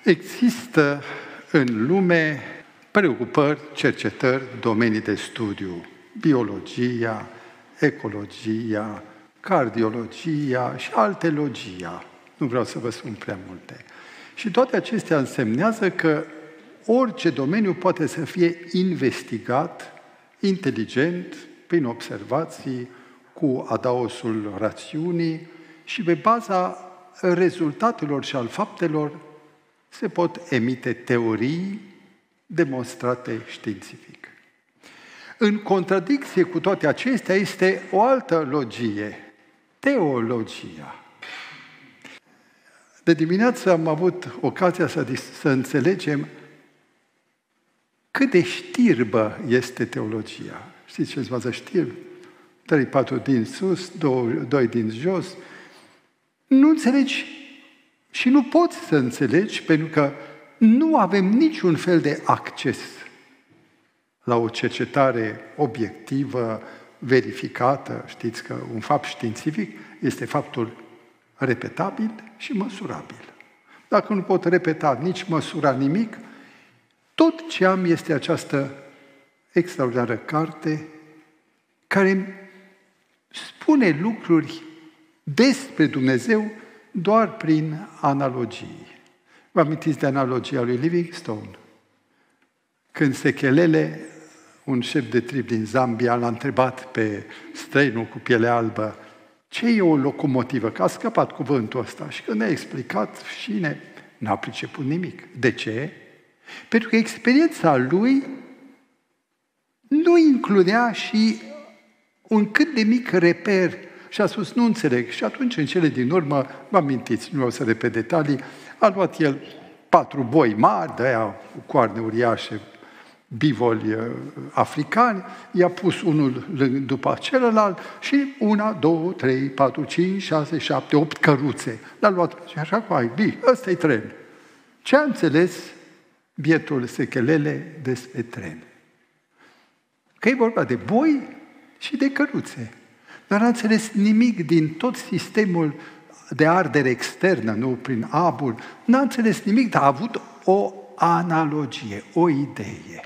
Există în lume preocupări, cercetări, domenii de studiu, biologia, ecologia, cardiologia și alte logia. Nu vreau să vă spun prea multe. Și toate acestea însemnează că orice domeniu poate să fie investigat inteligent, prin observații, cu adaosul rațiunii și pe baza rezultatelor și al faptelor se pot emite teorii demonstrate științific. În contradicție cu toate acestea este o altă logie, teologia. De dimineață am avut ocazia să înțelegem cât de știrbă este teologia. Știți ce înseamnă știrb? 3-4 din sus, 2 din jos. Nu înțelegi și nu poți să înțelegi pentru că nu avem niciun fel de acces la o cercetare obiectivă, verificată. Știți că un fapt științific este faptul repetabil și măsurabil. Dacă nu pot repeta, nici măsura nimic, tot ce am este această extraordinară carte care spune lucruri despre Dumnezeu doar prin analogii. Vă amintiți de analogia lui Livingstone? Când Sekelele, un șef de trib din Zambia, l-a întrebat pe străinul cu piele albă ce e o locomotivă, că a scăpat cuvântul ăsta. Și când ne-a explicat, și n-a priceput nimic. De ce? Pentru că experiența lui nu includea și un cât de mic reper. Și a spus, nu înțeleg. Și atunci, în cele din urmă, vă amintiți, nu vreau să repet detalii, a luat el 4 boi mari, de-aia cu coarne uriașe, bivoli africani, i-a pus unul după celălalt și 1, 2, 3, 4, 5, 6, 7, 8 căruțe. L-a luat și așa cu ai, ăsta-i tren. Ce a înțeles bietul Sekelele despre tren? Că e vorba de boi și de căruțe. Dar n-a înțeles nimic din tot sistemul de ardere externă, nu prin abur. N-a înțeles nimic, dar a avut o analogie, o idee.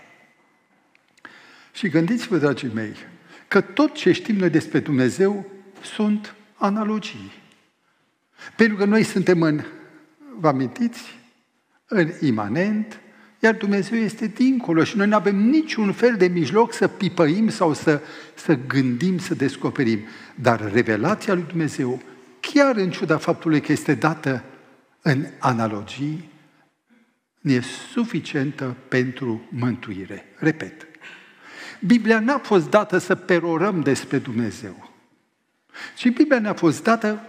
Și gândiți-vă, dragii mei, că tot ce știm noi despre Dumnezeu sunt analogii. Pentru că noi suntem vă amintiți, în imanent, iar Dumnezeu este dincolo și noi nu avem niciun fel de mijloc să pipăim sau să gândim, să descoperim. Dar revelația lui Dumnezeu, chiar în ciuda faptului că este dată în analogii, e suficientă pentru mântuire. Repet, Biblia n-a fost dată să perorăm despre Dumnezeu, ci Biblia ne-a fost dată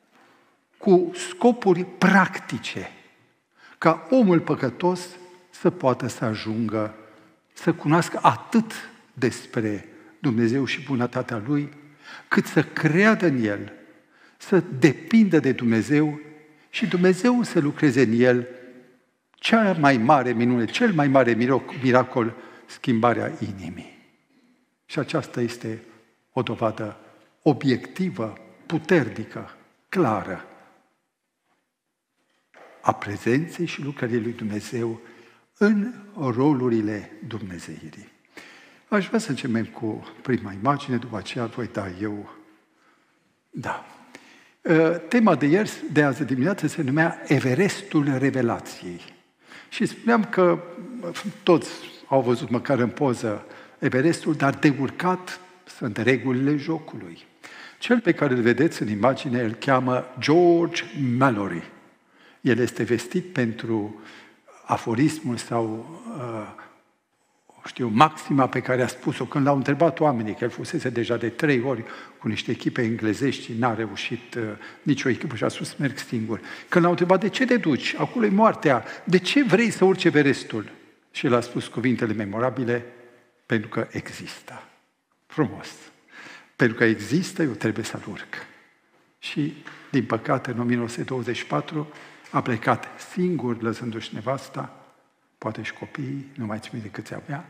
cu scopuri practice, ca omul păcătos să poată să ajungă, să cunoască atât despre Dumnezeu și bunătatea Lui, cât să creadă în El, să depindă de Dumnezeu și Dumnezeu să lucreze în El cea mai mare minune, cel mai mare miracol, schimbarea inimii. Și aceasta este o dovadă obiectivă, puternică, clară a prezenței și lucrării lui Dumnezeu în rolurile dumnezeirii. Aș vrea să începem cu prima imagine, după aceea voi da eu. Da. Tema de azi dimineață se numea Everestul Revelației. Și spuneam că toți au văzut măcar în poză Everestul, dar de urcat sunt regulile jocului. Cel pe care îl vedeți în imagine îl cheamă George Mallory. El este vestit pentru aforismul sau, maxima pe care a spus-o când l-au întrebat oamenii, că el fusese deja de 3 ori cu niște echipe englezești și n-a reușit nicio echipă și a spus, merg singur. Când l-au întrebat, de ce te duci? Acolo e moartea. De ce vrei să urci Everestul? Și el a spus cuvintele memorabile, pentru că există. Frumos. Pentru că există, eu trebuie să-l urc. Și, din păcate, în 1924, a plecat singur, lăsându-și nevasta, poate și copiii, nu mai țin minte câți avea,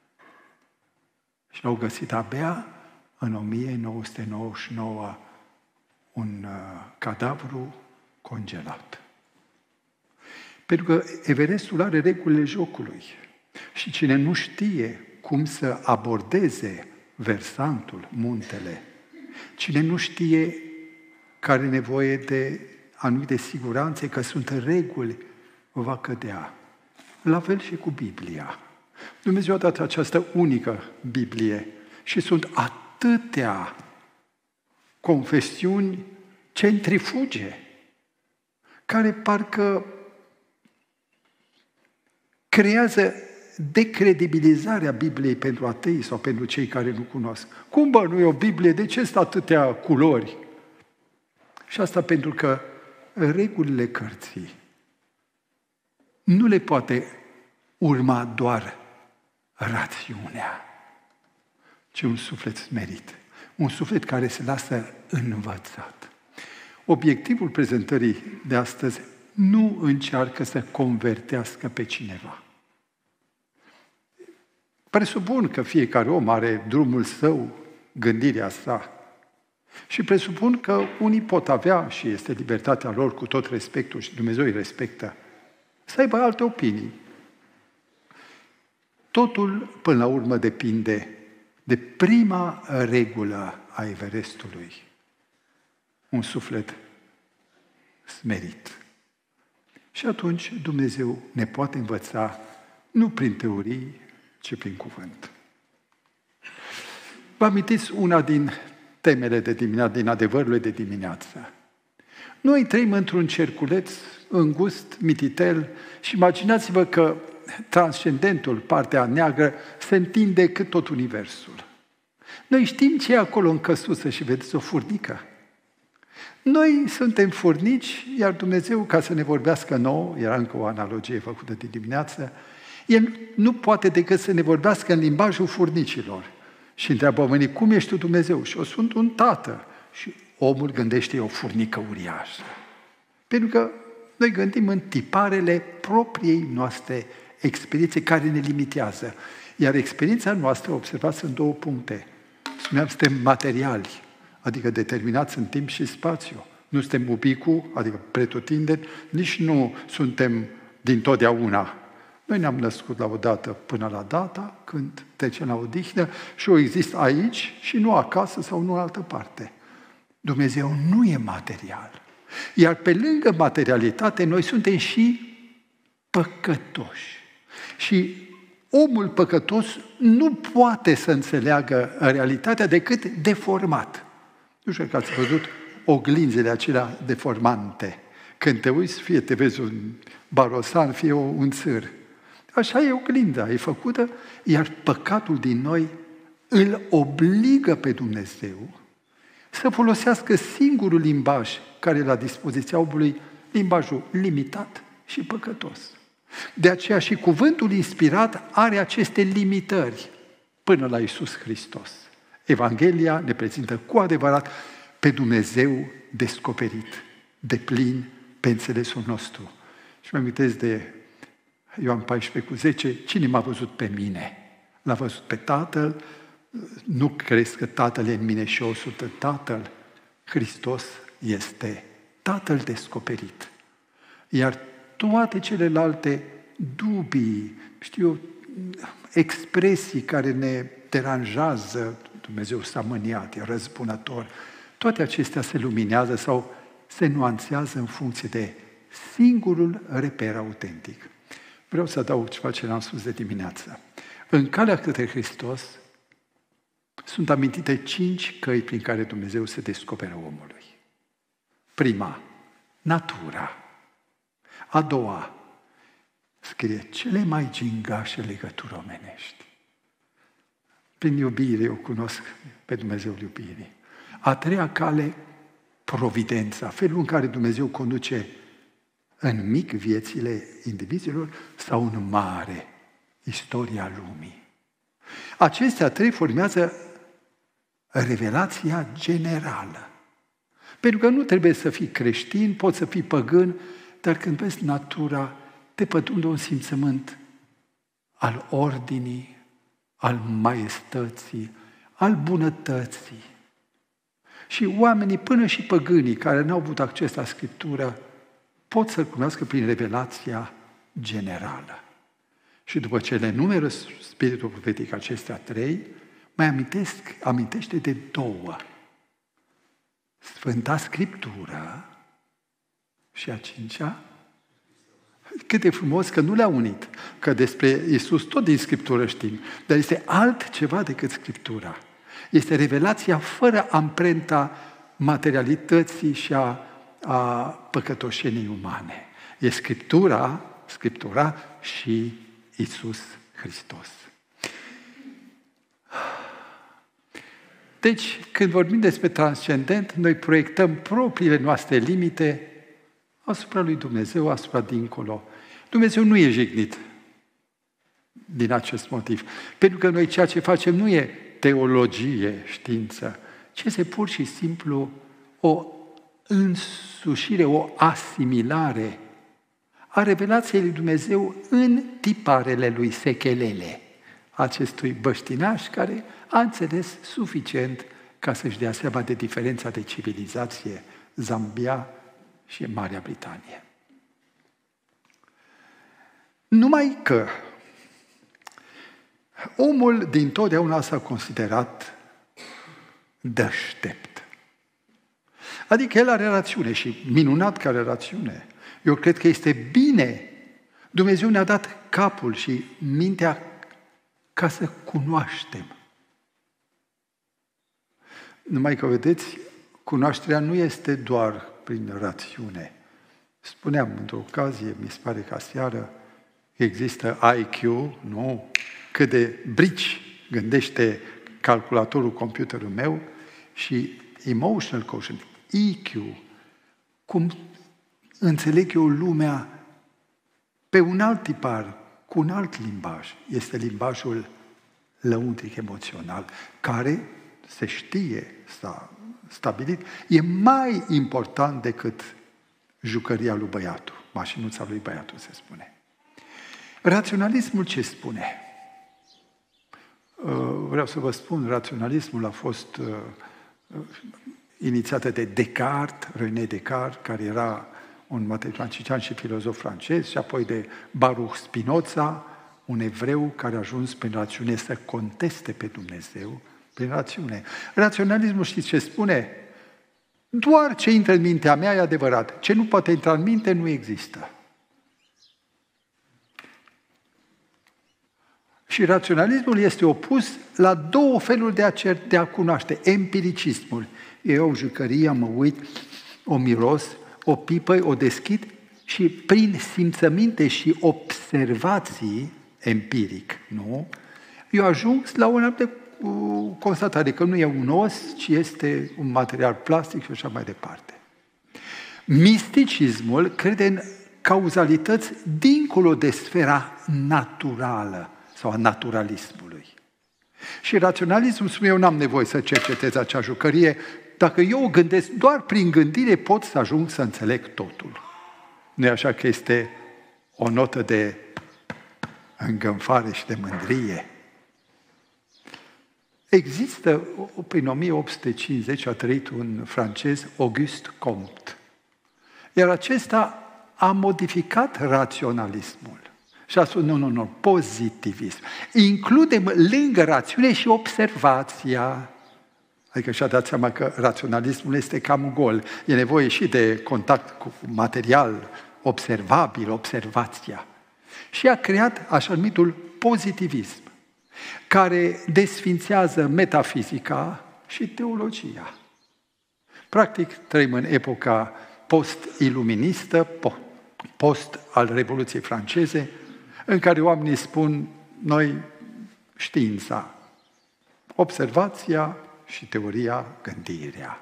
și l-au găsit abia în 1999 un cadavru congelat. Pentru că Everestul are regulile jocului. Și cine nu știe cum să abordeze versantul, muntele, cine nu știe că are nevoie de anumite siguranțe, că sunt reguli, va cădea. La fel și cu Biblia. Dumnezeu a dat această unică Biblie și sunt atâtea confesiuni centrifuge care parcă creează decredibilizarea Bibliei pentru atei sau pentru cei care nu cunosc. Cum nu e o Biblie? De ce sunt atâtea culori? Și asta pentru că regulile cărții nu le poate urma doar rațiunea, ci un suflet smerit, un suflet care se lasă învățat. Obiectivul prezentării de astăzi nu încearcă să convertească pe cineva. Presupun că fiecare om are drumul său, gândirea sa. Și presupun că unii pot avea, și este libertatea lor cu tot respectul și Dumnezeu îi respectă, să aibă alte opinii. Totul, până la urmă, depinde de prima regulă a Everestului. Un suflet smerit. Și atunci Dumnezeu ne poate învăța nu prin teorii, ci prin cuvânt. Vă amintiți una din temele de dimineață, din adevărurile de dimineață. Noi trăim într-un cerculeț îngust, mititel și imaginați-vă că transcendentul, partea neagră, se întinde cât tot universul. Noi știm ce e acolo în căsuță și vedeți o furnică. Noi suntem furnici, iar Dumnezeu, ca să ne vorbească nouă, era încă o analogie făcută de dimineață, El nu poate decât să ne vorbească în limbajul furnicilor. Și întreabă oamenii, cum ești tu Dumnezeu? Și eu sunt un tată. Și omul gândește, e o furnică uriașă. Pentru că noi gândim în tiparele propriei noastre experiențe care ne limitează. Iar experiența noastră, observați, în două puncte. Spuneam, suntem materiali, adică determinați în timp și spațiu. Nu suntem ubicu, adică pretutindeni, nici nu suntem dintotdeauna. Noi ne-am născut la o dată până la data, când trecem la odihnă și o există aici și nu acasă sau nu în altă parte. Dumnezeu nu e material. Iar pe lângă materialitate, noi suntem și păcătoși. Și omul păcătos nu poate să înțeleagă realitatea decât deformat. Nu știu că ați văzut oglinzile acelea deformante. Când te uiți, fie te vezi un barosan, fie un țâr. Așa e oglinda, e făcută, iar păcatul din noi îl obligă pe Dumnezeu să folosească singurul limbaj care e la dispoziția omului, limbajul limitat și păcătos. De aceea și cuvântul inspirat are aceste limitări până la Iisus Hristos. Evanghelia ne prezintă cu adevărat pe Dumnezeu descoperit, deplin pe înțelesul nostru. Și mă amintesc de Ioan 14:10, cine m-a văzut pe mine? L-a văzut pe Tatăl, nu crezi că Tatăl e în mine și eu sunt în Tatăl? Hristos este Tatăl descoperit. Iar toate celelalte dubii, expresii care ne deranjează, Dumnezeu s-a mâniat, e răzbunător, toate acestea se luminează sau se nuanțează în funcție de singurul reper autentic. Vreau să adaug ceva ce l-am spus de dimineață. În calea către Hristos sunt amintite 5 căi prin care Dumnezeu se descoperă omului. Prima, natura. A doua, scrie cele mai gingașe legături omenești. Prin iubire eu cunosc pe Dumnezeul iubirii. A treia cale, providența, felul în care Dumnezeu conduce în mic viețile indivizilor sau în mare istoria lumii. Acestea trei formează revelația generală. Pentru că nu trebuie să fii creștin, poți să fii păgân, dar când vezi natura, te pătrunde un simțământ al ordinii, al maiestății, al bunătății. Și oamenii, până și păgânii care n-au avut acces la Scriptură, pot să-L cunoască prin revelația generală. Și după ce le numeră spiritul profetic acestea 3, mai amintește de 2. Sfânta Scriptură și a 5-a. Cât de frumos că nu le-a unit, că despre Iisus tot din Scriptură știm, dar este altceva decât Scriptura. Este revelația fără amprenta materialității și a păcătoșenii umane. E Scriptura și Iisus Hristos. Deci, când vorbim despre transcendent, noi proiectăm propriile noastre limite asupra lui Dumnezeu, asupra dincolo. Dumnezeu nu e jignit din acest motiv. Pentru că noi ceea ce facem nu e teologie, știință, ci este pur și simplu o însușire, o asimilare a revelației lui Dumnezeu în tiparele lui sechelele, acestui băștinaș care a înțeles suficient ca să-și dea seama de diferența de civilizație Zambia și Marea Britanie. Numai că omul dintotdeauna s-a considerat deștept. Adică el are rațiune și minunat că are rațiune. Eu cred că este bine. Dumnezeu ne-a dat capul și mintea ca să cunoaștem. Numai că, vedeți, cunoașterea nu este doar prin rațiune. Spuneam într-o ocazie, mi se pare că aseară, există IQ, nu? Cât de brici gândește calculatorul computerul meu, și emotional quotient, EQ, cum înțeleg eu lumea pe un alt tipar, cu un alt limbaj. Este limbajul lăuntric emoțional, care se știe, s-a stabilit, e mai important decât jucăria lui băiatul, mașinuța lui băiatul, se spune. Raționalismul ce spune? Vreau să vă spun, raționalismul a fost inițiată de Descartes, René Descartes, care era un matematician și filozof francez, și apoi de Baruch Spinoza, un evreu care a ajuns prin rațiune să conteste pe Dumnezeu, prin rațiune. Raționalismul știți ce spune? Doar ce intră în mintea mea e adevărat. Ce nu poate intra în minte nu există. Și raționalismul este opus la 2 feluri de a cunoaște. Empiricismul. Eu o jucărie, mă uit, o miros, o pipă, o deschid și prin simțăminte și observații empiric, nu? Eu ajung la o altă constatare că nu e un os, ci este un material plastic și așa mai departe. Misticismul crede în cauzalități dincolo de sfera naturală sau a naturalismului. Și raționalismul spune, eu n-am nevoie să cercetez acea jucărie, dacă eu o gândesc doar prin gândire, pot să ajung să înțeleg totul. Nu e așa că este o notă de îngânfare și de mândrie? Există, prin 1850 a trăit un francez, Auguste Comte. Iar acesta a modificat raționalismul. Și a spus, nu, pozitivism. Includem lângă rațiune și observația. Adică și-a dat seama că raționalismul este cam gol. E nevoie și de contact cu material observabil, observația. Și a creat așa numitul pozitivism, care desfințează metafizica și teologia. Practic, trăim în epoca post-iluministă, post al Revoluției franceze, în care oamenii spun, noi știința, observația și teoria, gândirea.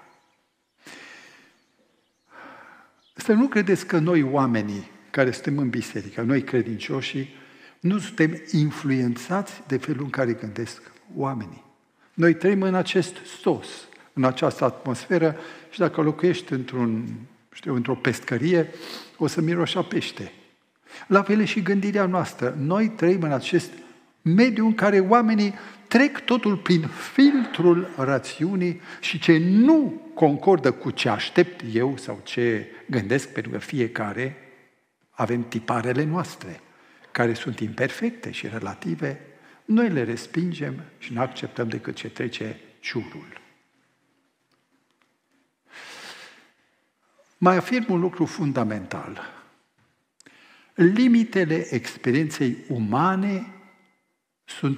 Să nu credeți că noi oamenii care suntem în biserică, noi credincioșii, nu suntem influențați de felul în care gândesc oamenii. Noi trăim în acest sos, în această atmosferă și dacă locuiești într-o pescărie, o să miroși a pește. La fel și gândirea noastră. Noi trăim în acest mediu în care oamenii trec totul prin filtrul rațiunii și ce nu concordă cu ce aștept eu sau ce gândesc, pentru că fiecare avem tiparele noastre, care sunt imperfecte și relative, noi le respingem și nu acceptăm decât ce trece ciurul. Mai afirm un lucru fundamental. Limitele experienței umane sunt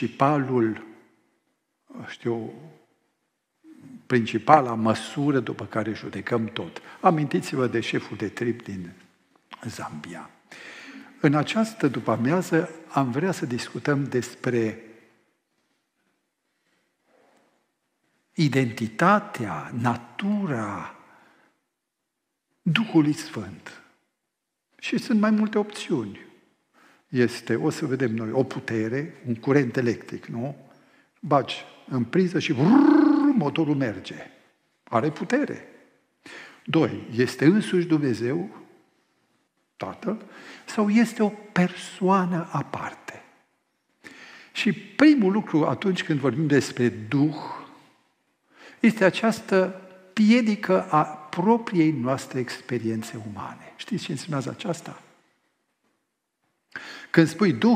principala măsură după care judecăm tot. Amintiți-vă de șeful de trib din Zambia. În această după-amiază am vrea să discutăm despre identitatea, natura Duhului Sfânt. Și sunt mai multe opțiuni. O să vedem noi, o putere, un curent electric, nu? Bagi în priză și motorul merge. Are putere. 2. Este însuși Dumnezeu, Tatăl, sau este o persoană aparte? Și primul lucru atunci când vorbim despre Duh, este această piedică a propriei noastre experiențe umane. Știți ce înseamnă aceasta? Când spui Duh,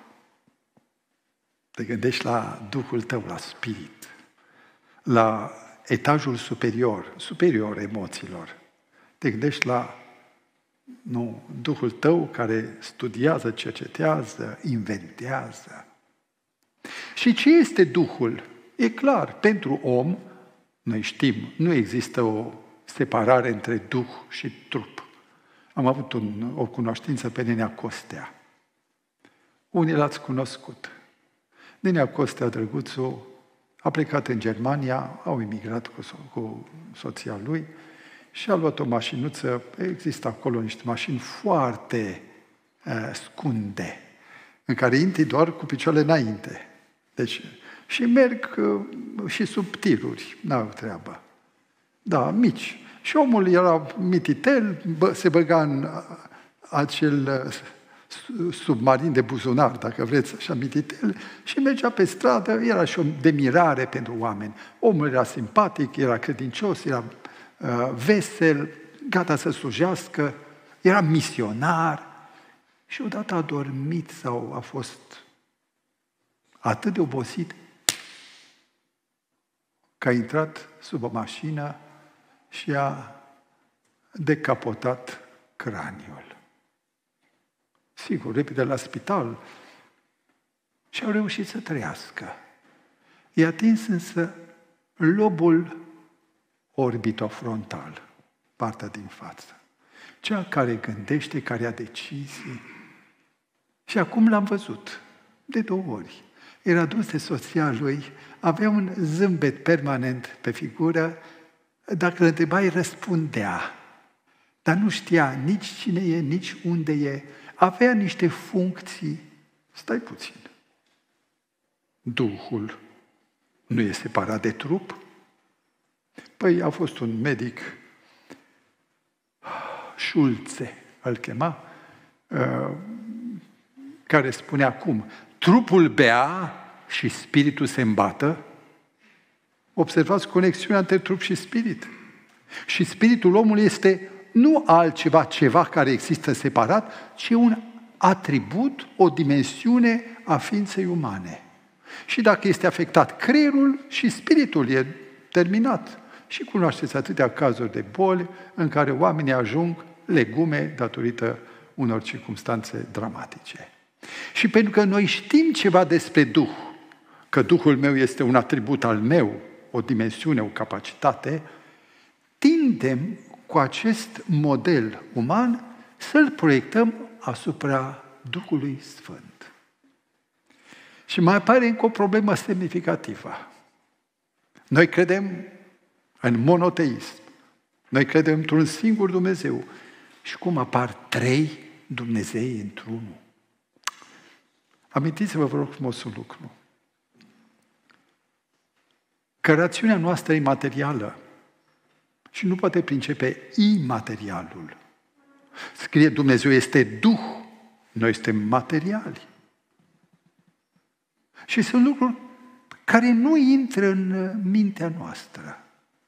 te gândești la Duhul tău, la spirit, la etajul superior emoțiilor. Te gândești la Duhul tău care studiază, cercetează, inventează. Și ce este Duhul? E clar, pentru om, noi știm, nu există o separare între Duh și trup. Am avut o cunoștință pe Nenea Costea. Unii l-ați cunoscut. Nenea Costea, drăguțul, a plecat în Germania, au emigrat cu soția lui și a luat o mașinuță, există acolo niște mașini foarte scunde, în care intri doar cu picioarele înainte. Deci, și merg și sub tiruri, n-au treabă. Da, mici. Și omul era mititel, se băga în acel submarin de buzunar, dacă vreți, așa mititel, și mergea pe stradă, era și o de mirare pentru oameni. Omul era simpatic, era credincios, era vesel, gata să slujească, era misionar și odată a dormit sau a fost atât de obosit că a intrat sub o mașină și a decapotat craniul. Sigur, repede la spital și au reușit să trăiască. I-a atins însă lobul orbitofrontal, partea din față. Cea care gândește, care ia decizii. Și acum l-am văzut de 2 ori. Era dus de soția lui, avea un zâmbet permanent pe figură, dacă îl întrebai, răspundea. Dar nu știa nici cine e, nici unde e. Avea niște funcții. Stai puțin. Duhul nu e separat de trup? Păi a fost un medic, Schulze îl chema, care spunea cum? Trupul bea și spiritul se îmbată. Observați conexiunea între trup și spirit. Și spiritul omului este nu altceva, ceva care există separat, ci un atribut, o dimensiune a ființei umane. Și dacă este afectat creierul, și spiritul e terminat. Și cunoașteți atâtea cazuri de boli în care oamenii ajung legume datorită unor circumstanțe dramatice. Și pentru că noi știm ceva despre Duh, că Duhul meu este un atribut al meu, o dimensiune, o capacitate, tindem cu acest model uman să-l proiectăm asupra Duhului Sfânt. Și mai apare încă o problemă semnificativă. Noi credem în monoteism. Noi credem într-un singur Dumnezeu. Și cum apar 3 Dumnezei într-unul? Amintiți-vă, vă rog frumos, un lucru. Că rațiunea noastră e materială și nu poate pricepe imaterialul. Scrie Dumnezeu este Duh, noi suntem materiali. Și sunt lucruri care nu intră în mintea noastră.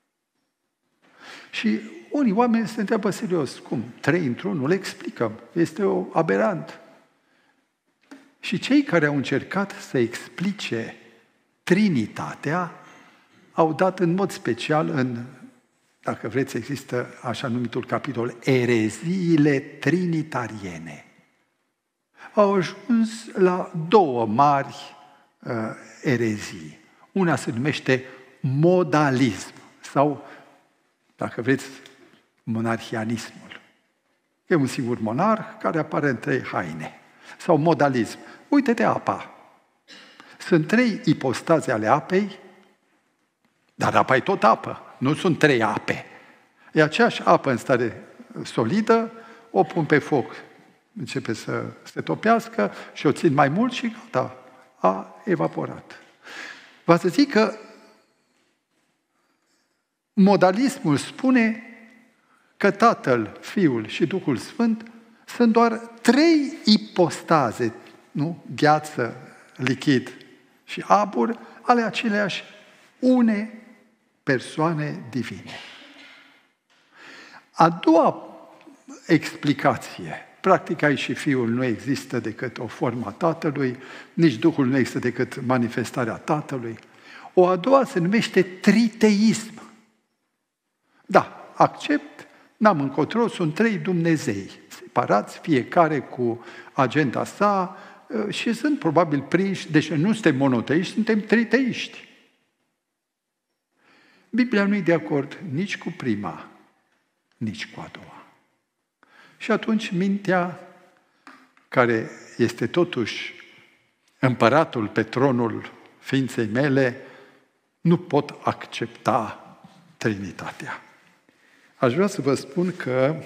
Și unii oameni se întreabă serios, cum? 3 într-unul? Le explicăm. Este aberant. Și cei care au încercat să explice Trinitatea au dat în mod special dacă vreți, există așa numitul capitol ereziile trinitariene. Au ajuns la 2 mari erezii. Una se numește modalism sau, dacă vreți, monarhianismul. E un singur monarh care apare în 3 haine. Sau modalism. Uite-te apa. Sunt 3 ipostaze ale apei, dar apa e tot apă. Nu sunt 3 ape. E aceeași apă în stare solidă, o pun pe foc, începe să se topească și o țin mai mult și gata, a evaporat. Vă să zic că modalismul spune că Tatăl, Fiul și Duhul Sfânt sunt doar 3 ipostaze, nu? Gheață, lichid și abur, ale aceleași une persoane divine. A doua explicație, practic aici și Fiul nu există decât o formă a Tatălui, nici Duhul nu există decât manifestarea Tatălui. O a doua se numește triteism. Da, accept, n-am încotro, sunt 3 Dumnezei, separați, fiecare cu agenda sa și sunt probabil prinși, deci nu suntem monoteiști, suntem triteiști. Biblia nu e de acord nici cu prima, nici cu a doua. Și atunci mintea, care este totuși împăratul pe tronul ființei mele, nu pot accepta Trinitatea. Aș vrea să vă spun că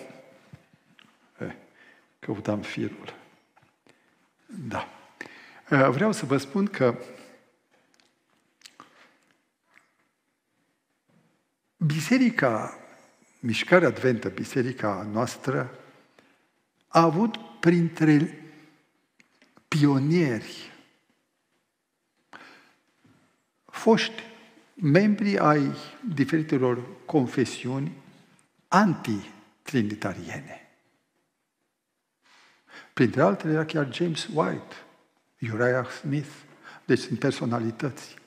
căutam firul. Da. Vreau să vă spun că biserica, mișcarea adventă, biserica noastră, a avut printre pionieri foști membri ai diferitelor confesiuni anti-trinitariene. Printre altele era chiar James White, Uriah Smith, deci sunt personalități.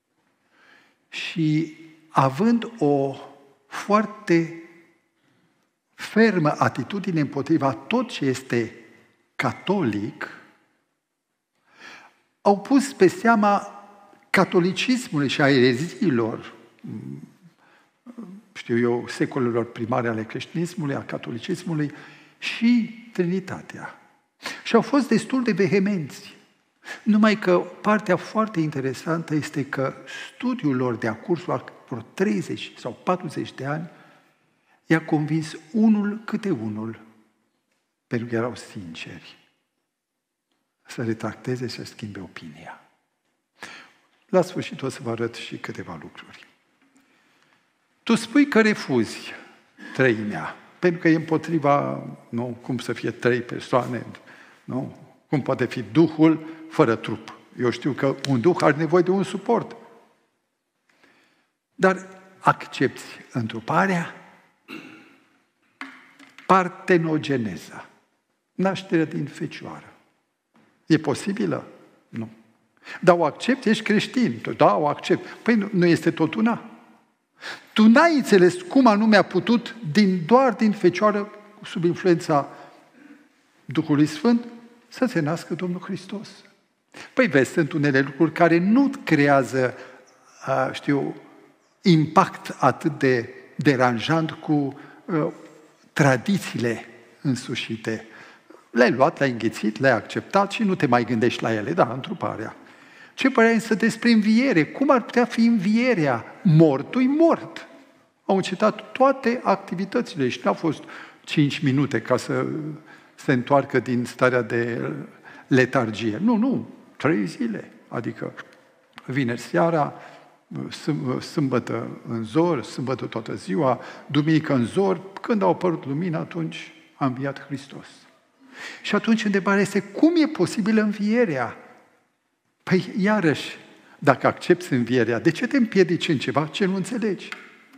Și având o foarte fermă atitudine împotriva tot ce este catolic, au pus pe seama catolicismului și a ereziilor, secolelor primare ale creștinismului, a catolicismului și Trinitatea. Și au fost destul de vehemenți. Numai că partea foarte interesantă este că studiul lor de-a cursul a vreo 30 sau 40 de ani i-a convins unul câte unul, pentru că erau sinceri, să retracteze și să schimbe opinia. La sfârșit o să vă arăt și câteva lucruri. Tu spui că refuzi treimea, pentru că e împotriva, nu, cum să fie 3 persoane, nu, cum poate fi Duhul fără trup. Eu știu că un Duh are nevoie de un suport. Dar accepți întruparea, partenogeneza, nașterea din fecioară. E posibilă? Nu. Dar o accepti, ești creștin. Da, o accept. Păi nu este tot una? Tu n-ai înțeles cum anume a putut, doar din fecioară, sub influența Duhului Sfânt, să se nască Domnul Hristos. Păi vezi, sunt unele lucruri care nu creează, impact atât de deranjant cu tradițiile însușite. Le-ai luat, le-ai înghițit, le-ai acceptat și nu te mai gândești la ele. Da, întruparea. Ce părea însă despre înviere? Cum ar putea fi învierea? Mortul-i mort. Au încetat toate activitățile și n-au fost 5 minute ca să se întoarcă din starea de letargie. Nu, 3 zile. Adică vineri seara, sâmbătă în zor, sâmbătă toată ziua, duminică în zor. Când a apărut lumina, atunci a înviat Hristos. Și atunci întrebarea este, cum e posibilă învierea? Păi, iarăși, Dacă accepți învierea, de ce te împiedici în ceva ce nu înțelegi?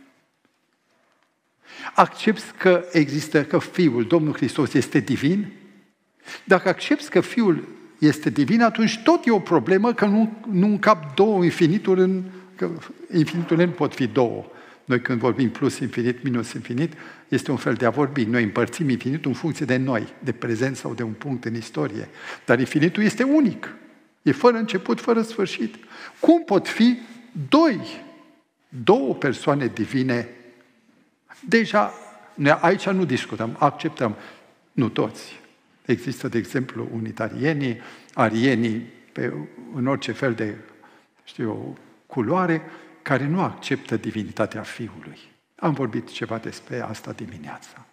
Accepți că Fiul, Domnul Hristos, este divin? Dacă accepți că Fiul este divin, atunci tot e o problemă că nu încap două infinituri, că infiniturile nu pot fi două. Noi când vorbim plus infinit, minus infinit, este un fel de a vorbi. Noi împărțim infinitul în funcție de noi, de prezent sau de un punct în istorie. Dar infinitul este unic. E fără început, fără sfârșit. Cum pot fi două persoane divine? Deja, noi aici nu discutăm, acceptăm. Nu toți. Există, de exemplu, unitarienii, arienii, în orice fel de, culoare, care nu acceptă divinitatea Fiului. Am vorbit ceva despre asta dimineața.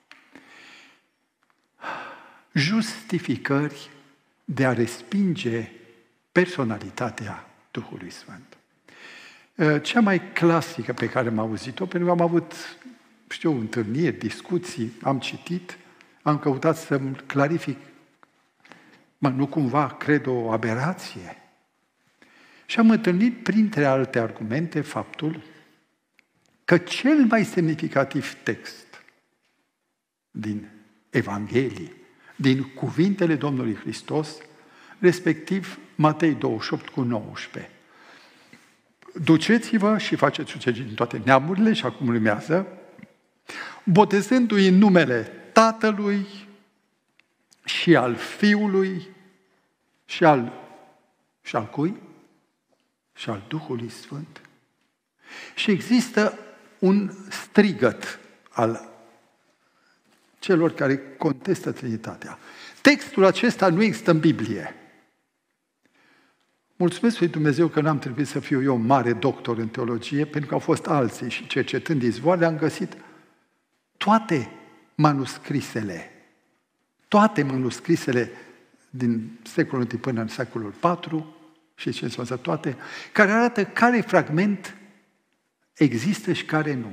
Justificări de a respinge personalitatea Duhului Sfânt. Cea mai clasică pe care am auzit-o, pentru că am avut, întâlniri, discuții, am citit, am căutat să-mi clarific, nu cumva cred o aberație. Și am întâlnit, printre alte argumente, faptul că cel mai semnificativ text din Evanghelie, din cuvintele Domnului Hristos, respectiv Matei 28:19. Duceți-vă și faceți ucenici din toate neamurile, și acum urmează, botezându-i în numele Tatălui și al Fiului și al cui? Și al Duhului Sfânt. Și există un strigăt al celor care contestă Trinitatea. Textul acesta nu există în Biblie. Mulțumesc lui Dumnezeu că n-am trebuit să fiu eu mare doctor în teologie, pentru că au fost alții și cercetând izvoarele am găsit toate manuscrisele din secolul I până în secolul IV, și ce înseamnă toate, care arată care fragment există și care nu.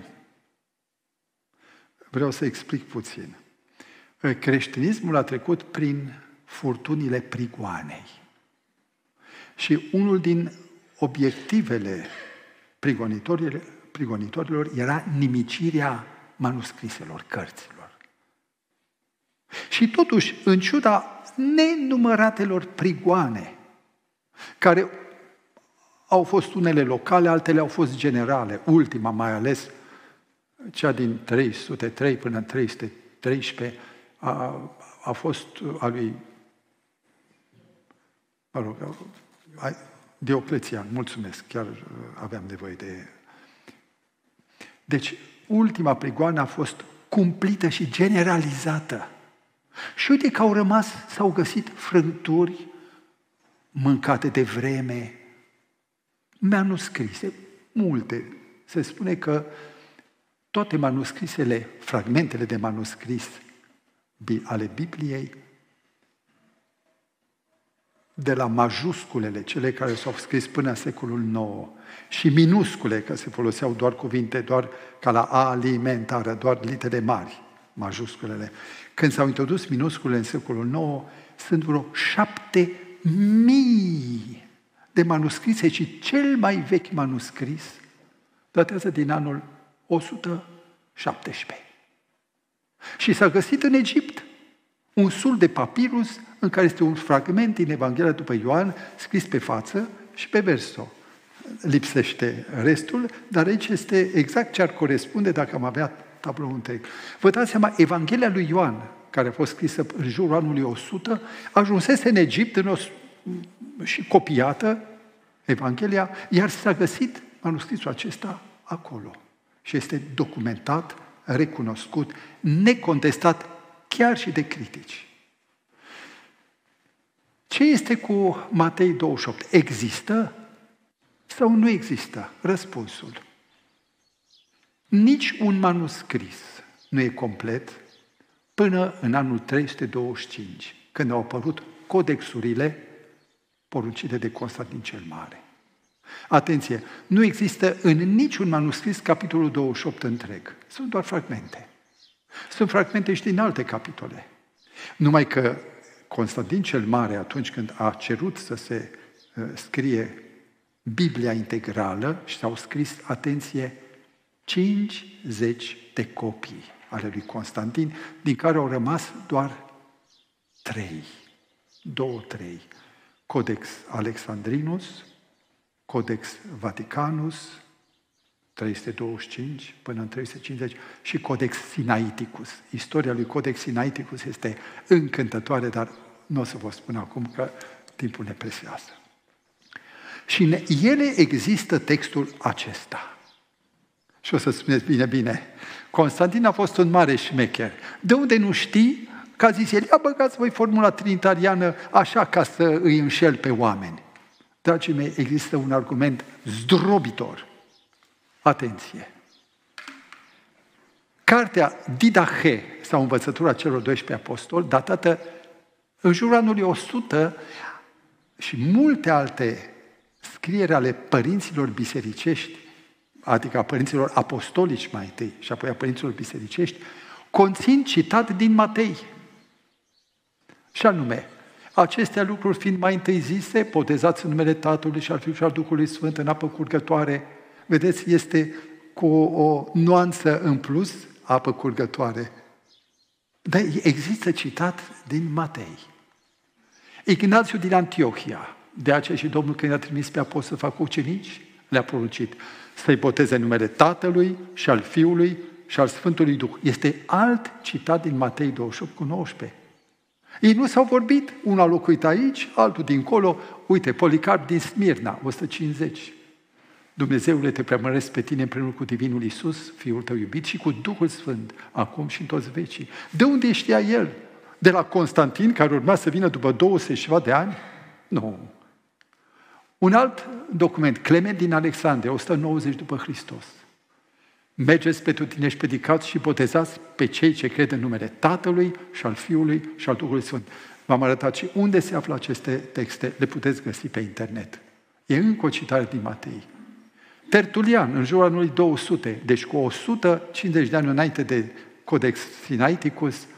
Vreau să explic puțin. Creștinismul a trecut prin furtunile prigoanei. Și unul din obiectivele prigonitorilor era nimicirea manuscriselor, cărților. Și totuși, în ciuda nenumăratelor prigoane, care au fost unele locale, altele au fost generale, ultima mai ales, cea din 303 până în 313, a fost a lui Dioclețian, mulțumesc, chiar aveam nevoie de... Deci, ultima prigoană a fost cumplită și generalizată. Și uite că s-au găsit frânturi mâncate de vreme, manuscrise, multe. Se spune că toate manuscrisele, fragmentele de manuscris ale Bibliei, de la majusculele, cele care s-au scris până în secolul IX, și minuscule, că se foloseau doar cuvinte, doar ca la alimentară, doar litere mari, majusculele. Când s-au introdus minusculele în secolul IX, sunt vreo 7.000 de manuscrise și cel mai vechi manuscris datează din anul 117. Și s-a găsit în Egipt un sul de papirus în care este un fragment din Evanghelia după Ioan scris pe față și pe verso. Lipsește restul, dar aici este exact ce ar corespunde dacă am avea tabloul întreg. Vă dați seama, Evanghelia lui Ioan, care a fost scrisă în jurul anului 100, ajunsese în Egipt și copiată Evanghelia, iar s-a găsit manuscrisul acesta acolo. Și este documentat, recunoscut, necontestat chiar și de critici. Ce este cu Matei 28? Există sau nu există? Răspunsul. Nici un manuscris nu e complet până în anul 325, când au apărut codexurile poruncite de Constantin cel Mare. Atenție, nu există în niciun manuscris capitolul 28 întreg. Sunt doar fragmente. Sunt fragmente și din alte capitole. Numai că Constantin cel Mare, atunci când a cerut să se scrie Biblia integrală și s-au scris, atenție, 50 de copii ale lui Constantin, din care au rămas doar 3. 2-3. Codex Alexandrinus, Codex Vaticanus, 325 până în 350, și Codex Sinaiticus. Istoria lui Codex Sinaiticus este încântătoare, dar nu o să vă spun acum că timpul ne presează. Și în ele există textul acesta. Și o să spuneți bine, Constantin a fost un mare șmecher. De unde nu știi? Că a zis el, ia băgați voi formula trinitariană așa ca să îi înșel pe oameni. Dragii mei, există un argument zdrobitor. Atenție! Cartea Didache, sau Învățătura celor 12 apostoli, datată în jurul anului 100, și multe alte scrieri ale părinților bisericești, adică a părinților apostolici mai întâi și apoi a părinților bisericești, conțin citat din Matei. Și anume, acestea lucruri fiind mai întâi zise, botezați în numele Tatălui și al Fiului și al Duhului Sfânt în apă curgătoare. Vedeți, este cu o nuanță în plus, apă curgătoare. Dar există citat din Matei. Ignațiu din Antiohia, de aceea și Domnul când i-a trimis pe apostol să facă ucenici, le-a poruncit să-i boteze în numele Tatălui și al Fiului și al Sfântului Duh. Este alt citat din Matei 28:19. Ei nu s-au vorbit, unul a locuit aici, altul dincolo, uite, Policarp din Smirna, 150. Dumnezeule, te preamăresc pe tine împreună cu Divinul Iisus, Fiul tău iubit, și cu Duhul Sfânt, acum și în toți vecii. De unde știa el? De la Constantin, care urma să vină după 200 și ceva de ani? Nu. Un alt document, Clement din Alexandria, 190 după Hristos. Mergeți pe tutine predicați și botezați pe cei ce cred în numele Tatălui și al Fiului și al Duhului Sfânt. V-am arătat și unde se află aceste texte, le puteți găsi pe internet. E încă o citare din Matei. Tertulian, în jurul anului 200, deci cu 150 de ani înainte de Codex Sinaiticus,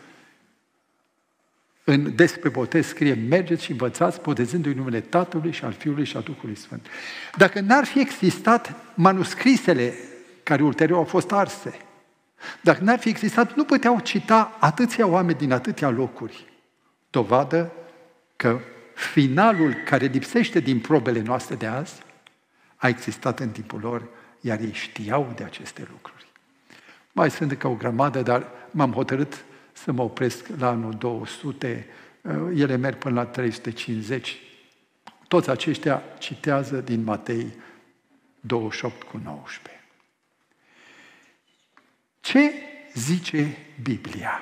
despre botez scrie, mergeți și învățați, botezându-i numele Tatălui și al Fiului și al Duhului Sfânt. Dacă n-ar fi existat manuscrisele care ulterior au fost arse, dacă n-ar fi existat, nu puteau cita atâția oameni din atâtea locuri. Dovadă că finalul care lipsește din probele noastre de azi a existat în timpul lor, iar ei știau de aceste lucruri. Mai sunt încă o grămadă, dar m-am hotărât să mă opresc la anul 200, ele merg până la 350. Toți aceștia citează din Matei 28:19. Ce zice Biblia?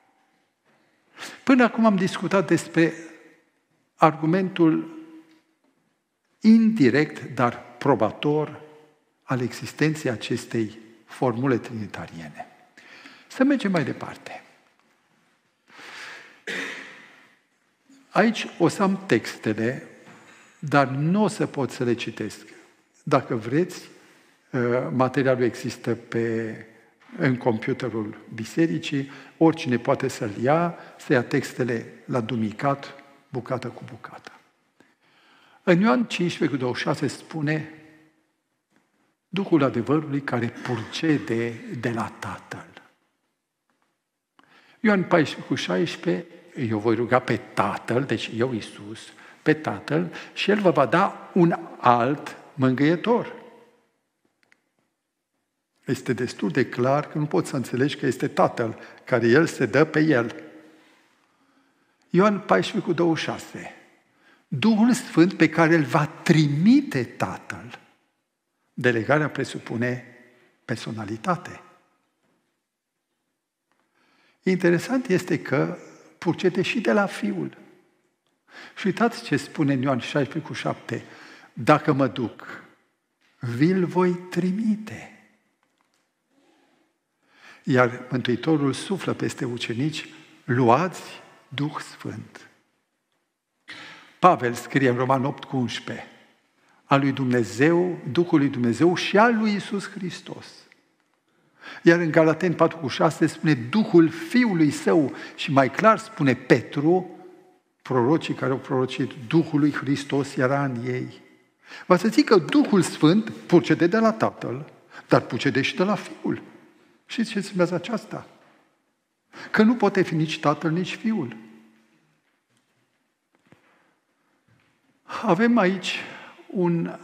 Până acum am discutat despre argumentul indirect, dar probator, al existenței acestei formule trinitariene. Să mergem mai departe. Aici o să am textele, dar nu o să pot să le citesc. Dacă vreți, materialul există în computerul bisericii, oricine poate să-l ia, să ia textele la dumicat, bucată cu bucată. În Ioan 15:26 spune Duhul adevărului care purcede de la Tatăl. Ioan 14:16, eu voi ruga pe Tatăl, deci eu Iisus, pe Tatăl, și El vă va da un alt mângâietor. Este destul de clar că nu poți să înțelegi că este Tatăl, care El se dă pe El. Ioan 14:26, Duhul Sfânt pe care îl va trimite Tatăl. Delegarea presupune personalitate. Interesant este că purcede și de la Fiul. Și uitați ce spune în Ioan 16:7, dacă mă duc, vi-l voi trimite. Iar Mântuitorul suflă peste ucenici, luați Duh Sfânt. Pavel scrie în Roman 8:11, al lui Dumnezeu, Duhul lui Dumnezeu și al lui Iisus Hristos. Iar în Galateni 4:6 spune Duhul Fiului Său și mai clar spune Petru, prorocii care au prorocit, Duhul lui Hristos era în ei. Va să zic că Duhul Sfânt purcede de la Tatăl, dar purcede și de la Fiul. Și ce înseamnă aceasta? Că nu poate fi nici Tatăl, nici Fiul. Avem aici un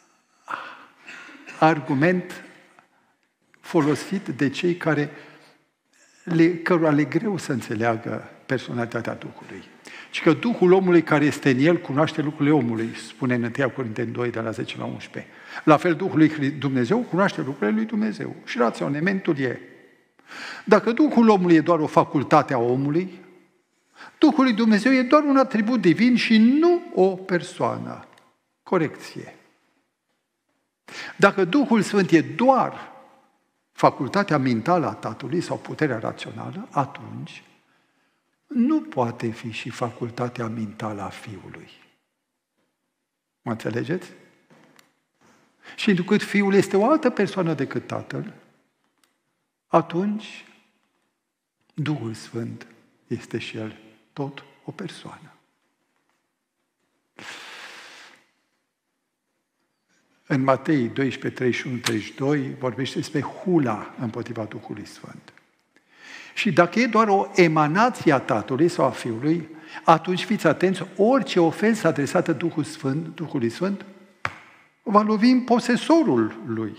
argument folosit de cei cărora le greu să înțeleagă personalitatea Duhului. Și că Duhul omului care este în el cunoaște lucrurile omului, spune în 1 Corinteni 2, de la 10 la 11. La fel, Duhul lui Dumnezeu cunoaște lucrurile lui Dumnezeu. Și raționamentul e: dacă Duhul omului e doar o facultate a omului, Duhul lui Dumnezeu e doar un atribut divin și nu o persoană. Corecție. Dacă Duhul Sfânt e doar facultatea mentală a Tatălui sau puterea rațională, atunci nu poate fi și facultatea mentală a Fiului. Mă înțelegeți? Și întrucât Fiul este o altă persoană decât Tatăl, atunci Duhul Sfânt este și El tot o persoană. În Matei 12, 31, 32 vorbește despre hula împotriva Duhului Sfânt. Și dacă e doar o emanație a Tatălui sau a Fiului, atunci fiți atenți, orice ofensă adresată Duhului Sfânt va lovi în posesorul lui.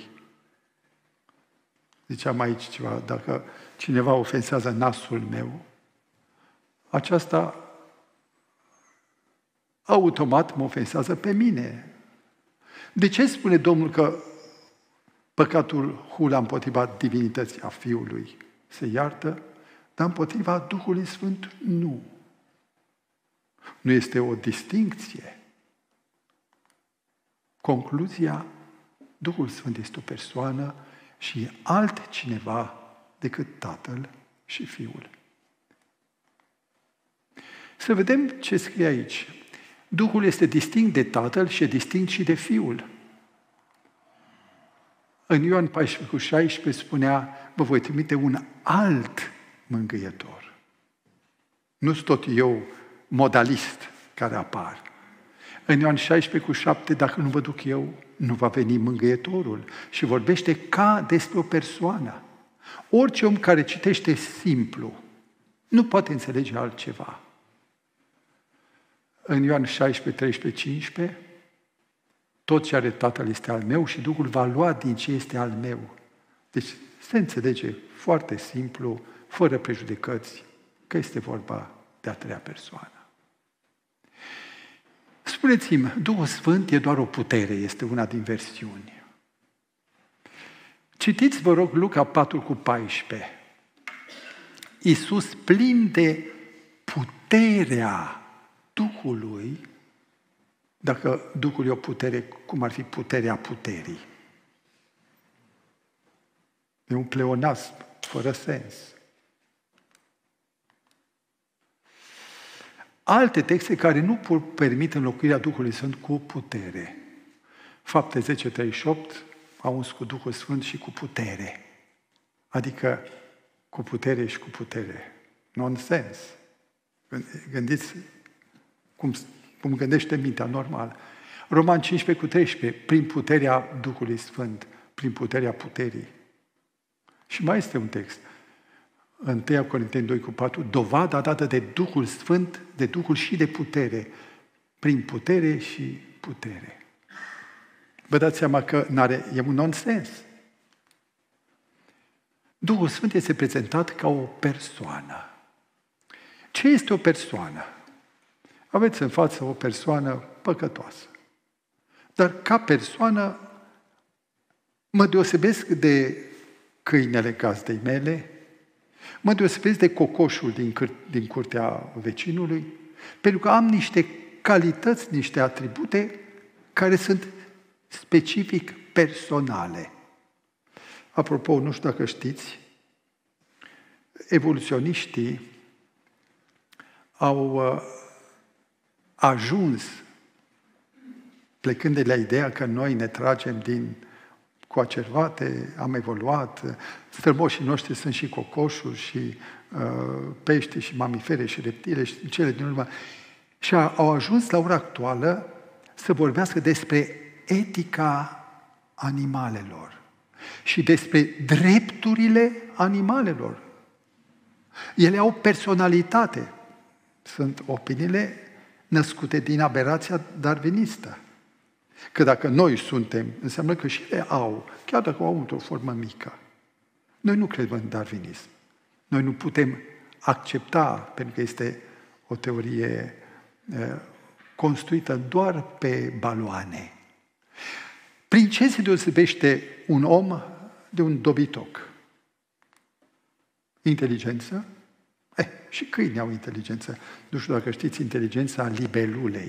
Ziceam aici ceva: dacă cineva ofensează nasul meu, aceasta automat mă ofensează pe mine. De ce spune Domnul că păcatul hula împotriva divinității a Fiului se iartă, dar împotriva Duhului Sfânt nu? Nu este o distincție. Concluzia: Duhul Sfânt este o persoană și e altcineva decât Tatăl și Fiul. Să vedem ce scrie aici. Duhul este distinct de Tatăl și e distinct și de Fiul. În Ioan 14,16 spunea: vă voi trimite un alt mângâietor. Nu sunt tot eu modalist care apar. În Ioan 16,7, dacă nu vă duc eu, nu va veni mângâietorul. Și vorbește ca despre o persoană. Orice om care citește simplu nu poate înțelege altceva. În Ioan 16, 13, 15, tot ce are Tatăl este al meu și Duhul va lua din ce este al meu. Deci se înțelege foarte simplu, fără prejudecăți, că este vorba de a treia persoană. Spuneți-mi, Duhul Sfânt e doar o putere, este una din versiuni. Citiți, vă rog, Luca 4,14. Iisus, plin de puterea Duhului, dacă Duhul e o putere, cum ar fi puterea puterii? E un pleonasm fără sens. Alte texte care nu permit înlocuirea Duhului Sfânt cu putere. Fapte 10:38, a uns cu Duhul Sfânt și cu putere. Adică cu putere și cu putere. Nonsens. Gândiți cum gândește mintea normală. Roman 15:13, prin puterea Duhului Sfânt, prin puterea puterii. Și mai este un text. 1 Corinteni 2:4, dovada dată de Duhul Sfânt, de Duhul și de putere, prin putere și putere. Vă dați seama că e un nonsens. Duhul Sfânt este prezentat ca o persoană. Ce este o persoană? Aveți în față o persoană păcătoasă. Dar ca persoană mă deosebesc de câinele gazdei mele, mă deosebesc de cocoșul din curtea vecinului, pentru că am niște calități, niște atribute care sunt specific personale. Apropo, nu știu dacă știți, evoluționiștii au ajuns, plecând de la ideea că noi ne tragem din coacervate, am evoluat, strămoșii noștri sunt și cocoșuri, și pești, și mamifere, și reptile, și cele din urmă. Și au ajuns la ora actuală să vorbească despre etica animalelor și despre drepturile animalelor. Ele au personalitate. Sunt opiniile născute din aberația darwinistă. Că dacă noi suntem, înseamnă că și ele au, chiar dacă au într-o formă mică. Noi nu credem în darwinism. Noi nu putem accepta, pentru că este o teorie construită doar pe baloane. Prin ce se deosebește un om de un dobitoc? Inteligență? Și câinii au inteligență. Nu știu dacă știți inteligența libelulei.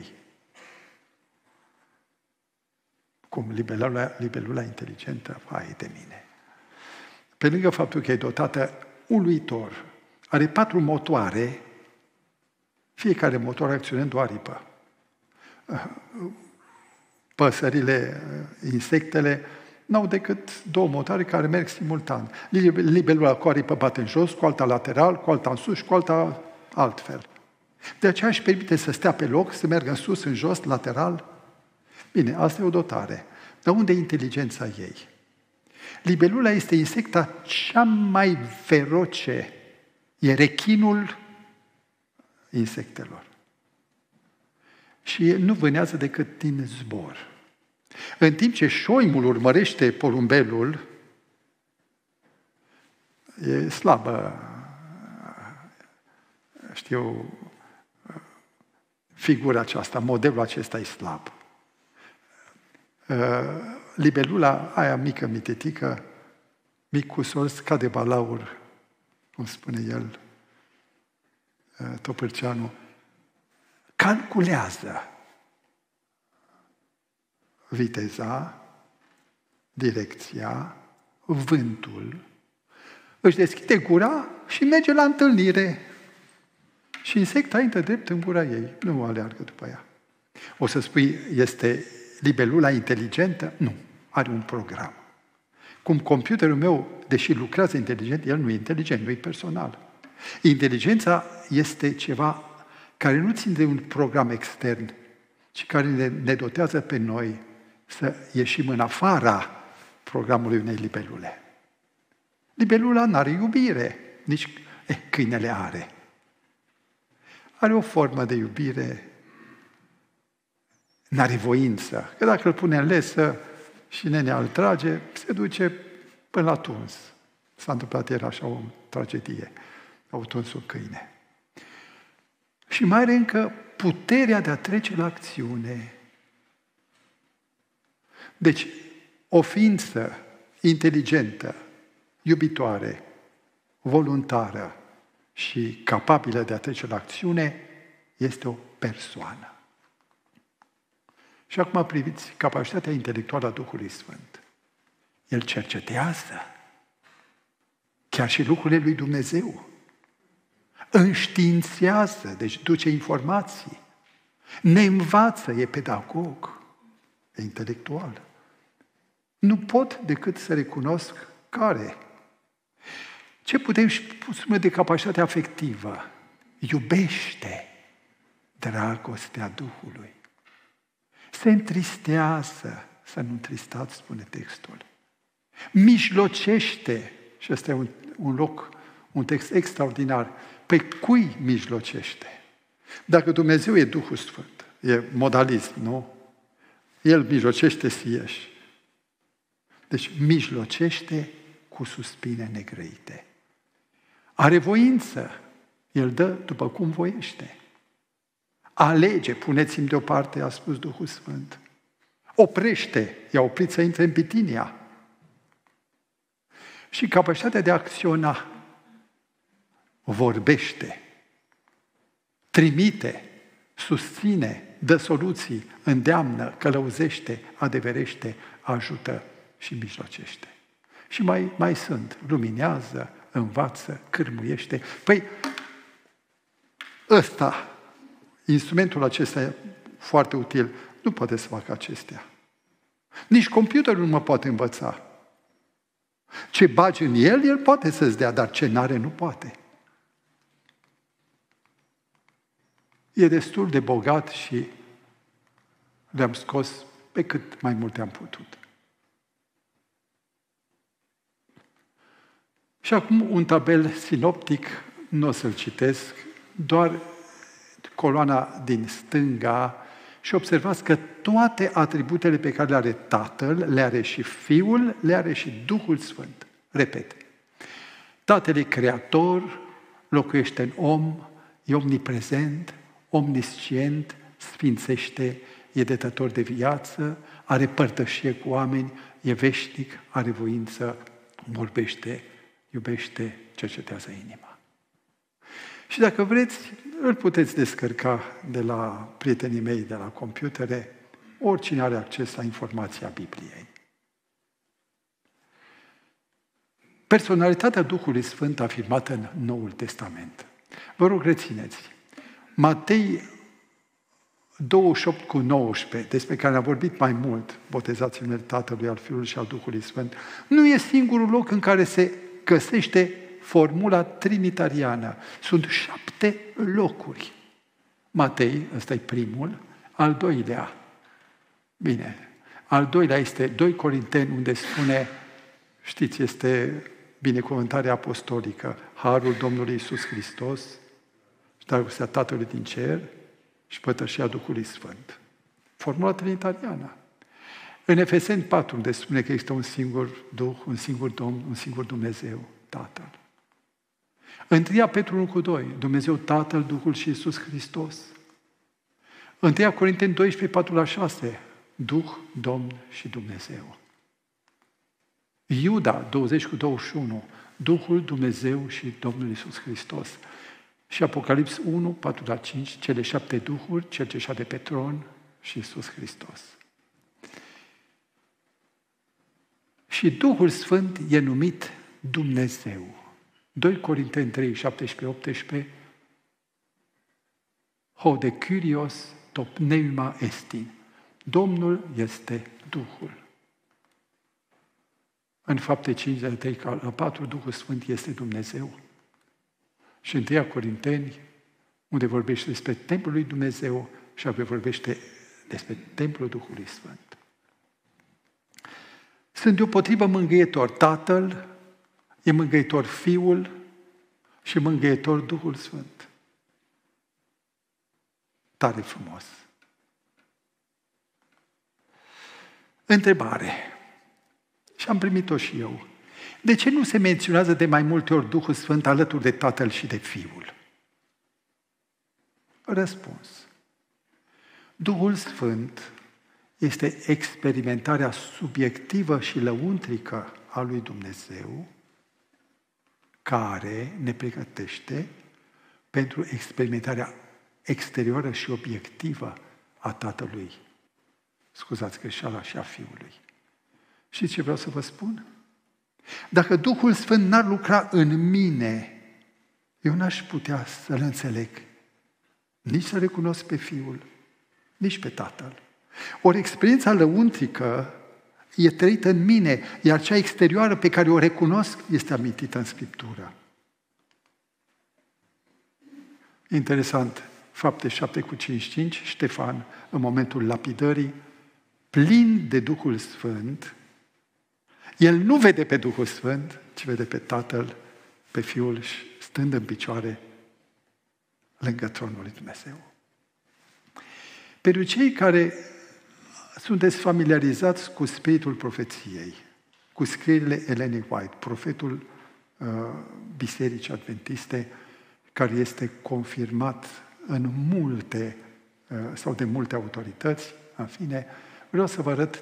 Cum libelula inteligentă, vai de mine. Pe lângă faptul că e dotată uluitor, are 4 motoare, fiecare motor acționând o aripă. Păsările, insectele, n-au decât 2 motoare care merg simultan. Libelula cu aripă bate în jos, cu alta lateral, cu alta în sus și cu alta altfel. De aceea își permite să stea pe loc, să meargă în sus, în jos, lateral. Bine, asta e o dotare. Dar unde e inteligența ei? Libelula este insecta cea mai feroce. E rechinul insectelor. Și nu vânează decât din zbor. În timp ce șoimul urmărește porumbelul, e slabă, figura aceasta, modelul acesta e slab. Libelula aia mică, mititică, mic cu sos, ca de balaur, cum spune el, Topârceanu, calculează viteza, direcția, vântul, își deschide gura și merge la întâlnire. Și insecta intră drept în gura ei, nu aleargă după ea. O să spui, este libelula inteligentă? Nu, are un program. Cum computerul meu, deși lucrează inteligent, el nu e inteligent, nu e personal. Inteligența este ceva care nu ține de un program extern, ci care ne dotează pe noi să ieșim în afara programului unei libelule. Libelula n-are iubire, nici câinele are. Are o formă de iubire, n-are voință. Că dacă îl pune în lesă și nenea îl trage, se duce până la tuns. S-a întâmplat ieri așa o tragedie. Au tuns o câine. Și mai are încă puterea de a trece la acțiune. Deci, o ființă inteligentă, iubitoare, voluntară și capabilă de a trece la acțiune este o persoană. Și acum priviți capacitatea intelectuală a Duhului Sfânt. El cercetează chiar și lucrurile lui Dumnezeu. Înștiințează, deci duce informații. Ne învață, e pedagog, e intelectual. Nu pot decât să recunosc care. Ce putem spune de capacitatea afectivă? Iubește dragostea Duhului. Se întristează, să nu întristați, spune textul. Mijlocește, și ăsta e un text extraordinar. Pe cui mijlocește? Dacă Dumnezeu e Duhul Sfânt, e modalism, nu? El mijlocește sieși. Deci mijlocește cu suspine negrăite. Are voință. El dă după cum voiește. Alege, puneți-mi deoparte, a spus Duhul Sfânt. Oprește, i-a oprit să intre în Bitinia. Și capacitatea de a acționa. Vorbește, trimite, susține, dă soluții, îndeamnă, călăuzește, adeverește, ajută și mijlocește. Și mai sunt, luminează, învață, cârmuiește. Păi, instrumentul acesta e foarte util, nu poate să facă acestea. Nici computerul nu mă poate învăța. Ce bagi în el poate să-ți dea, dar ce n-are, nu poate. E destul de bogat și le-am scos pe cât mai multe am putut. Și acum un tabel sinoptic, nu o să-l citesc, doar coloana din stânga, și observați că toate atributele pe care le are Tatăl, le are și Fiul, le are și Duhul Sfânt. Repet, Tatăl e creator, locuiește în om, e omniprezent, omniscient, sfințește, e dătător de viață, are părtășie cu oameni, e veșnic, are voință, vorbește, iubește, cercetează inima. Și dacă vreți, îl puteți descărca de la prietenii mei de la computere, oricine are acces la informația Bibliei. Personalitatea Duhului Sfânt afirmată în Noul Testament. Vă rog, rețineți. Matei 28:19, despre care am vorbit mai mult, botezați în numele Tatălui, al Fiului și al Duhului Sfânt, nu e singurul loc în care se găsește formula trinitariană. Sunt 7 locuri. Matei, ăsta e primul, al doilea. Bine, al doilea este 2 Corinteni, unde spune, știți, este binecuvântarea apostolică, harul Domnului Iisus Hristos, dragostea Tatălui din cer și părtășia Duhului Sfânt. Formula trinitariană. În Efeseni 4, unde spune că există un singur Duh, un singur Domn, un singur Dumnezeu, Tatăl. În 1 Petru 1:2, Dumnezeu Tatăl, Duhul și Iisus Hristos. În 1 Corinteni 12:4-6, Duh, Domn și Dumnezeu. Iuda 20:21, Duhul, Dumnezeu și Domnul Iisus Hristos. Și Apocalips 1:4-5, cele 7 Duhuri, cel ce șade pe tron și Iisus Hristos. Și Duhul Sfânt e numit Dumnezeu. 2 Corinteni 3:17-18, Ho de Kyrios to pneuma estin. Domnul este Duhul. În Fapte 5:3-4, Duhul Sfânt este Dumnezeu. Și în 1 Corinteni, unde vorbește despre templul lui Dumnezeu și apoi vorbește despre templul Duhului Sfânt. Sunt deopotrivă mângâietor Tatăl, e mângâietor Fiul și mângâietor Duhul Sfânt. Tare frumos. Întrebare. Și am primit-o și eu. De ce nu se menționează de mai multe ori Duhul Sfânt alături de Tatăl și de Fiul? Răspuns. Duhul Sfânt este experimentarea subiectivă și lăuntrică a lui Dumnezeu, care ne pregătește pentru experimentarea exterioară și obiectivă a Tatălui. Scuzați greșeala, și a Fiului. Și ce vreau să vă spun? Dacă Duhul Sfânt n-ar lucra în mine, eu n-aș putea să-L înțeleg, nici să recunosc pe Fiul, nici pe Tatăl. Ori experiența lăuntrică e trăită în mine, iar cea exterioară pe care o recunosc este amintită în Scriptură. Interesant, Fapte 7:55, Ștefan, în momentul lapidării, plin de Duhul Sfânt, el nu vede pe Duhul Sfânt, ci vede pe Tatăl, pe Fiul, stând în picioare lângă tronul lui Dumnezeu. Pentru cei care sunteți familiarizați cu spiritul profeției, cu scrierile Eleni White, profetul Bisericii Adventiste, care este confirmat în multe sau de multe autorități, în fine, vreau să vă arăt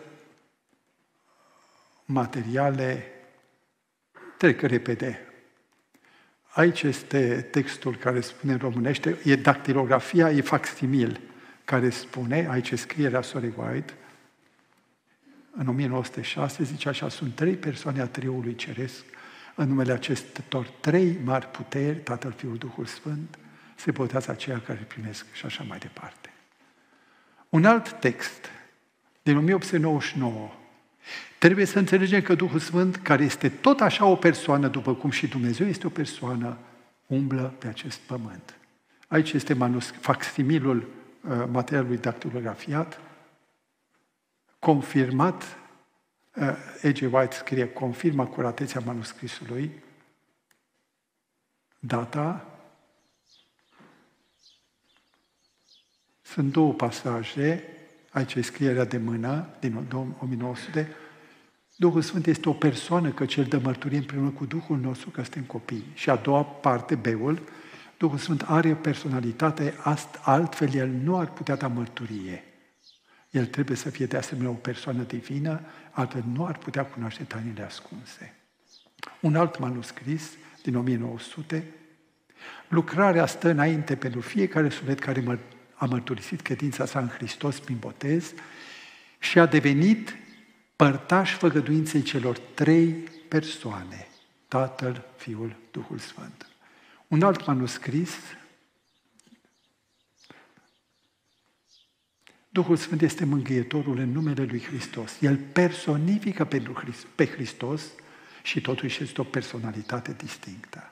materiale, trec repede. Aici este textul care spune în românește, e dactilografia, e facsimil, care spune, aici e scrierea Sorei White, în 1906, zice așa, sunt 3 persoane a Triului Ceresc, în numele acestor 3 mari puteri, Tatăl, Fiul, Duhul Sfânt, se botează aceia care îl primesc și așa mai departe. Un alt text, din 1899, trebuie să înțelegem că Duhul Sfânt, care este tot așa o persoană, după cum și Dumnezeu este o persoană, umblă pe acest pământ. Aici este facsimilul materialului dactilografiat, confirmat, A.G. White scrie, confirmă acuratețea manuscrisului, data. Sunt două pasaje, aici e scrierea de mână, din 1900. Duhul Sfânt este o persoană, că cel dă mărturie împreună cu Duhul nostru că suntem copii. Și a doua parte, B-ul, Duhul Sfânt are o personalitate, altfel El nu ar putea da mărturie. El trebuie să fie de asemenea o persoană divină, altfel nu ar putea cunoaște tainele ascunse. Un alt manuscris din 1900, lucrarea stă înainte pentru fiecare suflet care a mărturisit credința sa în Hristos prin botez și a devenit părtaș făgăduinței celor trei persoane, Tatăl, Fiul, Duhul Sfânt. Un alt manuscris, Duhul Sfânt este mângâietorul în numele lui Hristos. El personifică pe Hristos și totuși este o personalitate distinctă.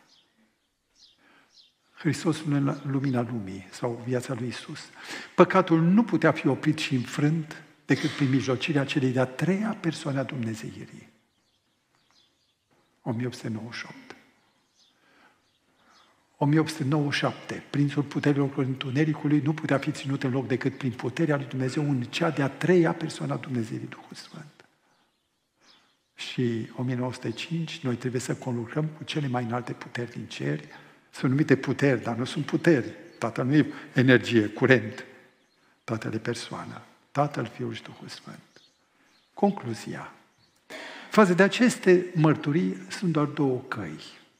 Hristos în lumina lumii sau viața lui Iisus. Păcatul nu putea fi oprit și înfrânt decât prin mijlocirea celei de-a treia persoane a Dumnezeirii. 1898. 1897. Prințul puterilor întunericului nu putea fi ținut în loc decât prin puterea lui Dumnezeu în cea de-a treia persoană a Dumnezeirii, Duhul Sfânt. Și 1905, noi trebuie să conlucrăm cu cele mai înalte puteri din cer. Sunt numite puteri, dar nu sunt puteri. Tatăl nu e energie, curent. Tatăl e persoană. Tatăl, Fiul și Duhul Sfânt. Concluzia. Față de aceste mărturii sunt doar două căi.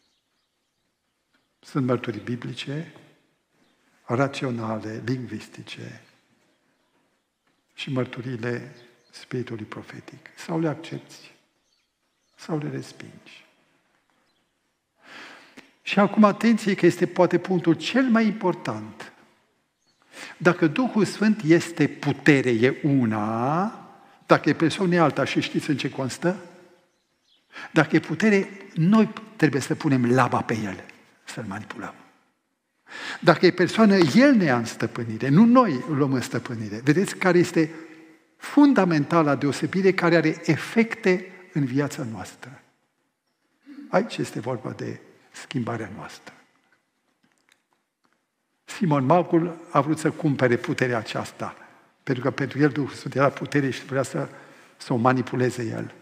Sunt mărturii biblice, raționale, lingvistice și mărturiile spiritului profetic. Sau le accepți, sau le respingi. Și acum atenție că este poate punctul cel mai important. Dacă Duhul Sfânt este putere, e una, dacă e persoană e alta și știți în ce constă? Dacă e putere, noi trebuie să punem laba pe el, să-l manipulăm. Dacă e persoană, el ne ia în stăpânire, nu noi îl luăm în stăpânire. Vedeți care este fundamentala deosebire care are efecte în viața noastră. Aici este vorba de schimbarea noastră. Simon Magul a vrut să cumpere puterea aceasta, pentru că pentru el Duhul Sfânt era putere și vrea să o manipuleze el.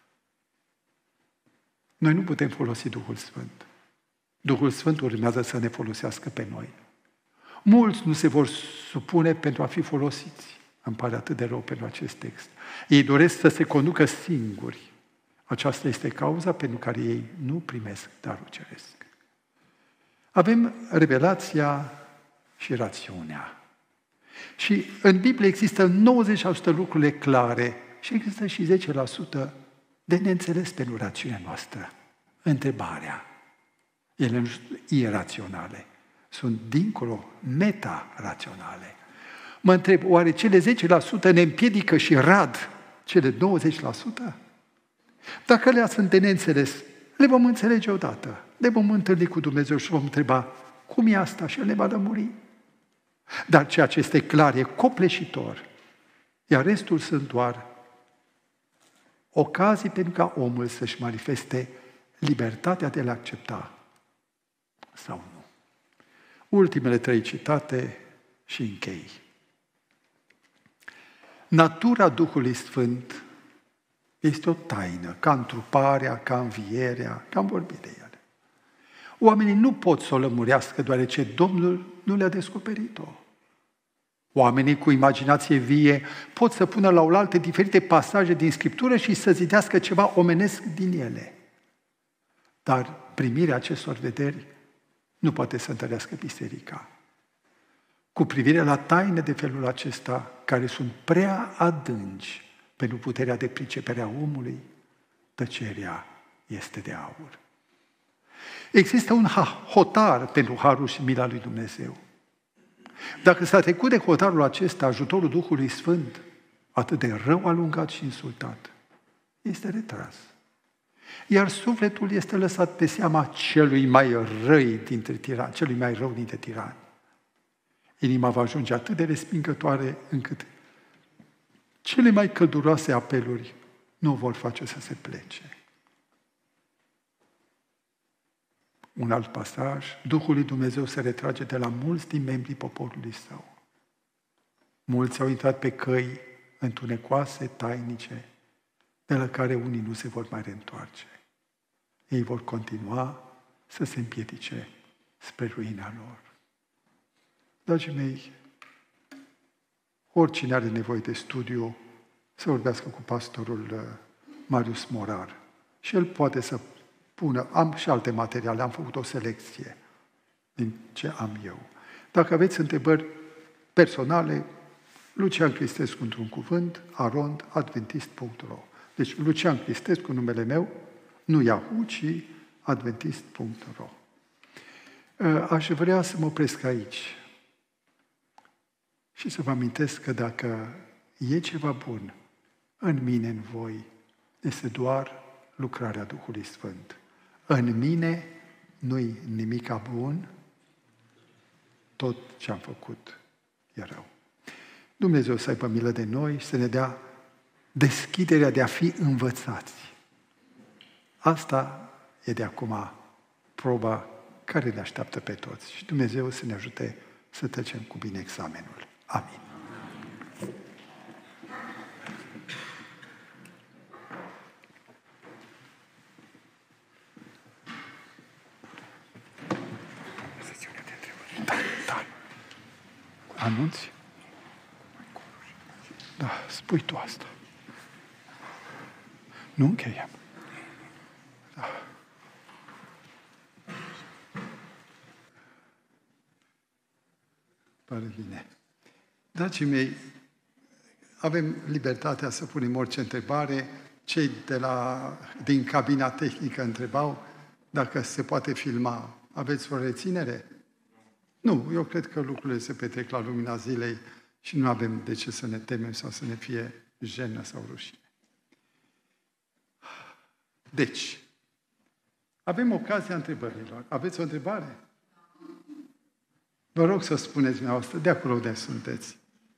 Noi nu putem folosi Duhul Sfânt. Duhul Sfânt urmează să ne folosească pe noi. Mulți nu se vor supune pentru a fi folosiți. Îmi pare atât de rău pentru acest text. Ei doresc să se conducă singuri. Aceasta este cauza pentru care ei nu primesc darul ceresc. Avem revelația și rațiunea. Și în Biblie există 90% lucrurile clare și există și 10% de neînțeles pentru rațiunea noastră. Întrebarea. Ele nu sunt iraționale, sunt dincolo, meta-raționale. Mă întreb, oare cele 10% ne împiedică și rad cele 20%? Dacă le sunt de neînțeles, le vom înțelege odată. Le vom întâlni cu Dumnezeu și vom întreba, cum e asta? Și El ne va lămuri. Dar ceea ce este clar, e copleșitor. Iar restul sunt doar ocazii pentru ca omul să-și manifeste libertatea de a le accepta sau nu. Ultimele 3 citate și închei. Natura Duhului Sfânt este o taină, ca întruparea, ca învierea, ca am vorbit de ele. Oamenii nu pot să o lămurească deoarece Domnul nu le-a descoperit-o. Oamenii cu imaginație vie pot să pună la oaltă diferite pasaje din Scriptură și să zidească ceva omenesc din ele. Dar primirea acestor vederi nu poate să întărească biserica. Cu privire la taine de felul acesta, care sunt prea adânci pentru puterea de pricepere a omului, tăcerea este de aur. Există un hotar pentru harul și mila lui Dumnezeu. Dacă s-a trecut de hotarul acesta, ajutorul Duhului Sfânt, atât de rău alungat și insultat, este retras. Iar sufletul este lăsat pe seama celui mai rău dintre tirani. Inima va ajunge atât de respingătoare încât cele mai călduroase apeluri nu o vor face să se plece. Un alt pasaj, Duhul lui Dumnezeu se retrage de la mulți din membrii poporului său. Mulți au intrat pe căi întunecoase, tainice, de la care unii nu se vor mai reîntoarce. Ei vor continua să se împiedice spre ruina lor. Dragii mei, oricine are nevoie de studiu, să vorbească cu pastorul Marius Morar. Și el poate să pună, am și alte materiale, am făcut o selecție din ce am eu. Dacă aveți întrebări personale, Lucian Cristescu într-un cuvânt, arond@adventist.ro. Deci Lucian Cristescu, numele meu, nu Yahoo, ci adventist.ro. Aș vrea să mă opresc aici și să vă amintesc că dacă e ceva bun în mine, în voi, este doar lucrarea Duhului Sfânt. În mine nu-i nimica bun, tot ce am făcut e rău. Dumnezeu să aibă milă de noi și să ne dea deschiderea de a fi învățați. Asta e de acum proba care ne așteaptă pe toți. Și Dumnezeu să ne ajute să trecem cu bine examenul. Amin. Da. Anunți? Da, spui tu asta. Nu încheiem. Da. Pare bine. Dragii mei, avem libertatea să punem orice întrebare. Cei din cabina tehnică întrebau dacă se poate filma. Aveți o reținere? Nu, eu cred că lucrurile se petrec la lumina zilei și nu avem de ce să ne temem sau să ne fie jenă sau rușine. Deci, avem ocazia întrebărilor. Aveți o întrebare? Vă rog să spuneți dumneavoastră, de acolo unde sunteți.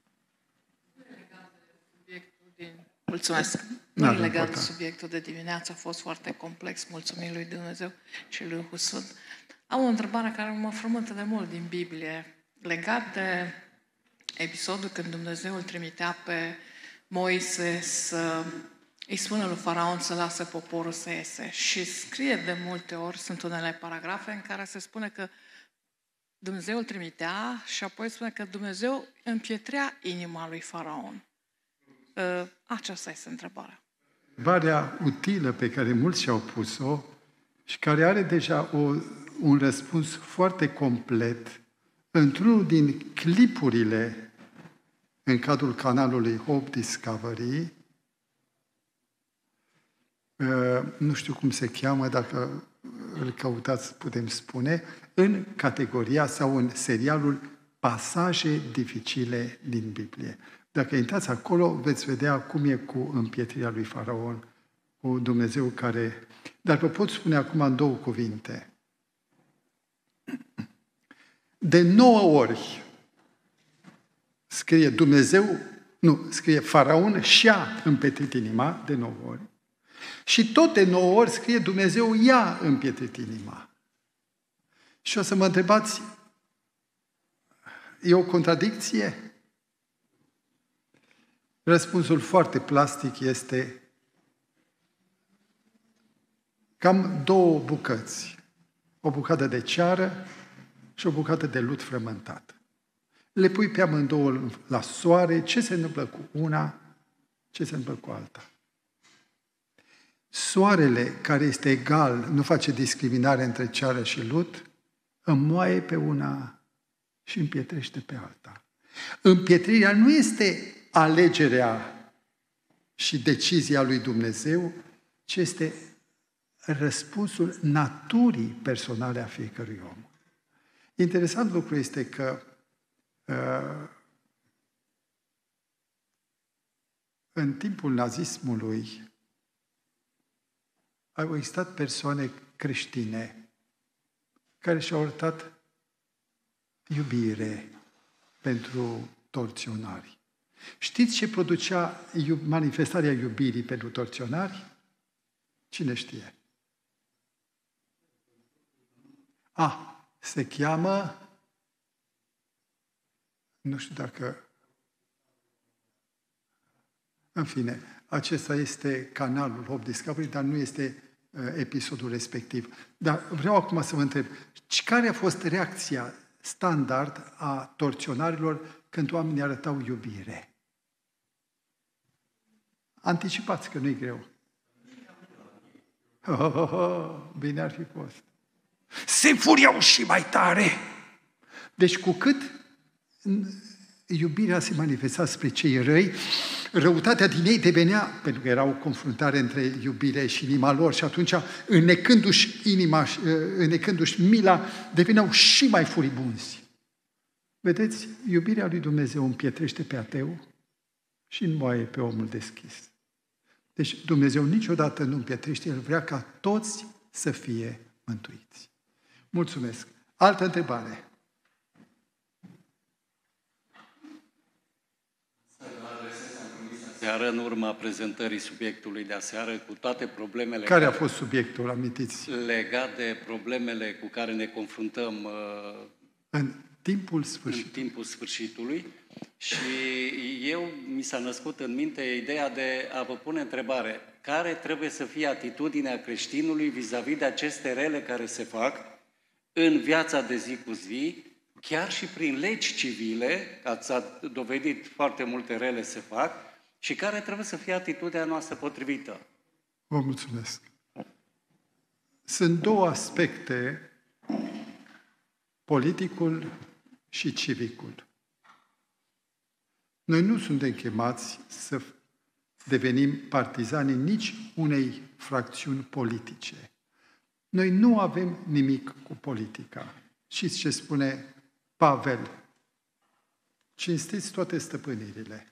Mulțumesc. Nu e legat de subiectul de dimineață, a fost foarte complex, mulțumim lui Dumnezeu și lui Husut. Am o întrebare care mă frământă de mult din Biblie, legat de episodul când Dumnezeu îl trimitea pe Moise să îi spună lui Faraon să lasă poporul să iese. Și scrie de multe ori, sunt unele paragrafe în care se spune că Dumnezeu îl trimitea și apoi spune că Dumnezeu împietrea inima lui Faraon. Aceasta este întrebarea. Întrebarea utilă pe care mulți și-au pus-o și care are deja un răspuns foarte complet într-unul din clipurile în cadrul canalului Hope Discovery. Nu știu cum se cheamă, dacă îl căutați putem spune, în categoria sau în serialul Pasaje dificile din Biblie. Dacă intrați acolo, veți vedea cum e cu împietrirea lui Faraon, cu Dumnezeu care... Dar vă pot spune acum în 2 cuvinte. De 9 ori scrie scrie Faraon și-a împietrit inima, de 9 ori. Și tot de 9 ori scrie Dumnezeu i-a împietrit inima. Și o să mă întrebați, e o contradicție? Răspunsul foarte plastic este cam 2 bucăți. O bucată de ceară și o bucată de lut frământat. Le pui pe amândouă la soare, ce se întâmplă cu una, ce se întâmplă cu alta. Soarele, care este egal, nu face discriminare între ceară și lut, înmoaie pe una și împietrește pe alta. Împietrirea nu este alegerea și decizia lui Dumnezeu, ci este răspunsul naturii personale a fiecărui om. Interesant lucru este că în timpul nazismului au existat persoane creștine care și-au arătat iubire pentru torționari. Știți ce producea manifestarea iubirii pentru torționari? Cine știe? Se cheamă, nu știu dacă, în fine, acesta este canalul Hope Discovery, dar nu este episodul respectiv. Dar vreau acum să vă întreb, care a fost reacția standard a torționarilor când oamenii arătau iubire? Anticipați că nu-i greu. Bine ar fi fost. Se înfuriau și mai tare. Deci cu cât iubirea se manifesta spre cei răi, răutatea din ei devenea, pentru că era o confruntare între iubire și inima lor și atunci, înnecându-și mila, deveneau și mai furibunzi. Vedeți, iubirea lui Dumnezeu împietrește pe ateu și înmoaie pe omul deschis. Deci Dumnezeu niciodată nu împietrește, El vrea ca toți să fie mântuiți. Mulțumesc. Altă întrebare. Seară, în urma prezentării subiectului de aseară, cu toate problemele... Care a fost subiectul, amintiți? Legat de problemele cu care ne confruntăm în timpul sfârșitului. Și mi s-a născut în minte ideea de a vă pune întrebare. Care trebuie să fie atitudinea creștinului vis-a-vis de aceste rele care se fac în viața de zi cu zi, chiar și prin legi civile, ați dovedit foarte multe rele se fac, și care trebuie să fie atitudinea noastră potrivită? Vă mulțumesc. Sunt două aspecte, politicul și civicul. Noi nu suntem chemați să devenim partizani nici unei fracțiuni politice. Noi nu avem nimic cu politica. Știți ce spune Pavel? Cinstiți toate stăpânirile.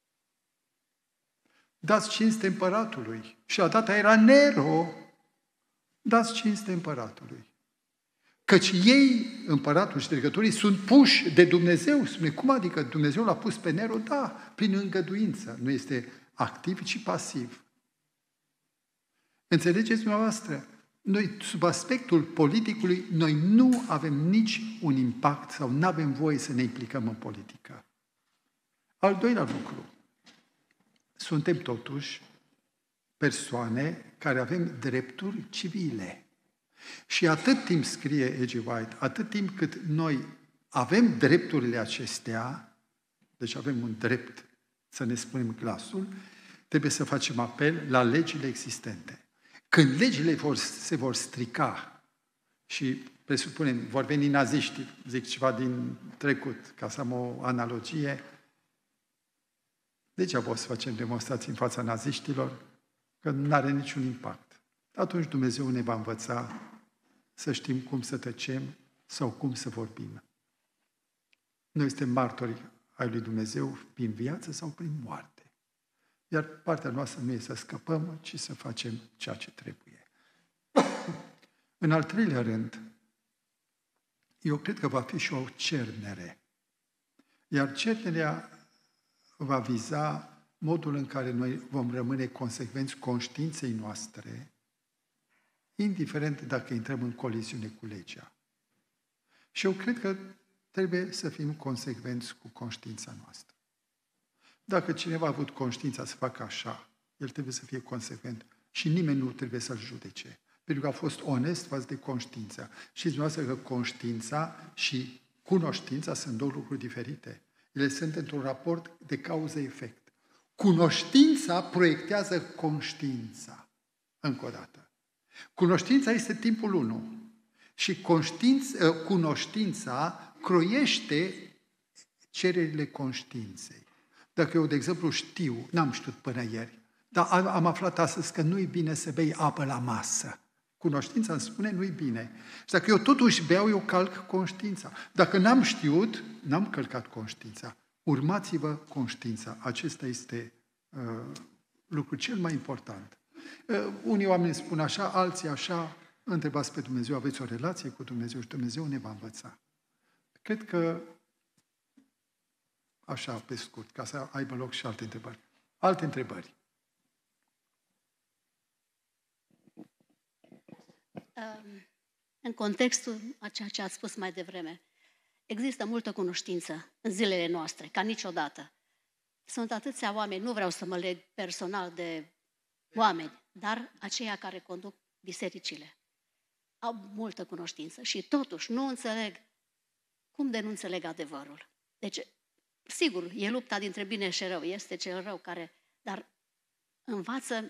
Dați cinste împăratului. Și la data era Nero. Dați cinste împăratului. Căci ei, împăratul și trecătorii, sunt puși de Dumnezeu. Spune, cum adică Dumnezeu l-a pus pe Nero? Da, prin îngăduință. Nu este activ, ci pasiv. Înțelegeți dumneavoastră? Noi, sub aspectul politicului, noi nu avem nici un impact sau nu avem voie să ne implicăm în politică. Al doilea lucru. Suntem totuși persoane care avem drepturi civile. Și atât timp, scrie E.G. White, atât timp cât noi avem drepturile acestea, deci avem un drept să ne spunem glasul, trebuie să facem apel la legile existente. Când legile se vor strica și, presupunem, vor veni naziștii, zic ceva din trecut, ca să am o analogie, degeaba o să facem demonstrații în fața naziștilor, că nu are niciun impact. Atunci Dumnezeu ne va învăța să știm cum să tăcem sau cum să vorbim. Noi suntem martori ai lui Dumnezeu prin viață sau prin moarte. Iar partea noastră nu e să scăpăm, ci să facem ceea ce trebuie. În al treilea rând, eu cred că va fi și o cernere. Iar cernerea va viza modul în care noi vom rămâne consecvenți conștiinței noastre, indiferent dacă intrăm în coliziune cu legea. Și eu cred că trebuie să fim consecvenți cu conștiința noastră. Dacă cineva a avut conștiința să facă așa, el trebuie să fie consecvent și nimeni nu trebuie să-l judece, pentru că a fost onest față de conștiința. Știți dumneavoastră că conștiința și cunoștința sunt două lucruri diferite. Ele sunt într-un raport de cauză-efect. Cunoștința proiectează conștiința. Încă o dată. Cunoștința este timpul 1 și cunoștința croiește cererile conștiinței. Dacă eu, de exemplu, știu, n-am știut până ieri, dar am aflat astăzi că nu-i bine să bei apă la masă. Cunoștința îmi spune nu-i bine. Și dacă eu totuși beau, eu calc conștiința. Dacă n-am știut, n-am călcat conștiința. Urmați-vă conștiința. Acesta este lucrul cel mai important. Unii oameni spun așa, alții așa, întrebați pe Dumnezeu, aveți o relație cu Dumnezeu și Dumnezeu ne va învăța. Cred că așa pe scurt, ca să aibă loc și alte întrebări. Alte întrebări? În contextul a ceea ce ați spus mai devreme, există multă cunoștință în zilele noastre, ca niciodată. Sunt atâția oameni, nu vreau să mă leg personal de oameni, dar aceia care conduc bisericile au multă cunoștință și totuși nu înțeleg cum de nu înțeleg adevărul. Deci, sigur, e lupta dintre bine și rău, este cel rău care, dar învață...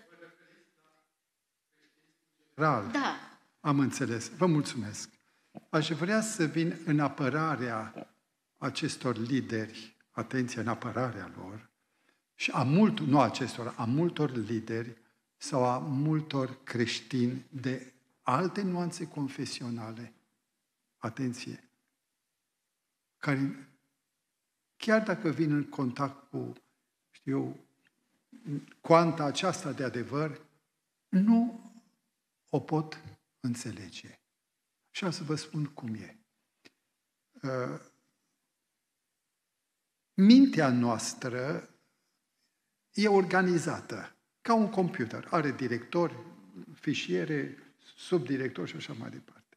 Da. Am înțeles. Vă mulțumesc. Aș vrea să vin în apărarea acestor lideri, atenție, în apărarea lor, și a multor lideri sau a multor creștini de alte nuanțe confesionale, atenție, care chiar dacă vin în contact cu, cuanta aceasta de adevăr, nu o pot înțelege. Și am să vă spun cum e. Mintea noastră e organizată ca un computer. Are directori, fișiere, subdirectori și așa mai departe.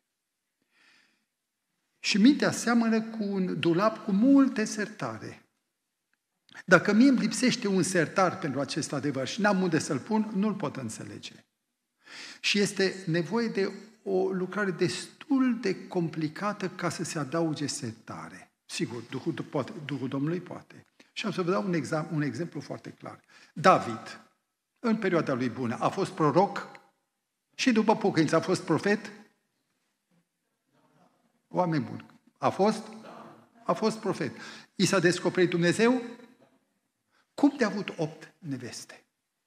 Și mintea seamănă cu un dulap cu multe sertare. Dacă mie îmi lipsește un sertar pentru acest adevăr și n-am unde să-l pun, nu-l pot înțelege. Și este nevoie de o lucrare destul de complicată ca să se adauge sertare. Sigur, Duhul Domnului poate. Și am să vă dau un exemplu foarte clar. David, în perioada lui bună, a fost proroc și după pocăință a fost profet? Oameni buni. A fost profet. I s-a descoperit Dumnezeu? Cum de-a avut 8 neveste?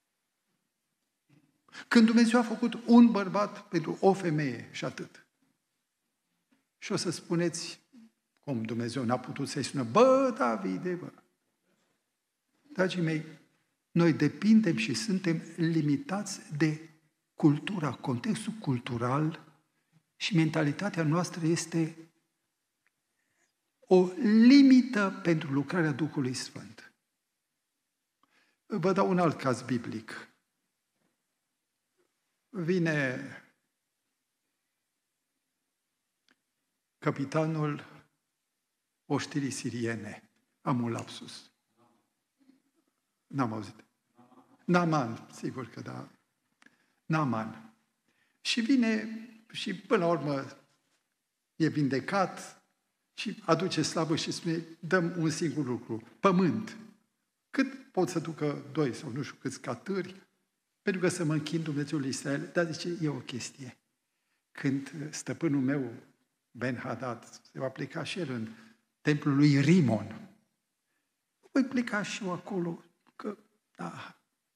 Când Dumnezeu a făcut un bărbat pentru o femeie și atât. Și o să spuneți, cum Dumnezeu n-a putut să-i spună, bă, Davide, bă. Dragii mei, noi depindem și suntem limitați de cultura, contextul cultural și mentalitatea noastră este o limită pentru lucrarea Duhului Sfânt. Vă dau un alt caz biblic. Vine capitanul oștirii siriene. Am un lapsus. N-am auzit. Naaman, sigur că da. Naaman. Și vine și până la urmă e vindecat și aduce slavă și spune, dăm un singur lucru, pământ. Cât pot să ducă 2 sau nu știu câți catâri, pentru că să mă închin Dumnezeul Israel, dar zice, e o chestie. Când stăpânul meu, Ben-Hadad, se va pleca și el în templul lui Rimon, voi pleca și eu acolo, că, da,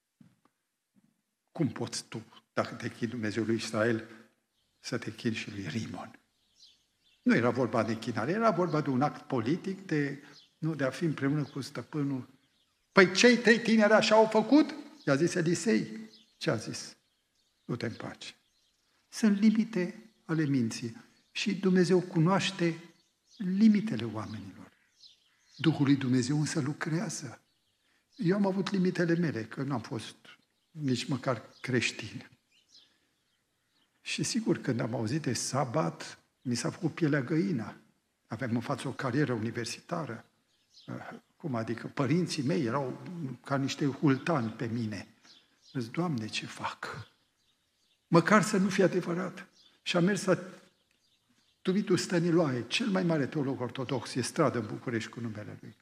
cum poți tu, dacă te închin Dumnezeul lui Israel, să te închin și lui Rimon? Nu era vorba de închinare, era vorba de un act politic, de a fi împreună cu stăpânul. Păi cei 3 tineri așa au făcut? I-a zis Elisei. Ce a zis? Du-te în pace. Sunt limite ale minții și Dumnezeu cunoaște limitele oamenilor. Duhul lui Dumnezeu însă lucrează. Eu am avut limitele mele, că nu am fost nici măcar creștin. Și sigur, când am auzit de sabat, mi s-a făcut pielea găină. Aveam în față o carieră universitară. Cum adică? Părinții mei erau ca niște hultani pe mine. Zic, Doamne, ce fac? Măcar să nu fie adevărat. Și am mers la Dumitru Stăniloae, cel mai mare teolog ortodox, e stradă în București cu numele lui.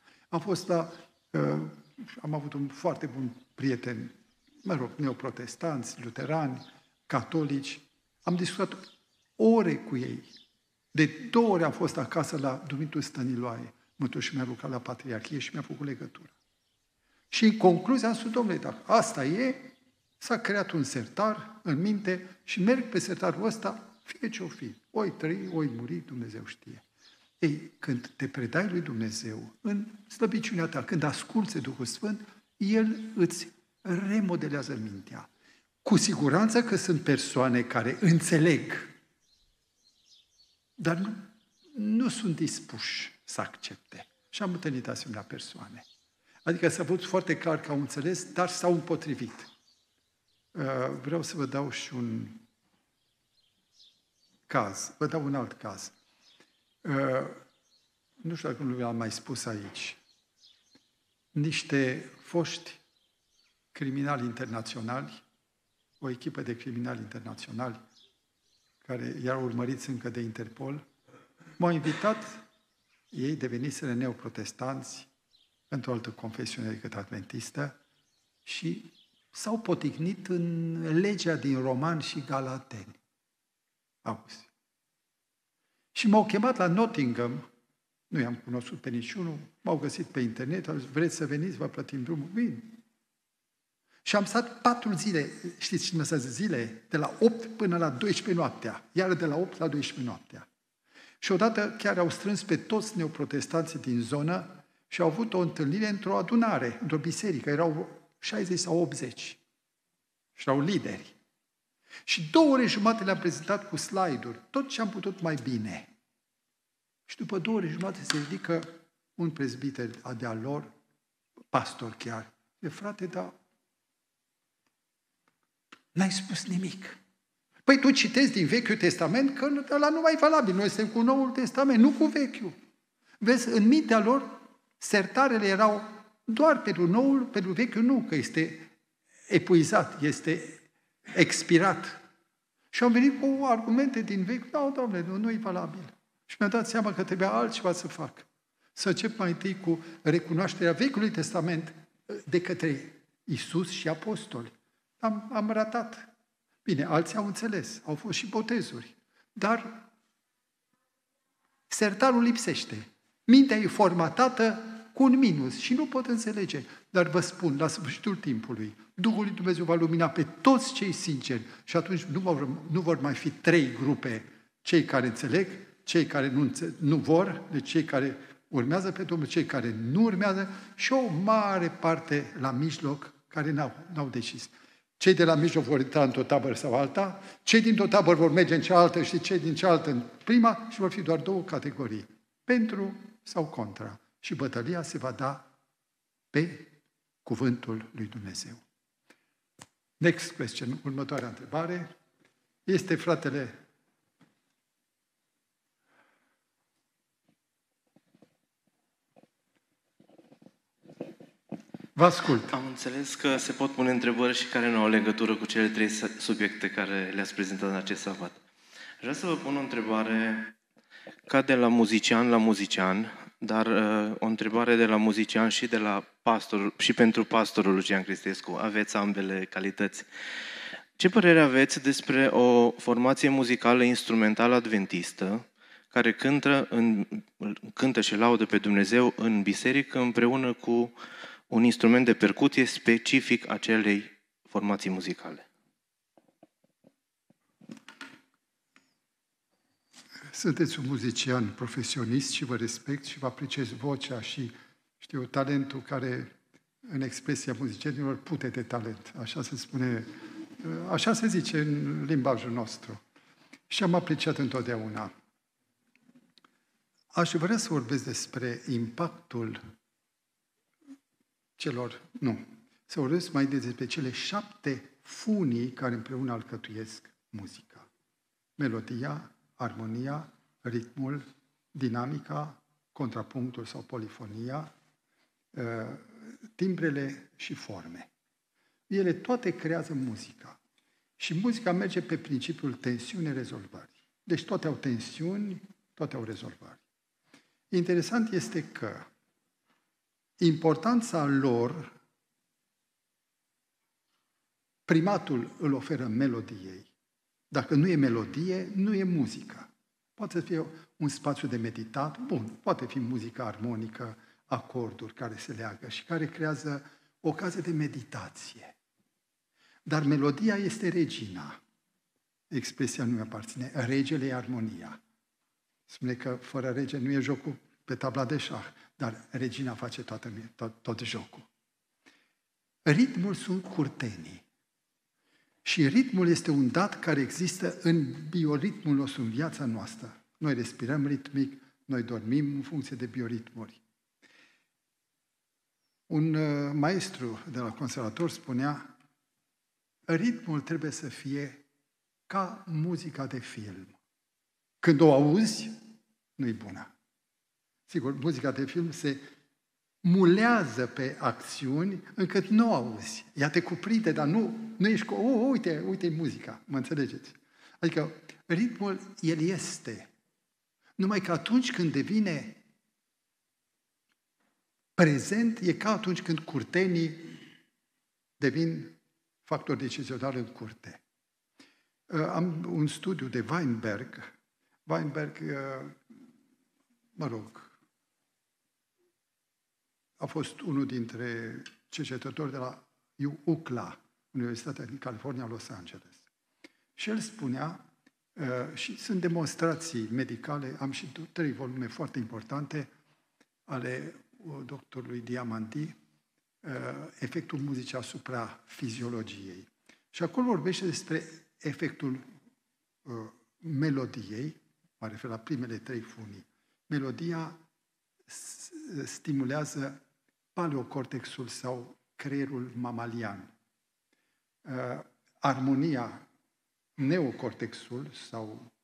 Am avut un foarte bun prieten, neoprotestanți, luterani, catolici. Am discutat ore cu ei. De 2 ori am fost acasă la Dumitru Stăniloae. Mătuși mi-a lucrat la Patriarhie și mi-a făcut legătură. Și în concluzie am spus, domnule, dacă asta e, s-a creat un sertar în minte și merg pe sertarul ăsta, fie ce-o fi. Oi trăi, oi muri, Dumnezeu știe. Ei, când te predai lui Dumnezeu, în slăbiciunea ta, când asculți Duhul Sfânt, El îți remodelează mintea. Cu siguranță că sunt persoane care înțeleg, dar nu sunt dispuși să accepte. Și am întâlnit asemenea persoane. Adică s-a văzut foarte clar că au înțeles, dar s-au împotrivit. Vreau să vă dau și un caz. Vă dau un alt caz. Nu știu dacă nu l-am mai spus aici. Niște foști criminali internaționali, o echipă de criminali internaționali, care erau urmăriți încă de Interpol, m-au invitat, ei deveniseră neoprotestanți, într-o altă confesiune decât adventistă, și s-au poticnit în legea din Romani și Galateni. Auzi. Și m-au chemat la Nottingham, nu i-am cunoscut pe niciunul, m-au găsit pe internet, au zis, vreți să veniți, vă plătim drumul? Vin. Și am stat 4 zile, știți ce mă zile? De la 8 până la 12 noaptea, iar de la 8 la 12 noaptea. Și odată chiar au strâns pe toți neoprotestanții din zonă și au avut o întâlnire într-o adunare, într-o biserică, erau 60 sau 80 și erau lideri. Și 2 ore jumate le-am prezentat cu slide-uri, tot ce am putut mai bine. Și după 2 ore jumate se ridică un prezbiter de-al lor, pastor chiar. Frate, dar n-ai spus nimic. Păi tu citezi din Vechiul Testament că ăla nu mai e valabil. Noi suntem cu Noul Testament, nu cu Vechiul. Vezi, în mintea lor, sertarele erau doar pentru Noul, pentru Vechiul nu, că este epuizat, este expirat. Și am venit cu argumente din Vechiul. Da, Doamne, nu e valabil. Și mi-am dat seama că trebuia altceva să fac. Să încep mai întâi cu recunoașterea Vechiului Testament de către Iisus și apostoli. Am ratat. Bine, alții au înțeles, au fost și botezuri. Dar sertarul lipsește. Mintea e formatată cu un minus și nu pot înțelege. Dar vă spun, la sfârșitul timpului, Duhul lui Dumnezeu va lumina pe toți cei sinceri și atunci nu vor mai fi 3 grupe. Cei care înțeleg, cei care nu vor, deci cei care urmează pe Domnul, cei care nu urmează și o mare parte la mijloc care n-au decis. Cei de la mijloc vor intra într-o tabără sau alta, cei dintr-o tabără vor merge în cealaltă și cei din cealaltă în prima și vor fi doar 2 categorii, pentru sau contra. Și bătălia se va da pe cuvântul lui Dumnezeu. Next question, următoarea întrebare, este fratele. Vă ascult. Am înțeles că se pot pune întrebări și care nu au legătură cu cele 3 subiecte care le-ați prezentat în acest sabat. Vreau să vă pun o întrebare ca de la muzician la muzician, dar o întrebare de la muzician și de la pastor, și pentru pastorul Lucian Cristescu. Aveți ambele calități. Ce părere aveți despre o formație muzicală instrumentală adventistă care cântă și laudă pe Dumnezeu în biserică împreună cu un instrument de percuție specific acelei formații muzicale? Sunteți un muzician profesionist și vă respect și vă apreciez vocea și, talentul care, în expresia muzicienilor, pute de talent. Așa se spune, așa se zice în limbajul nostru. Și am apreciat întotdeauna. Aș vrea să vorbesc despre impactul să vorbesc mai despre cele 7 funii care împreună alcătuiesc muzica. Melodia, armonia, ritmul, dinamica, contrapunctul sau polifonia, timbrele și forme. Ele toate creează muzica. Și muzica merge pe principiul tensiune-rezolvări. Deci toate au tensiuni, toate au rezolvări. Interesant este că importanța lor, primatul îl oferă melodiei. Dacă nu e melodie, nu e muzică. Poate să fie un spațiu de meditat, bun, poate fi muzică armonică, acorduri care se leagă și care creează ocazie de meditație. Dar melodia este regina. Expresia nu aparține. Regele e armonia. Spune că fără rege nu e jocul pe tabla de șah, dar regina face tot jocul. Ritmul sunt curtenii. Și ritmul este un dat care există în bioritmul nostru, în viața noastră. Noi respirăm ritmic, noi dormim în funcție de bioritmuri. Un maestru de la conservator spunea, ritmul trebuie să fie ca muzica de film. Când o auzi, nu-i bună. Sigur, muzica de film se mulează pe acțiuni încât nu o auzi. Ea te cuprinde, dar nu ești cu, uite muzica, mă înțelegeți? Adică ritmul, el este. Numai că atunci când devine prezent, e ca atunci când curtenii devin factori decizionali în curte. Am un studiu de Weinberg. Weinberg, a fost unul dintre cercetători de la UCLA, Universitatea din California, Los Angeles. Și el spunea, și sunt demonstrații medicale, am și 3 volume foarte importante ale doctorului Diamanti, efectul muzicii asupra fiziologiei. Și acolo vorbește despre efectul melodiei, mă refer la primele 3 funii. Melodia stimulează paleocortexul sau creierul mamalian. Armonia, neocortexul sau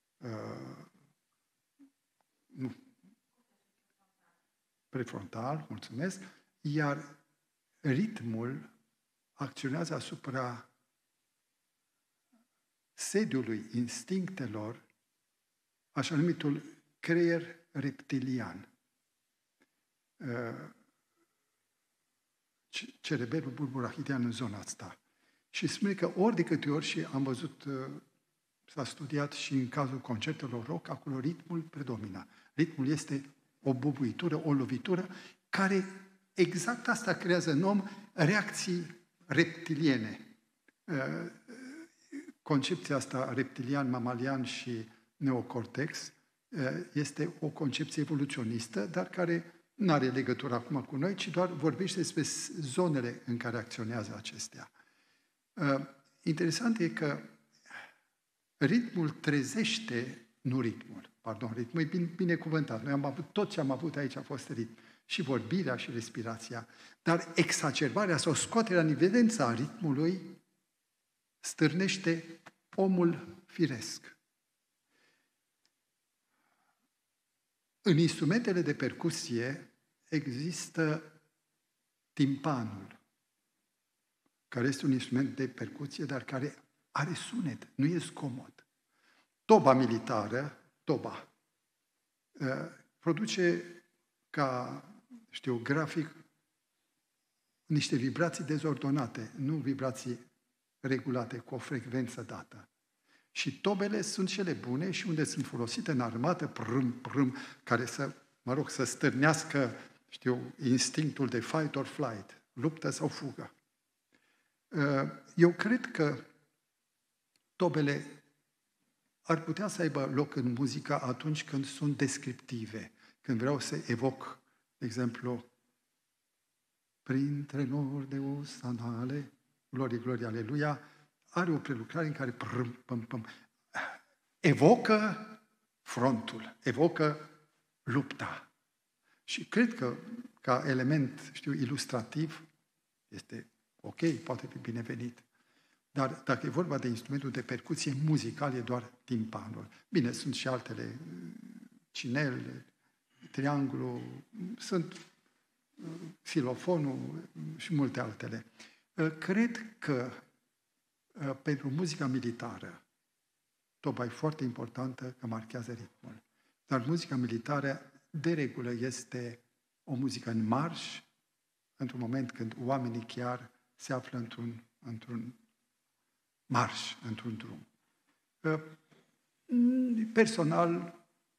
prefrontal, mulțumesc, iar ritmul acționează asupra sediului instinctelor, așa numitul creier reptilian. Cerebelul bulborachidian în zona asta. Și spune că ori de câte ori, și am văzut, s-a studiat și în cazul concertelor rock, acolo ritmul predomina. Ritmul este o bubuitură, o lovitură, care exact asta creează în om reacții reptiliene. Concepția asta reptilian, mamalian și neocortex este o concepție evoluționistă, dar care nu are legătură acum cu noi, ci doar vorbește despre zonele în care acționează acestea. Interesant e că ritmul trezește, nu ritmul, ritmul e binecuvântat. Noi am avut, tot ce am avut aici a fost ritm. Și vorbirea și respirația. Dar exacerbarea sau scoaterea în evidență a ritmului stârnește omul firesc. În instrumentele de percusie există timpanul, care este un instrument de percuție, dar care are sunet, nu e zgomot. Toba militară, produce ca, grafic, niște vibrații dezordonate, nu vibrații regulate cu o frecvență dată. Și tobele sunt cele bune și unde sunt folosite în armată, care să stârnească, instinctul de fight or flight, luptă sau fugă. Eu cred că tobele ar putea să aibă loc în muzică atunci când sunt descriptive, când vreau să evoc, de exemplu, printre nori de osanale, glorie, glorie, aleluia, are o prelucrare în care evocă frontul, evocă lupta. Și cred că, ca element, ilustrativ, este ok, poate fi binevenit. Dar dacă e vorba de instrumentul de percuție muzical, e doar timpanul. Bine, sunt și altele, cinele, triangulul, sunt xilofonul și multe altele. Cred că pentru muzica militară, toba e foarte importantă că marchează ritmul. Dar muzica militară, de regulă, este o muzică în marș, într-un moment când oamenii chiar se află într-un marș, într-un drum. Personal,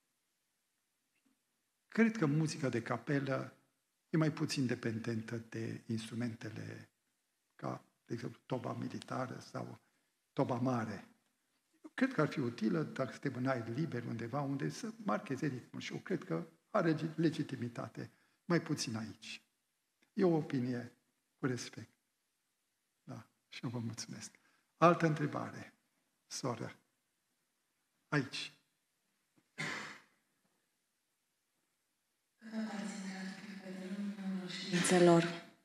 cred că muzica de capelă e mai puțin dependentă de instrumentele ca, de exemplu, toba militară sau toba mare. Cred că ar fi utilă dacă suntem în aer liber undeva unde să marcheze ritmul și eu cred că are legitimitate, mai puțin aici. E o opinie cu respect. Da, și eu vă mulțumesc. Altă întrebare, soră. Aici. Științelor.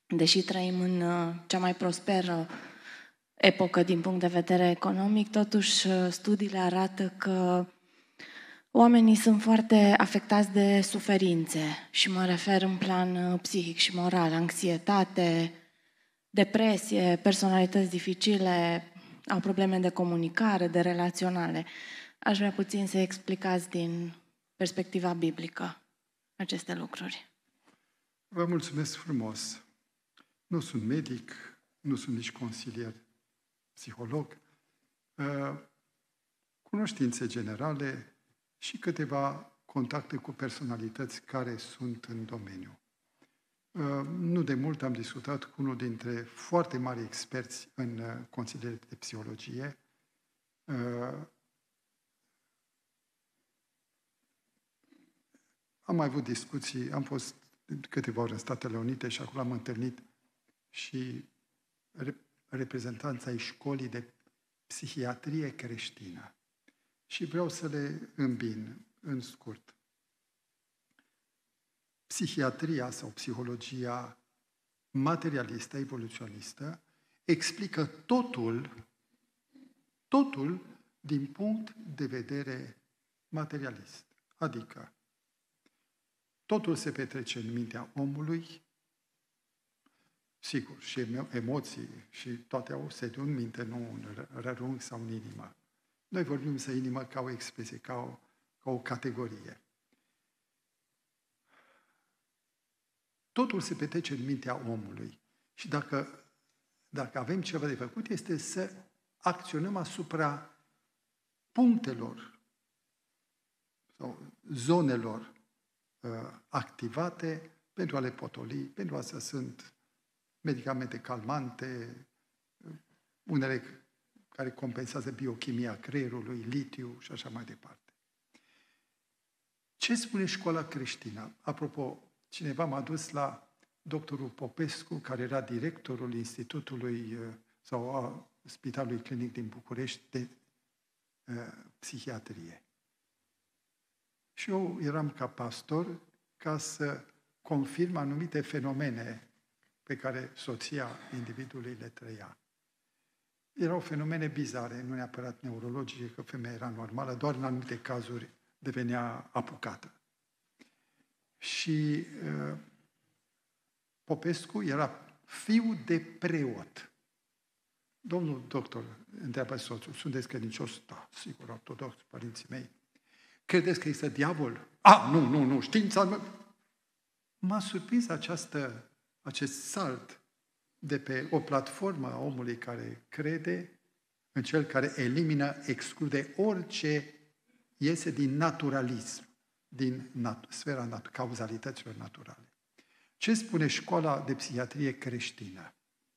deși trăim în cea mai prosperă epocă din punct de vedere economic, totuși studiile arată că oamenii sunt foarte afectați de suferințe și mă refer în plan psihic și moral, anxietate, depresie, personalități dificile, au probleme de comunicare, de relaționale. Aș vrea puțin să explicați din perspectiva biblică aceste lucruri. Vă mulțumesc frumos. Nu sunt medic, nu sunt nici consilier psiholog, cunoștințe generale și câteva contacte cu personalități care sunt în domeniu. Nu de mult am discutat cu unul dintre foarte mari experți în consiliere de psihologie. Am mai avut discuții, am fost câteva ori în Statele Unite și acolo am întâlnit și reprezentanța ai școlii de psihiatrie creștină. Și vreau să le îmbin în scurt. Psihiatria sau psihologia materialistă, evoluționistă, explică totul din punct de vedere materialist. Adică, totul se petrece în mintea omului, sigur, și emoții și toate au sediu în minte, nu în rărunchi sau în inimă. Noi vorbim să inimă ca o expresie, ca o categorie. Totul se petrece în mintea omului. Și dacă avem ceva de făcut, este să acționăm asupra punctelor sau zonelor activate pentru a le potoli. Pentru asta sunt medicamente calmante, unele care compensează biochimia creierului, litiu și așa mai departe. Ce spune școala creștină? Apropo, cineva m-a dus la doctorul Popescu, care era directorul Institutului sau a Spitalului Clinic din București de psihiatrie. Și eu eram ca pastor ca să confirm anumite fenomene pe care soția individului le trăia. Erau fenomene bizare, nu neapărat neurologice, că femeia era normală, doar în anumite cazuri devenea apucată. Și Popescu era fiu de preot. Domnul doctor întreabă soțul, sunteți credincios? Da, sigur, ortodox, părinții mei. Credeți că este diavol? Nu, știința... M-a surprins acest salt de pe o platformă a omului care crede în cel care elimină, exclude orice iese din naturalism, din sfera cauzalităților naturale. Ce spune școala de psihiatrie creștină?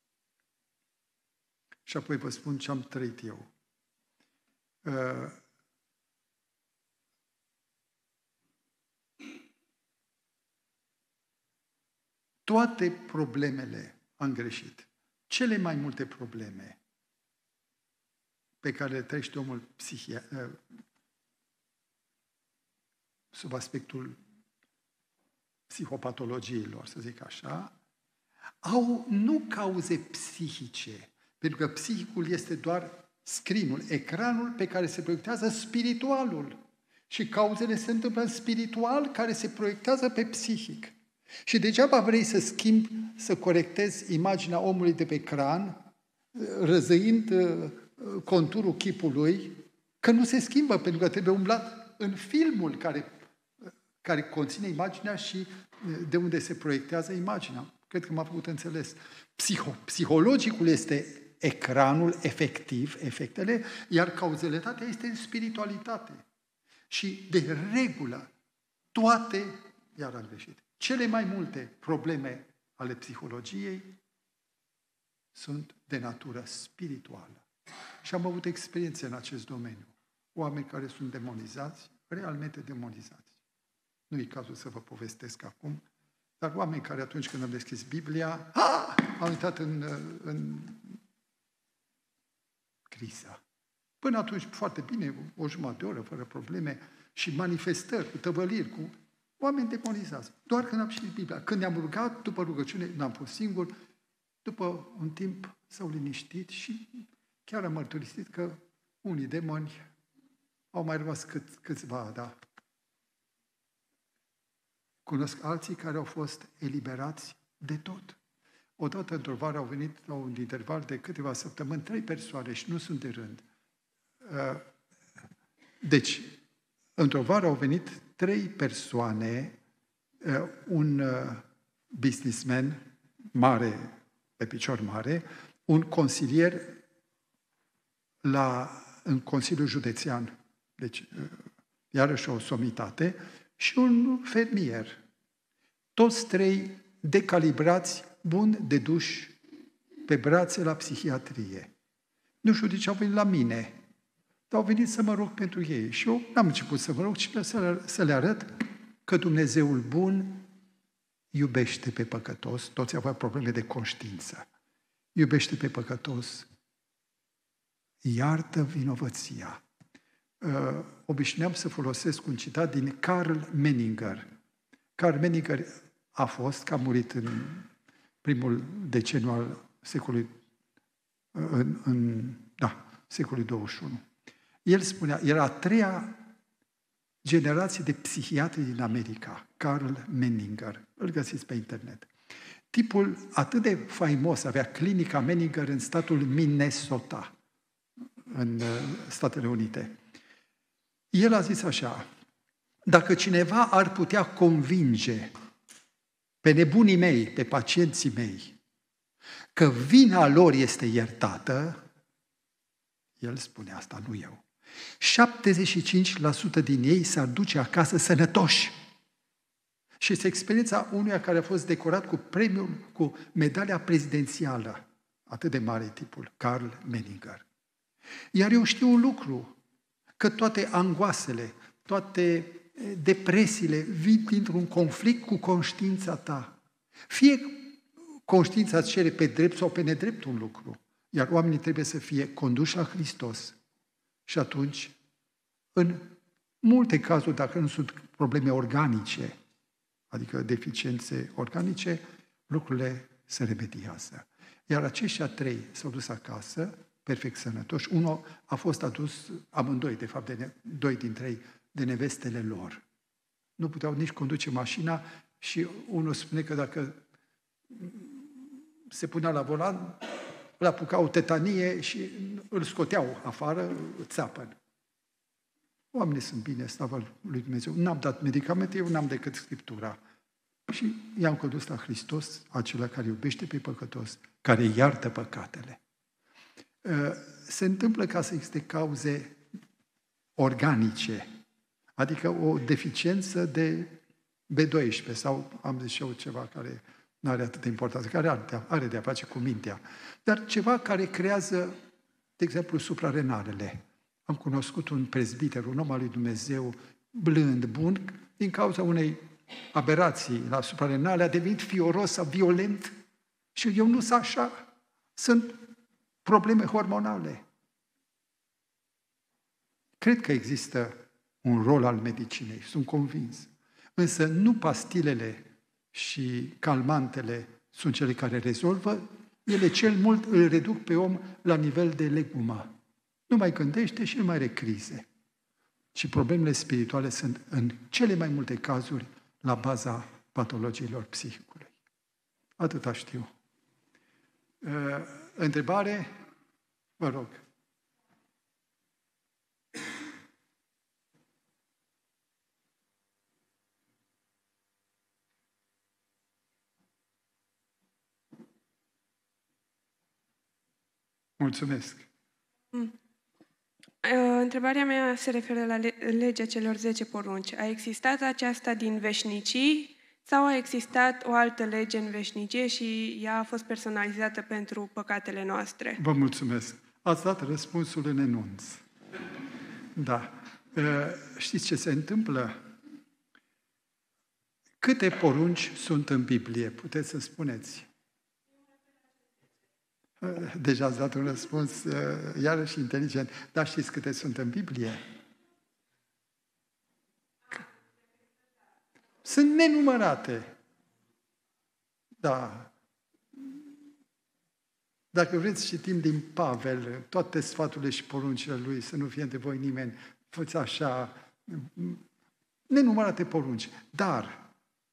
Și apoi vă spun ce am trăit eu. Toate problemele am greșit. Cele mai multe probleme pe care le trăiește omul sub aspectul psihopatologiilor, să zic așa, au nu cauze psihice, pentru că psihicul este doar screen-ul, ecranul pe care se proiectează spiritualul. Și cauzele se întâmplă în spiritual, care se proiectează pe psihic. Și degeaba vrei să schimbi, să corectezi imaginea omului de pe ecran, răzăind conturul chipului, că nu se schimbă, pentru că trebuie umblat în filmul care conține imaginea și de unde se proiectează imaginea. Cred că m-a făcut înțeles. Psihologicul este ecranul efectiv, efectele, iar cauzalitatea este în spiritualitate. Și de regulă, toate, iar am greșit, cele mai multe probleme ale psihologiei sunt de natură spirituală. Și am avut experiențe în acest domeniu. Oameni care sunt demonizați, realmente demonizați. Nu e cazul să vă povestesc acum, dar oameni care atunci când am deschis Biblia, au intrat în criză. Până atunci, foarte bine, o jumătate de oră, fără probleme, și manifestări, cu tăvăliri, cu Oameni demonizați. Doar când am citit Biblia. Când ne-am rugat, după rugăciune, n-am fost singur, după un timp s-au liniștit și chiar am mărturisit că unii demoni au mai rămas câțiva, da. Cunosc alții care au fost eliberați de tot. Odată, într-o vară, au venit la un interval de câteva săptămâni 3 persoane și nu sunt de rând. Deci, într-o vară au venit 3 persoane, un businessman mare, pe picior mare, un consilier în Consiliul Județean, deci iarăși o somitate, și un fermier. Toți 3 decalibrați, buni de duși pe brațe la psihiatrie. Nu știu de ce au venit la mine, dar au venit să mă rog pentru ei. Și eu n-am început să mă rog, ci să le arăt că Dumnezeul bun iubește pe păcătos, toți aveau probleme de conștiință. Iubește pe păcătos, iartă vinovăția. Obișnuiam să folosesc un citat din Karl Menninger. Karl Menninger a fost, că a murit în primul deceniu al secolului, secolului 21. El spunea, era a 3-a generație de psihiatri din America, Karl Menninger. Îl găsiți pe internet. Tipul atât de faimos, avea clinica Menninger în statul Minnesota, în Statele Unite. El a zis așa, dacă cineva ar putea convinge pe nebunii mei, pe pacienții mei, că vina lor este iertată, el spune asta, nu eu. 75% din ei s-ar duce acasă sănătoși. Și este experiența unuia care a fost decorat cu premiul, cu medalia prezidențială. Atât de mare tipul, Karl Menninger. Iar eu știu un lucru, că toate angoasele, toate depresiile vin dintr-un conflict cu conștiința ta. Fie conștiința îți cere pe drept sau pe nedrept un lucru, iar oamenii trebuie să fie conduși la Hristos. Și atunci, în multe cazuri, dacă nu sunt probleme organice, adică deficiențe organice, lucrurile se remediază. Iar aceștia 3 s-au dus acasă, perfect sănătoși. Unul a fost adus, amândoi, de fapt, 2 dintre ei, de nevestele lor. Nu puteau nici conduce mașina și unul spune că dacă se punea la volan, îl apuca o tetanie și îl scoteau afară, țapăn. Oamenii sunt bine, slavă lui Dumnezeu. N-am dat medicamente, eu n-am decât Scriptura. Și i-am condus la Hristos, acela care iubește pe păcătos, care iartă păcatele. Se întâmplă ca să existe cauze organice, adică o deficiență de B12 sau am zis și eu ceva care nu are atât de importanță, care are de a face cu mintea, dar ceva care creează, de exemplu, suprarenalele. Am cunoscut un prezbiter, un om al lui Dumnezeu, blând, bun, din cauza unei aberații la suprarenale, a devenit fioros sau violent și eu nu sunt așa. Sunt probleme hormonale. Cred că există un rol al medicinei, sunt convins. Însă nu pastilele și calmantele sunt cele care rezolvă, ele cel mult îl reduc pe om la nivel de legumă. Nu mai gândește și nu mai are crize. Și problemele spirituale sunt în cele mai multe cazuri la baza patologiilor psihicului. Atâta știu. Întrebare? Vă rog. Mulțumesc. Întrebarea mea se referă la legea celor 10 porunci. A existat aceasta din veșnicii sau a existat o altă lege în veșnicie și ea a fost personalizată pentru păcatele noastre? Vă mulțumesc. Ați dat răspunsul în enunț. Da. Știți ce se întâmplă? Câte porunci sunt în Biblie? Puteți să spuneți? Deja ați dat un răspuns iarăși inteligent. Dar știți câte sunt în Biblie? Sunt nenumărate. Da. Dacă vreți, citim din Pavel toate sfaturile și poruncile lui, să nu fie între voi nimeni, făți așa, nenumărate porunci. Dar,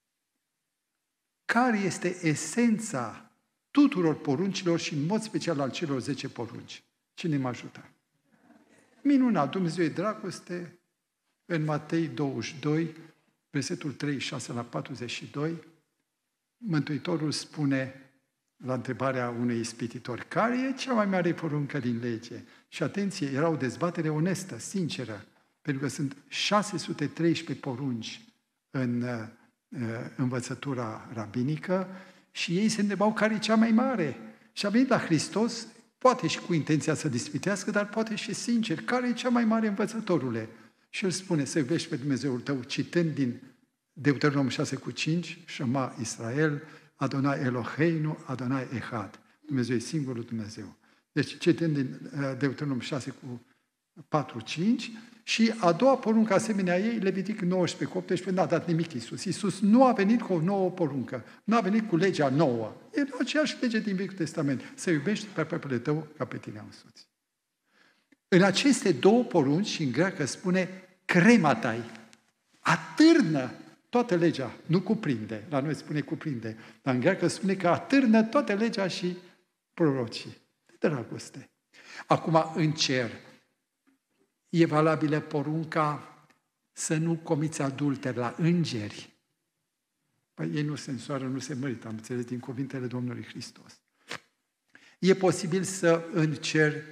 care este esența tuturor poruncilor și în mod special al celor 10 porunci? Cine mă ajută? Minunat, Dumnezeu e dragoste. În Matei 22, versetul 36 la 42, Mântuitorul spune la întrebarea unui ispititor, care e cea mai mare poruncă din lege? Și atenție, era o dezbatere onestă, sinceră, pentru că sunt 613 porunci în învățătura rabinică și ei se întrebau care e cea mai mare. Și a venit la Hristos, poate și cu intenția să dispitească, dar poate și sincer, care e cea mai mare, învățătorule? Și el spune, să iubești pe Dumnezeul tău, citând din Deuteronom 6:5, Shema Israel, Adonai Eloheinu, Adonai Echad. Dumnezeu e singurul Dumnezeu. Deci citând din Deuteronom 6:4-5 și a doua poruncă asemenea ei, Levitic 19:18, n-a dat nimic Iisus. Iisus nu a venit cu o nouă poruncă, nu a venit cu legea nouă. E aceeași lege din Vechiul Testament, să iubești pe aproapele tău ca pe tine însuți. În aceste două porunci, și în greacă spune crematai, atârnă toată legea, nu cuprinde, la noi spune cuprinde, dar în greacă spune că atârnă toată legea și prorocii. De dragoste. Acum, în cer, e valabilă porunca să nu comiți adulter la îngeri. Păi ei nu se însoară, nu se mărită, am înțeles din cuvintele Domnului Hristos. E posibil să în cer,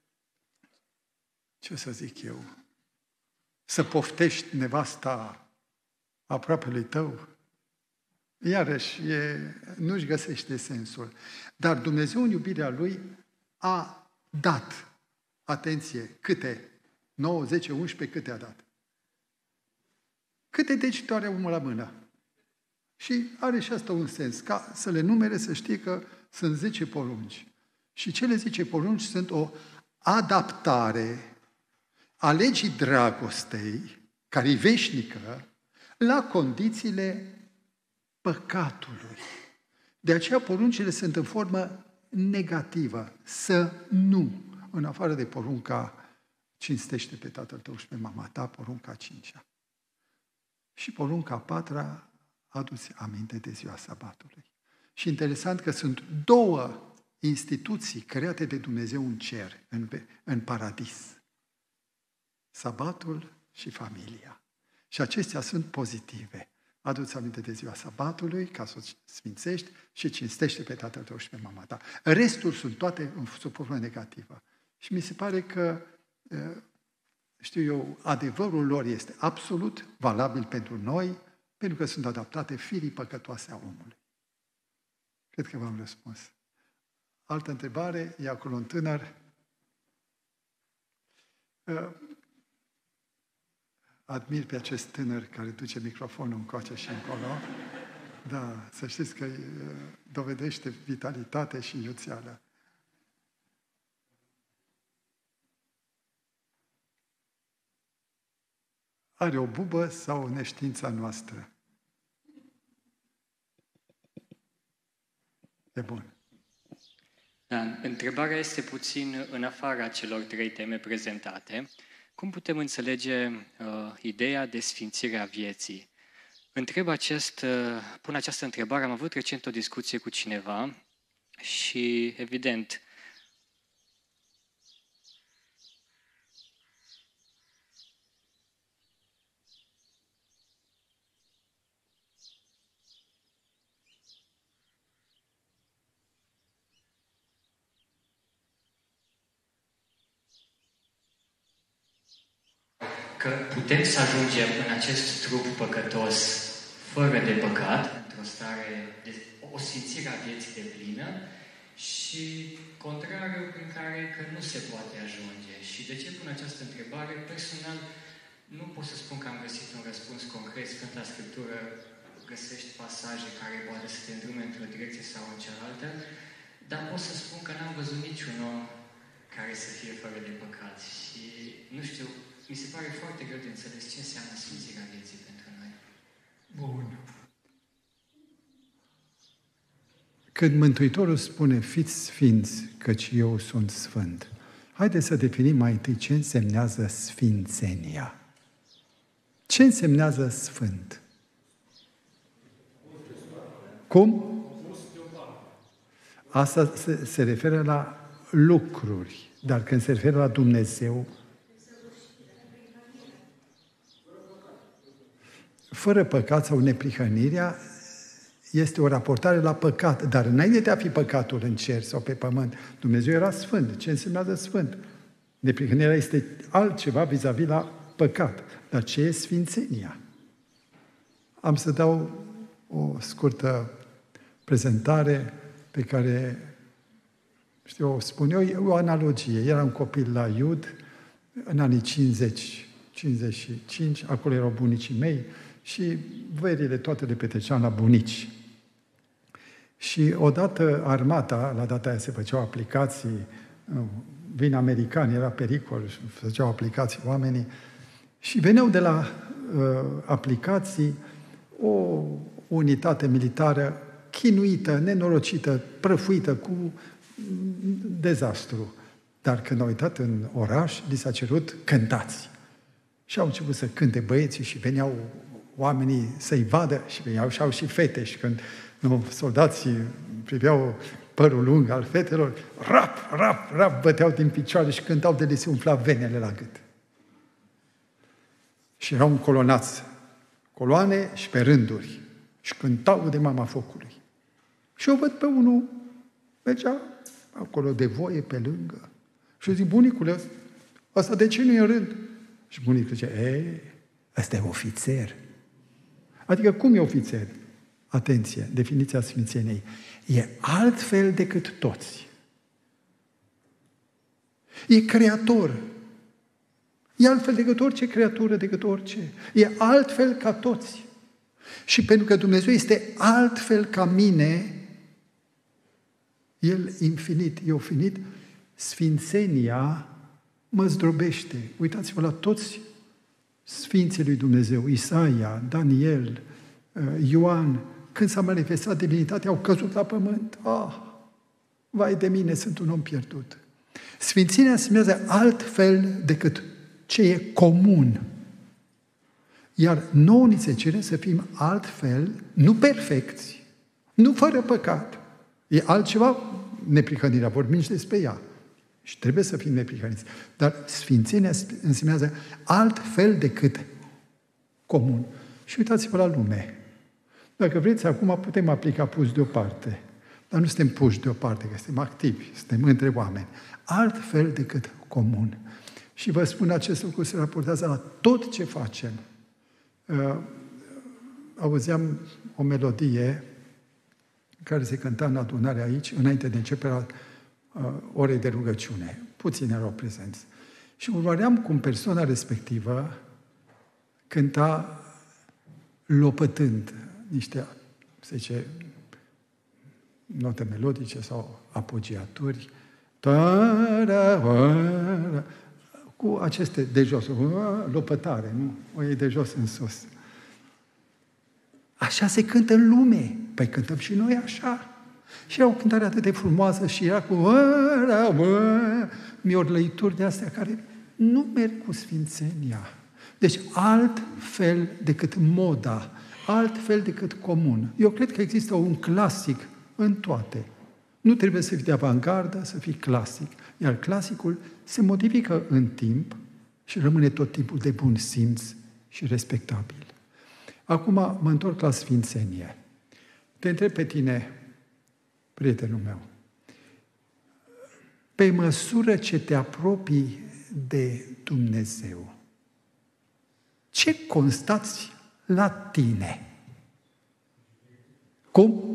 ce să zic eu, să poftești nevasta aproapelui tău. Iarăși, nu-și găsește sensul. Dar Dumnezeu, în iubirea Lui, a dat, atenție, câte? 9, 10, 11, câte a dat? Câte degeturi are omul la mână? Și are și asta un sens, ca să le numere, să știe că sunt 10 porunci. Și cele 10 porunci sunt o adaptare a legii dragostei, care e veșnică, la condițiile păcatului. De aceea poruncile sunt în formă negativă, să nu, în afară de porunca cinstește pe tatăl tău și pe mama ta, porunca 5-a. Și porunca 4-a, adu-ți aminte de ziua sabatului. Și interesant că sunt două instituții create de Dumnezeu în cer, în paradis. Sabatul și familia. Și acestea sunt pozitive. Adu-ți aminte de ziua sabatului, ca să o sfințești și cinstește pe tatăl tău și pe mama ta. Restul sunt toate sub formă negativă. Și mi se pare că, știu eu, adevărul lor este absolut valabil pentru noi, pentru că sunt adaptate firii păcătoase a omului. Cred că v-am răspuns. Altă întrebare, e acolo un tânăr. Admir pe acest tânăr care duce microfonul încoace și încolo. Da, să știți că dovedește vitalitate și iuțeală. Are o bubă sau o neștiința noastră? E bun. Da, întrebarea este puțin în afara celor 3 teme prezentate. Cum putem înțelege ideea de sfințire a vieții? Pun această întrebare, am avut recent o discuție cu cineva și, evident, că putem să ajungem în acest trup păcătos fără de păcat, într-o stare de o sfințire a vieții de plină și contrariu prin care că nu se poate ajunge. Și de ce pun această întrebare? Personal, nu pot să spun că am găsit un răspuns concret. Sfânta Scriptură găsești pasaje care poate să te îndrume într-o direcție sau în cealaltă, dar pot să spun că n-am văzut niciun om care să fie fără de păcat. Și nu știu, mi se pare foarte greu de înțeles ce înseamnă sfințirea vieții pentru noi. Bun. Când Mântuitorul spune, fiți sfinți, căci eu sunt sfânt, haideți să definim mai întâi ce însemnează sfințenia. Ce însemnează sfânt? Cum? Asta se referă la lucruri, dar când se referă la Dumnezeu, fără păcat sau neprihănirea, este o raportare la păcat, dar înainte de a fi păcatul în cer sau pe pământ, Dumnezeu era sfânt. Ce înseamnă sfânt? Neprihănirea este altceva vis-a-vis la păcat. Dar ce e sfințenia? Am să dau o scurtă prezentare pe care, o spun eu, e o analogie. Eram copil la Iud, în anii 50-55, acolo erau bunicii mei și verile toate le petreceam la bunici. Și odată armata, la data aia se făceau aplicații, vin americani, era pericol, făceau aplicații oamenii, și veneau de la aplicații o unitate militară chinuită, nenorocită, prăfuită, cu dezastru. Dar când au uitat în oraș, li s-a cerut cântați. Și au început să cânte băieții și veneau oamenii să-i vadă și veneau și au și fete. Și când soldații priveau părul lung al fetelor, rap, rap, rap, băteau din picioare și cântau de le se umfla venele la gât. Și erau încolonați, coloane și pe rânduri. Și cântau de mama focului. Și eu văd pe unul, mergea acolo de voie pe lângă. Și eu zic, bunicule, ăsta de ce nu e în rând? Și bunicul zice, ăsta e ofițer. Adică cum e ofițer? Atenție, definiția sfințeniei. E altfel decât toți. E creator. E altfel decât orice creatură, decât orice. E altfel ca toți. Și pentru că Dumnezeu este altfel ca mine, El infinit, eu finit, sfințenia mă zdrobește. Uitați-vă la toți sfinții lui Dumnezeu, Isaia, Daniel, Ioan, când s-a manifestat divinitatea, au căzut la pământ. Vai de mine, sunt un om pierdut. Sfințenia înseamnă altfel decât ce e comun. Iar nouă ni se cere să fim altfel, nu perfecți, nu fără păcat. E altceva neprihănirea, vorbim și despre ea. Și trebuie să fim neprihăniți. Dar sfințenia înseamnă altfel decât comun. Și uitați-vă la lume. Dacă vreți, acum putem aplica puși deoparte. Dar nu suntem puși deoparte, că suntem activi, suntem între oameni. Altfel decât comun. Și vă spun, acest lucru se raportează la tot ce facem. Auzeam o melodie care se cânta în adunare aici, înainte de începerea orei de rugăciune. Puțini erau prezenți. Și urmăream cum persoana respectivă cânta lopătând niște, se zice, note melodice sau apogiaturi, cu aceste de jos, lopătare, nu? O iei de jos în sus. Așa se cântă în lume. Păi cântăm și noi așa. Și era o cântare atât de frumoasă și era cu miorlăituri de astea care nu merg cu sfințenia. Deci altfel decât moda, altfel decât comun. Eu cred că există un clasic în toate. Nu trebuie să fii de avangardă, să fii clasic. Iar clasicul se modifică în timp și rămâne tot timpul de bun simț și respectabil. Acum mă întorc la sfințenie. Te întreb pe tine, prietenul meu, pe măsură ce te apropii de Dumnezeu, ce constați la tine? Cum?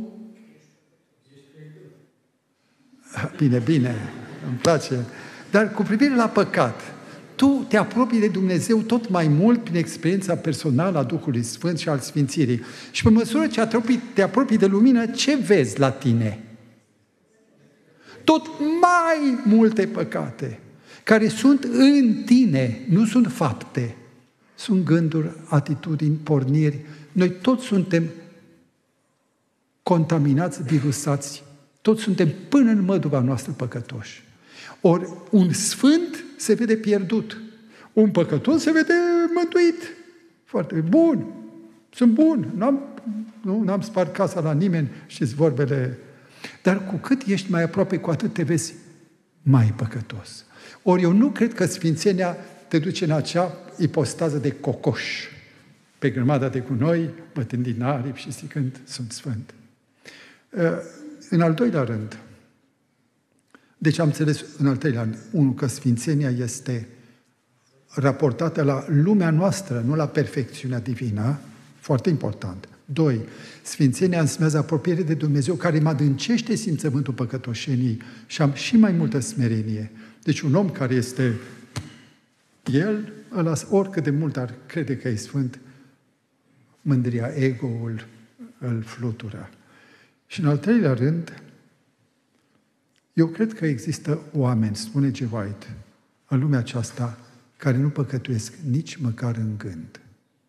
Bine, bine, îmi place. Dar cu privire la păcat, tu te apropii de Dumnezeu tot mai mult prin experiența personală a Duhului Sfânt și al Sfințirii. Și pe măsură ce te apropii de lumină, ce vezi la tine? Tot mai multe păcate care sunt în tine, nu sunt fapte, sunt gânduri, atitudini, porniri. Noi toți suntem contaminați, virusați Toți suntem până în măduva noastră păcătoși. Ori un sfânt se vede pierdut. Un păcătos se vede mântuit. Foarte bun. Sunt bun. N-am spart casa la nimeni, știți vorbele. Dar cu cât ești mai aproape, cu atât te vezi mai păcătos. Ori eu nu cred că sfințenia te duce în acea ipostază de cocoș. Pe grămada de gunoi, bătând din aripi și zicând, sunt sfânt. În al doilea rând, deci am înțeles în al treilea rând, unul, că sfințenia este raportată la lumea noastră, nu la perfecțiunea divină, foarte important. 2. Sfințenia înseamnă apropiere de Dumnezeu, care mă adâncește simțământul păcătoșenii și am și mai multă smerenie. Deci un om care este el, ăla, oricât de mult ar crede că e sfânt, mândria, ego-ul îl flutură. Și în al treilea rând, eu cred că există oameni, spune G. White, în lumea aceasta, care nu păcătuiesc nici măcar în gând.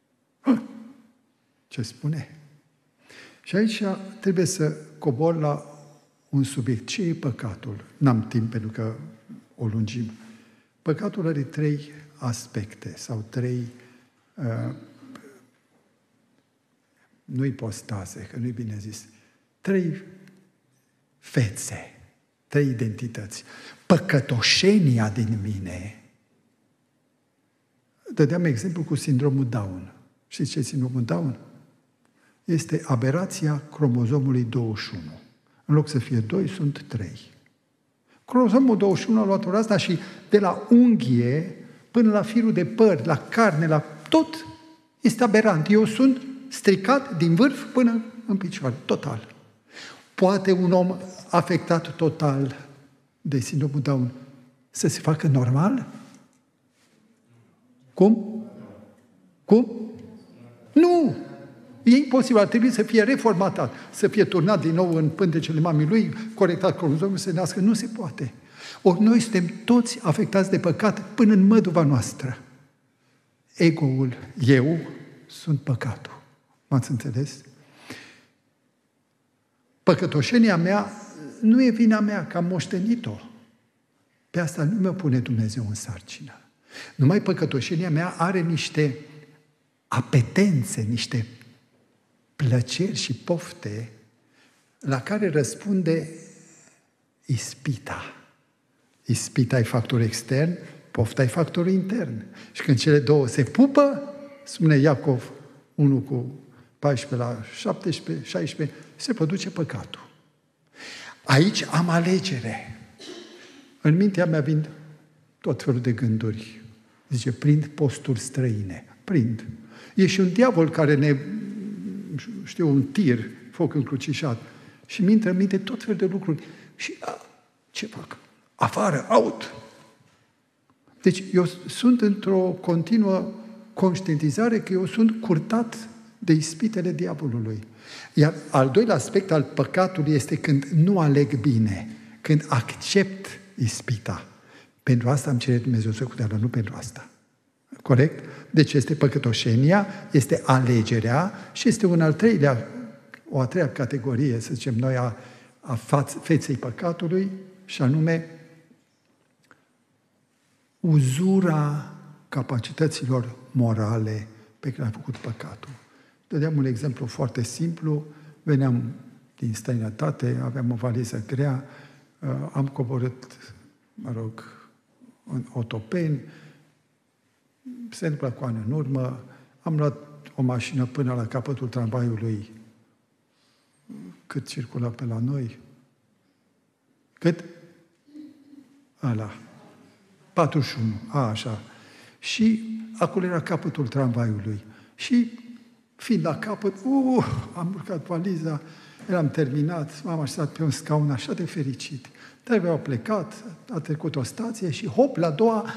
Ce spune? Și aici trebuie să cobor la un subiect. Ce e păcatul? N-am timp pentru că o lungim. Păcatul are 3 aspecte sau 3 nu ipostaze, că nu-i bine zis, 3 fețe, 3 identități. Păcătoșenia din mine. Dădeam exemplu cu sindromul Down. Știți ce e sindromul Down? Este aberația cromozomului 21. În loc să fie 2, sunt 3. Cromozomul 21 a luat ora asta și de la unghie până la firul de păr, la carne, la tot este aberant. Eu sunt stricat din vârf până în picioare, total. Poate un om afectat total de sindromul Down să se facă normal? Cum? Nu! E imposibil, ar trebui să fie reformatat, să fie turnat din nou în pântecele mamei lui, corectat cromozomul, să se nască. Nu se poate. Ori noi suntem toți afectați de păcat până în măduva noastră. Ego-ul, eu, sunt păcatul. M-ați înțeles? Păcătoșenia mea nu e vina mea, că am moștenit-o. Pe asta nu mi-o pune Dumnezeu în sarcină. Numai păcătoșenia mea are niște apetențe, niște plăceri și pofte la care răspunde ispita. Ispita e factorul extern, pofta e factorul intern. Și când cele două se pupă, spune Iacov 1 cu 14 la 17, 16, se produce păcatul. Aici am alegere. În mintea mea vin tot felul de gânduri. Zice, prind posturi străine. Prind. E și un diavol care ne, un tir, foc încrucișat. Și mi intră în minte tot felul de lucruri. Și ce fac? Afară, out! Deci eu sunt într-o continuă conștientizare că eu sunt curtat de ispitele diavolului. Iar al doilea aspect al păcatului este când nu aleg bine, când accept ispita. Pentru asta îmi cere Dumnezeu socoteală, nu pentru asta. Corect? Deci este păcătoșenia, este alegerea și este o a treia categorie, să zicem noi, a feței păcatului, și anume uzura capacităților morale pe care a făcut păcatul. Dădeam un exemplu foarte simplu. Veneam din străinătate, aveam o valiză grea, am coborât, în Otopeni, se întâmplă cu ani în urmă, am luat o mașină până la capătul tramvaiului. Cât circula pe la noi? Cât? Ăla. 41. Așa. Și acolo era capătul tramvaiului. Și fiind la capăt, am urcat valiza, eram terminat, m-am așezat pe un scaun așa de fericit. Dar au plecat, a trecut o stație și hop, la a doua,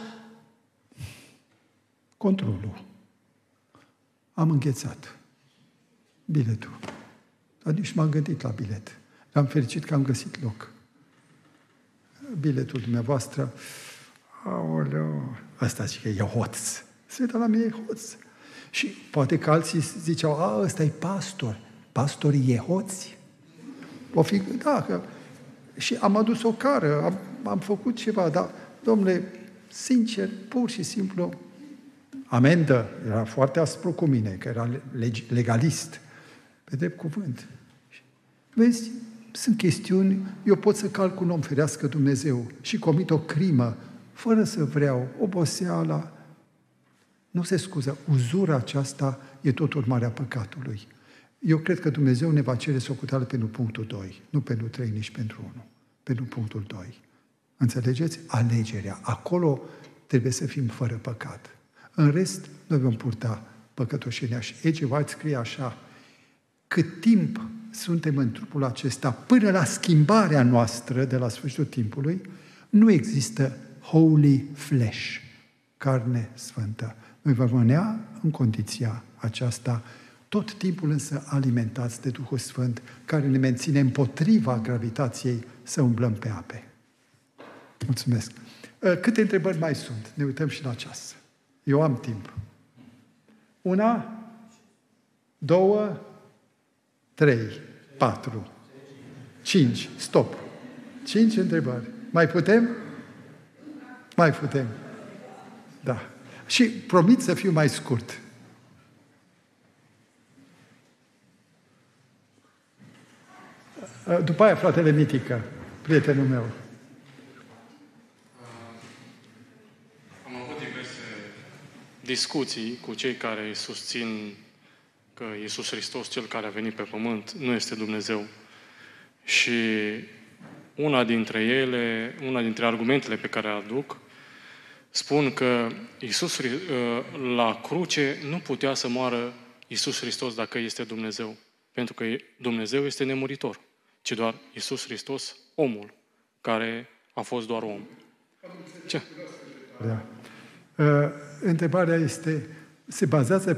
controlul. Am înghețat biletul. Dar nici m-am gândit la bilet. Am fericit că am găsit loc. Biletul dumneavoastră, aoleu, ăsta zice că e hoț. Se uită la mine, e hoț. Și poate că alții ziceau, ăsta e pastor. Pastorii e hoți? O fi, da, că Și am adus o cară, am făcut ceva, dar, domnule, sincer, pur și simplu, amendă, era foarte aspru cu mine, că era legalist, pe drept cuvânt. Vezi, sunt chestiuni, eu pot să calc un om, ferească Dumnezeu, și comit o crimă, fără să vreau, oboseala, nu se scuză. Uzura aceasta e tot urmarea păcatului. Eu cred că Dumnezeu ne va cere socoteală pentru punctul 2, nu pentru 3, nici pentru 1, pentru punctul 2. Înțelegeți? Alegerea. Acolo trebuie să fim fără păcat. În rest, noi vom purta păcătoșenia. Și Ege White scrie așa: cât timp suntem în trupul acesta, până la schimbarea noastră de la sfârșitul timpului, nu există holy flesh, carne sfântă. Noi vom rămânea în condiția aceasta, tot timpul însă alimentați de Duhul Sfânt, care ne menține împotriva gravitației să umblăm pe ape. Mulțumesc. Câte întrebări mai sunt? Ne uităm și la ceas. Eu am timp. 1, 2, 3, 4, 5. Stop. 5 întrebări. Mai putem? Mai putem. Da. Și promit să fiu mai scurt. După aia, fratele Mitică, prietenul meu. Am avut diverse discuții cu cei care susțin că Iisus Hristos, Cel care a venit pe pământ, nu este Dumnezeu. Și una dintre argumentele pe care le aduc, spun că Iisus, la cruce nu putea să moară Iisus Hristos dacă este Dumnezeu. Pentru că Dumnezeu este nemuritor, ci doar Iisus Hristos, omul, care a fost doar om. Ce? Da. Întrebarea se bazează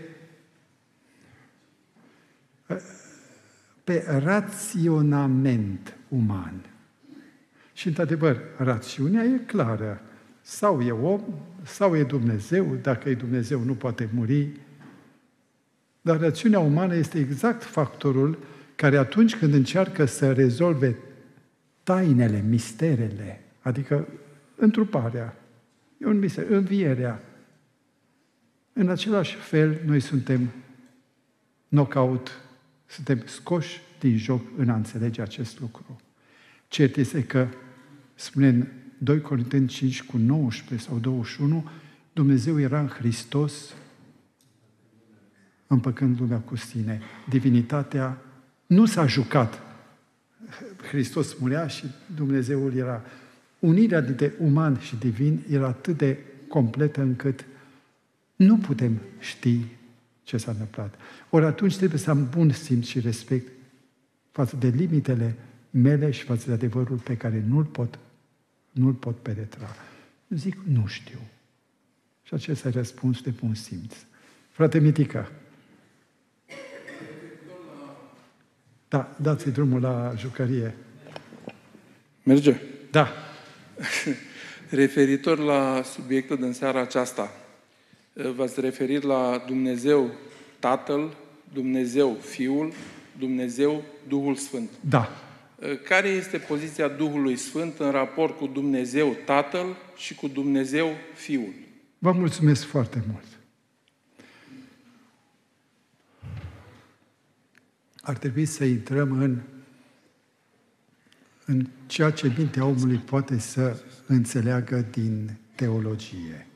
pe raționament uman. Și, într-adevăr, rațiunea e clară. Sau e om, sau e Dumnezeu. Dacă e Dumnezeu, nu poate muri. Dar rațiunea umană este exact factorul care atunci când încearcă să rezolve tainele, misterele, adică întruparea, e un mister, învierea, în același fel noi suntem knockout, suntem scoși din joc în a înțelege acest lucru. Cert este că, spune în 2 Corinteni 5 cu 19 sau 21, Dumnezeu era în Hristos împăcând lumea cu sine. Divinitatea nu s-a jucat. Hristos murea și Dumnezeul era. Unirea dintre uman și divin era atât de completă încât nu putem ști ce s-a întâmplat. Ori atunci trebuie să am bun simț și respect față de limitele mele și față de adevărul pe care nu-l pot penetra. Zic, nu știu. Și acesta e răspuns de bun simț. Frate Mitică. Da, dați-i drumul la jucărie. Merge? Da. Referitor la subiectul din seara aceasta, v-ați referit la Dumnezeu Tatăl, Dumnezeu Fiul, Dumnezeu Duhul Sfânt. Da. Care este poziția Duhului Sfânt în raport cu Dumnezeu Tatăl și cu Dumnezeu Fiul? Vă mulțumesc foarte mult. Ar trebui să intrăm în ceea ce mintea omului poate să înțeleagă din teologie.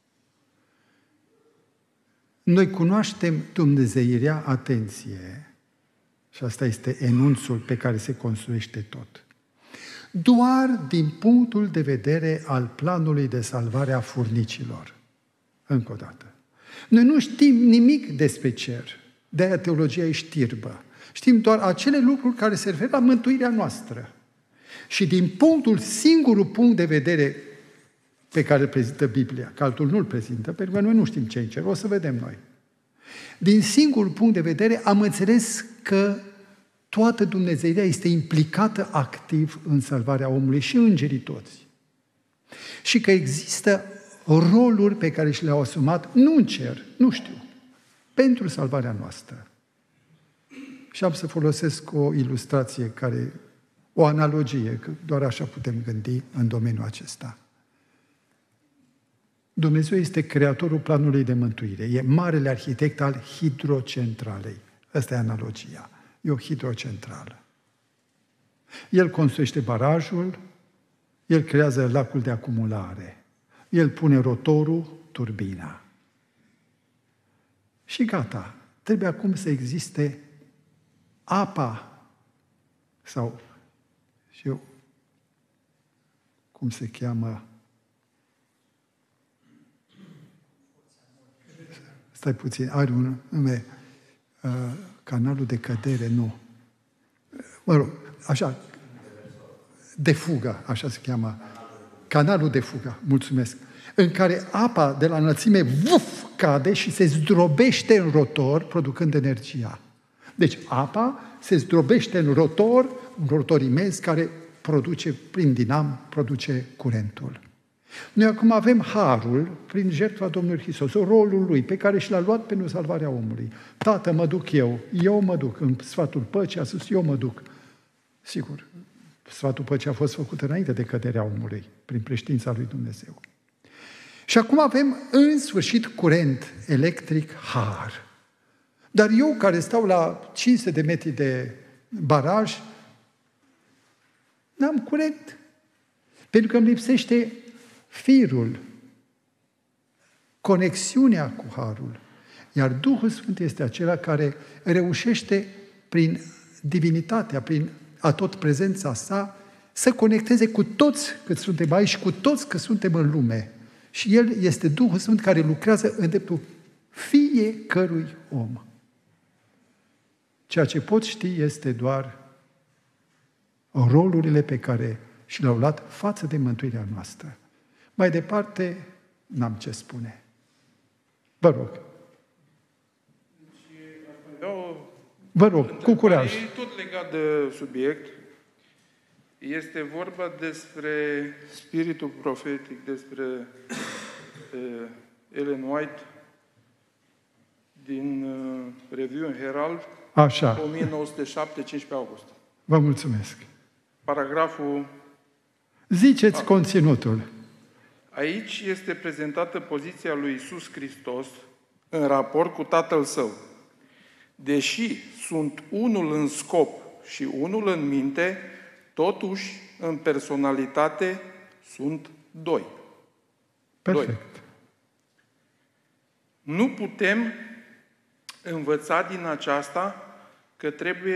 Noi cunoaștem dumnezeirea, atenție, și asta este enunțul pe care se construiește tot, doar din punctul de vedere al planului de salvare a furnicilor. Încă o dată. Noi nu știm nimic despre cer, de-aia teologia e știrbă. Știm doar acele lucruri care se referă la mântuirea noastră. Și din singurul punct de vedere pe care îl prezintă Biblia, că altul nu îl prezintă, pentru că noi nu știm ce-i cer, o să vedem noi. Din singurul punct de vedere am înțeles că toată Dumnezeirea este implicată activ în salvarea omului și îngerii toți. Și că există roluri pe care și le-au asumat, nu în cer, nu știu, pentru salvarea noastră. Și am să folosesc o ilustrație care O analogie, că doar așa putem gândi în domeniul acesta. Dumnezeu este creatorul planului de mântuire. E marele arhitect al hidrocentralei. Asta e analogia. E o hidrocentrală. El construiește barajul, el creează lacul de acumulare, el pune rotorul, turbina. Și gata. Trebuie acum să existe apa sau, știu, cum se cheamă, stai puțin, are un nume, canalul de cădere, nu. Mă rog, așa, de fugă, așa se cheamă. Canalul de fugă, mulțumesc. În care apa de la înălțime cade și se zdrobește în rotor, producând energia. Deci apa se zdrobește în rotor imens care produce, prin dinam, produce curentul. Noi acum avem harul, prin jertfa Domnului Hristos, rolul Lui, pe care și l-a luat pentru salvarea omului. Tată, mă duc eu mă duc. În sfatul păcii a spus, eu mă duc. Sigur, sfatul păcii a fost făcut înainte de căderea omului, prin preștiința lui Dumnezeu. Și acum avem, în sfârșit, curent electric, har. Dar eu, care stau la 500 de metri de baraj, n-am curent. Pentru că îmi lipsește firul, conexiunea cu harul. Iar Duhul Sfânt este acela care reușește, prin divinitatea, prin atot prezența sa, să conecteze cu toți cât suntem aici și cu toți cât suntem în lume. Și El este Duhul Sfânt care lucrează în dreptul fiecărui om. Ceea ce pot ști este doar rolurile pe care și le-au luat față de mântuirea noastră. Mai departe, n-am ce spune. Vă rog. Vă rog, cu curaj. Tot legat de subiect, este vorba despre spiritul profetic, despre Ellen White, din Review and Herald, așa. 1907, 15 august. Vă mulțumesc. Paragraful... Ziceți conținutul. Aici este prezentată poziția lui Iisus Hristos în raport cu Tatăl Său. Deși sunt unul în scop și unul în minte, totuși, în personalitate, sunt doi. Perfect. Doi. Nu putem învăța din aceasta că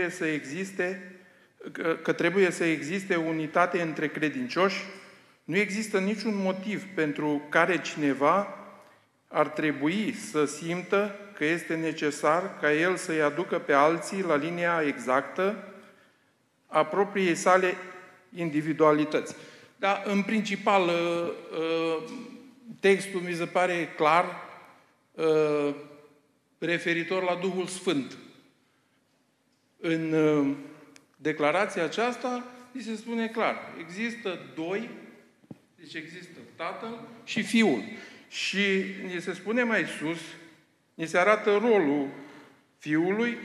trebuie să existe unitate între credincioși. Nu există niciun motiv pentru care cineva ar trebui să simtă că este necesar ca el să-i aducă pe alții la linia exactă a propriei sale individualități. Dar, în principal, textul mi se pare clar referitor la Duhul Sfânt. În declarația aceasta îi se spune clar, există doi, deci există Tatăl și Fiul. Și ni se spune mai sus, ni se arată rolul Fiului,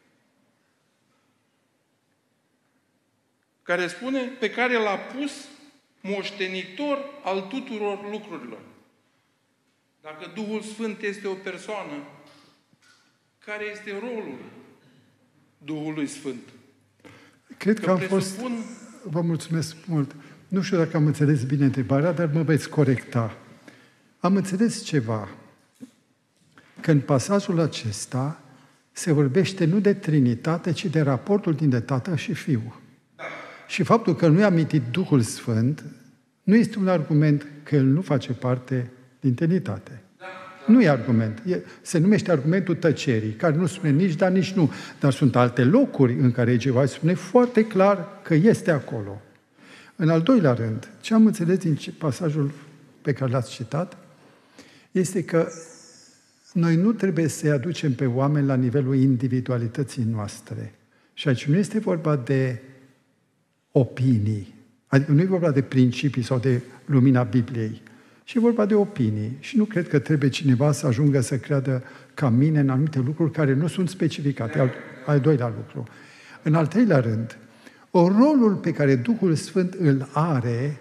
care spune, pe care l-a pus moștenitor al tuturor lucrurilor. Dacă Duhul Sfânt este o persoană, care este rolul Duhului Sfânt? Cred că am fost... Vă mulțumesc mult. Nu știu dacă am înțeles bine întrebarea, dar mă veți corecta. Am înțeles ceva. Că în pasajul acesta se vorbește nu de Trinitate, ci de raportul dintre Tatăl și Fiul. Și faptul că nu i-a amintit Duhul Sfânt nu este un argument că El nu face parte din Trinitate. Nu e argument. Se numește argumentul tăcerii, care nu spune nici da, nici nu. Dar sunt alte locuri în care Jehova spune foarte clar că este acolo. În al doilea rând, ce am înțeles din pasajul pe care l-ați citat, este că noi nu trebuie să-i aducem pe oameni la nivelul individualității noastre. Și aici nu este vorba de opinii, adică nu e vorba de principii sau de lumina Bibliei, ci e vorba de opinii. Și nu cred că trebuie cineva să ajungă să creadă ca mine în anumite lucruri care nu sunt specificate. Al doilea lucru. În al treilea rând, rolul pe care Duhul Sfânt îl are,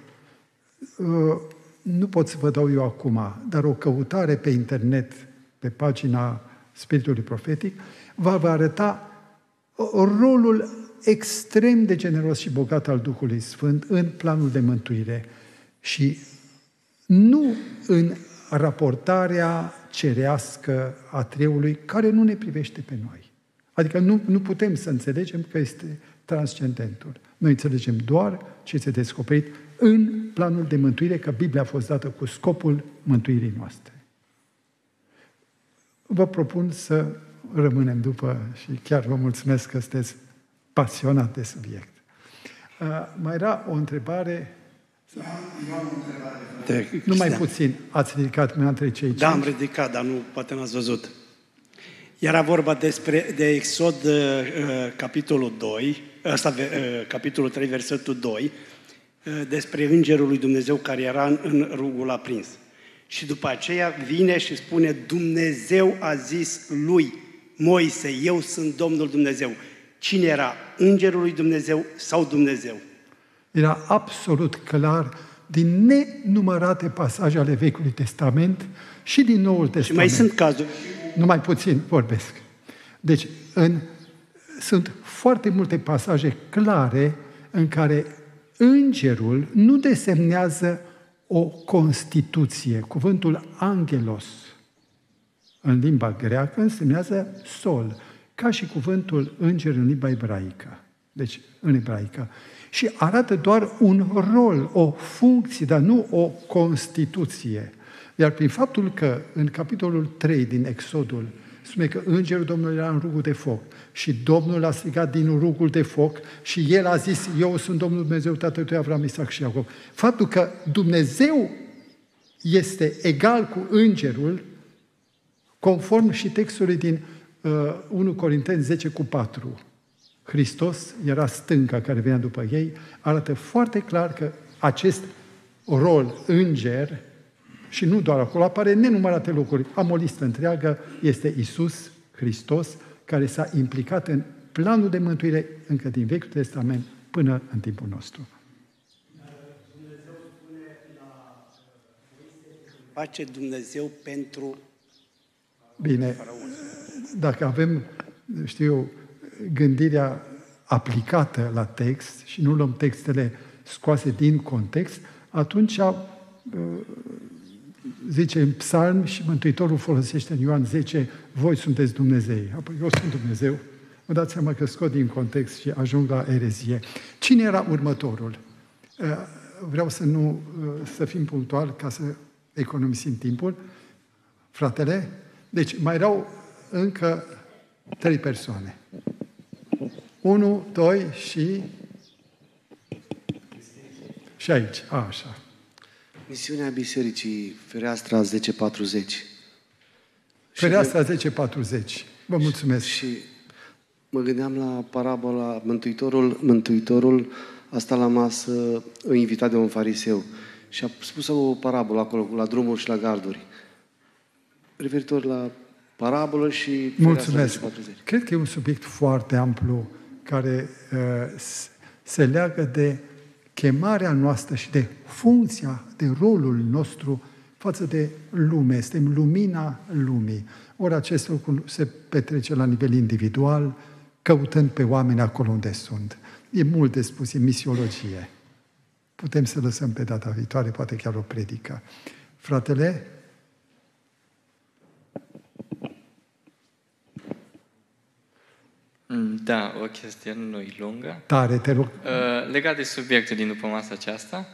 nu pot să vă dau eu acum, dar o căutare pe internet, pe pagina Spiritului Profetic, vă arăta rolul extrem de generos și bogat al Duhului Sfânt în planul de mântuire și nu în raportarea cerească a Trăiului, care nu ne privește pe noi. Adică nu putem să înțelegem că este transcendentul. Noi înțelegem doar ce este descoperit în planul de mântuire, că Biblia a fost dată cu scopul mântuirii noastre. Vă propun să rămânem după și chiar vă mulțumesc că sunteți pasionat de subiect. Mai era o întrebare? Numai puțin. Ați ridicat mâna între cei 5? Da, am ridicat, dar poate n-ați văzut. Era vorba de Exod, capitolul 2, capitolul 3, versetul 2, despre Îngerul lui Dumnezeu care era în rugul aprins. Și după aceea vine și spune, Dumnezeu a zis lui Moise, eu sunt Domnul Dumnezeu. Cine era? Îngerul lui Dumnezeu sau Dumnezeu? Era absolut clar din nenumărate pasaje ale Vechiului Testament și din Noul Testament. Și mai sunt cazuri. Numai puțin vorbesc. Deci, sunt foarte multe pasaje clare în care îngerul nu desemnează o constituție. Cuvântul angelos în limba greacă însemnează sol, ca și cuvântul înger în limba ebraică. Deci, în ebraică. Și arată doar un rol, o funcție, dar nu o constituție. Iar prin faptul că în capitolul 3 din Exodul spune că îngerul Domnului era în rugul de foc și Domnul a strigat din rugul de foc și el a zis, eu sunt Domnul Dumnezeu, Tatăl tău Avram, Isaac și Iacob. Faptul că Dumnezeu este egal cu îngerul, conform și textului din 1 Corinteni 10:4. Hristos era stânca care venea după ei, arată foarte clar că acest rol, înger, și nu doar acolo, apare în nenumărate locuri. Am o listă întreagă, este Iisus Hristos, care s-a implicat în planul de mântuire încă din Vechiul Testament până în timpul nostru. Dumnezeu spune la Moise, face Dumnezeu pentru... Bine, dacă avem, gândirea aplicată la text și nu luăm textele scoase din context, atunci zice în Psalm și Mântuitorul folosește în Ioan 10, voi sunteți Dumnezei. Apoi eu sunt Dumnezeu. Vă dați seama că scot din context și ajung la erezie. Cine era următorul? Vreau să fim punctuali ca să economisim timpul. Fratele? Deci mai erau încă 3 persoane. 1, 2 și aici. Așa. Misiunea Bisericii, fereastra 1040. Fereastra 1040. Vă mulțumesc. Și mă gândeam la parabola Mântuitorul a stat la masă invitat de un fariseu și a spus o parabolă acolo, la drumuri și la garduri. Referitor la parabolă și fereastra 1040. Cred că e un subiect foarte amplu care se leagă de chemarea noastră și de funcția, de rolul nostru față de lume. Suntem lumina lumii. Ori acest lucru se petrece la nivel individual, căutând pe oameni acolo unde sunt. E mult de spus, e misiologie. Putem să lăsăm pe data viitoare, poate chiar o predică. Fratele? Da, o chestie nu-i lungă. Tare, te rog. Legat de subiectul din după masa aceasta,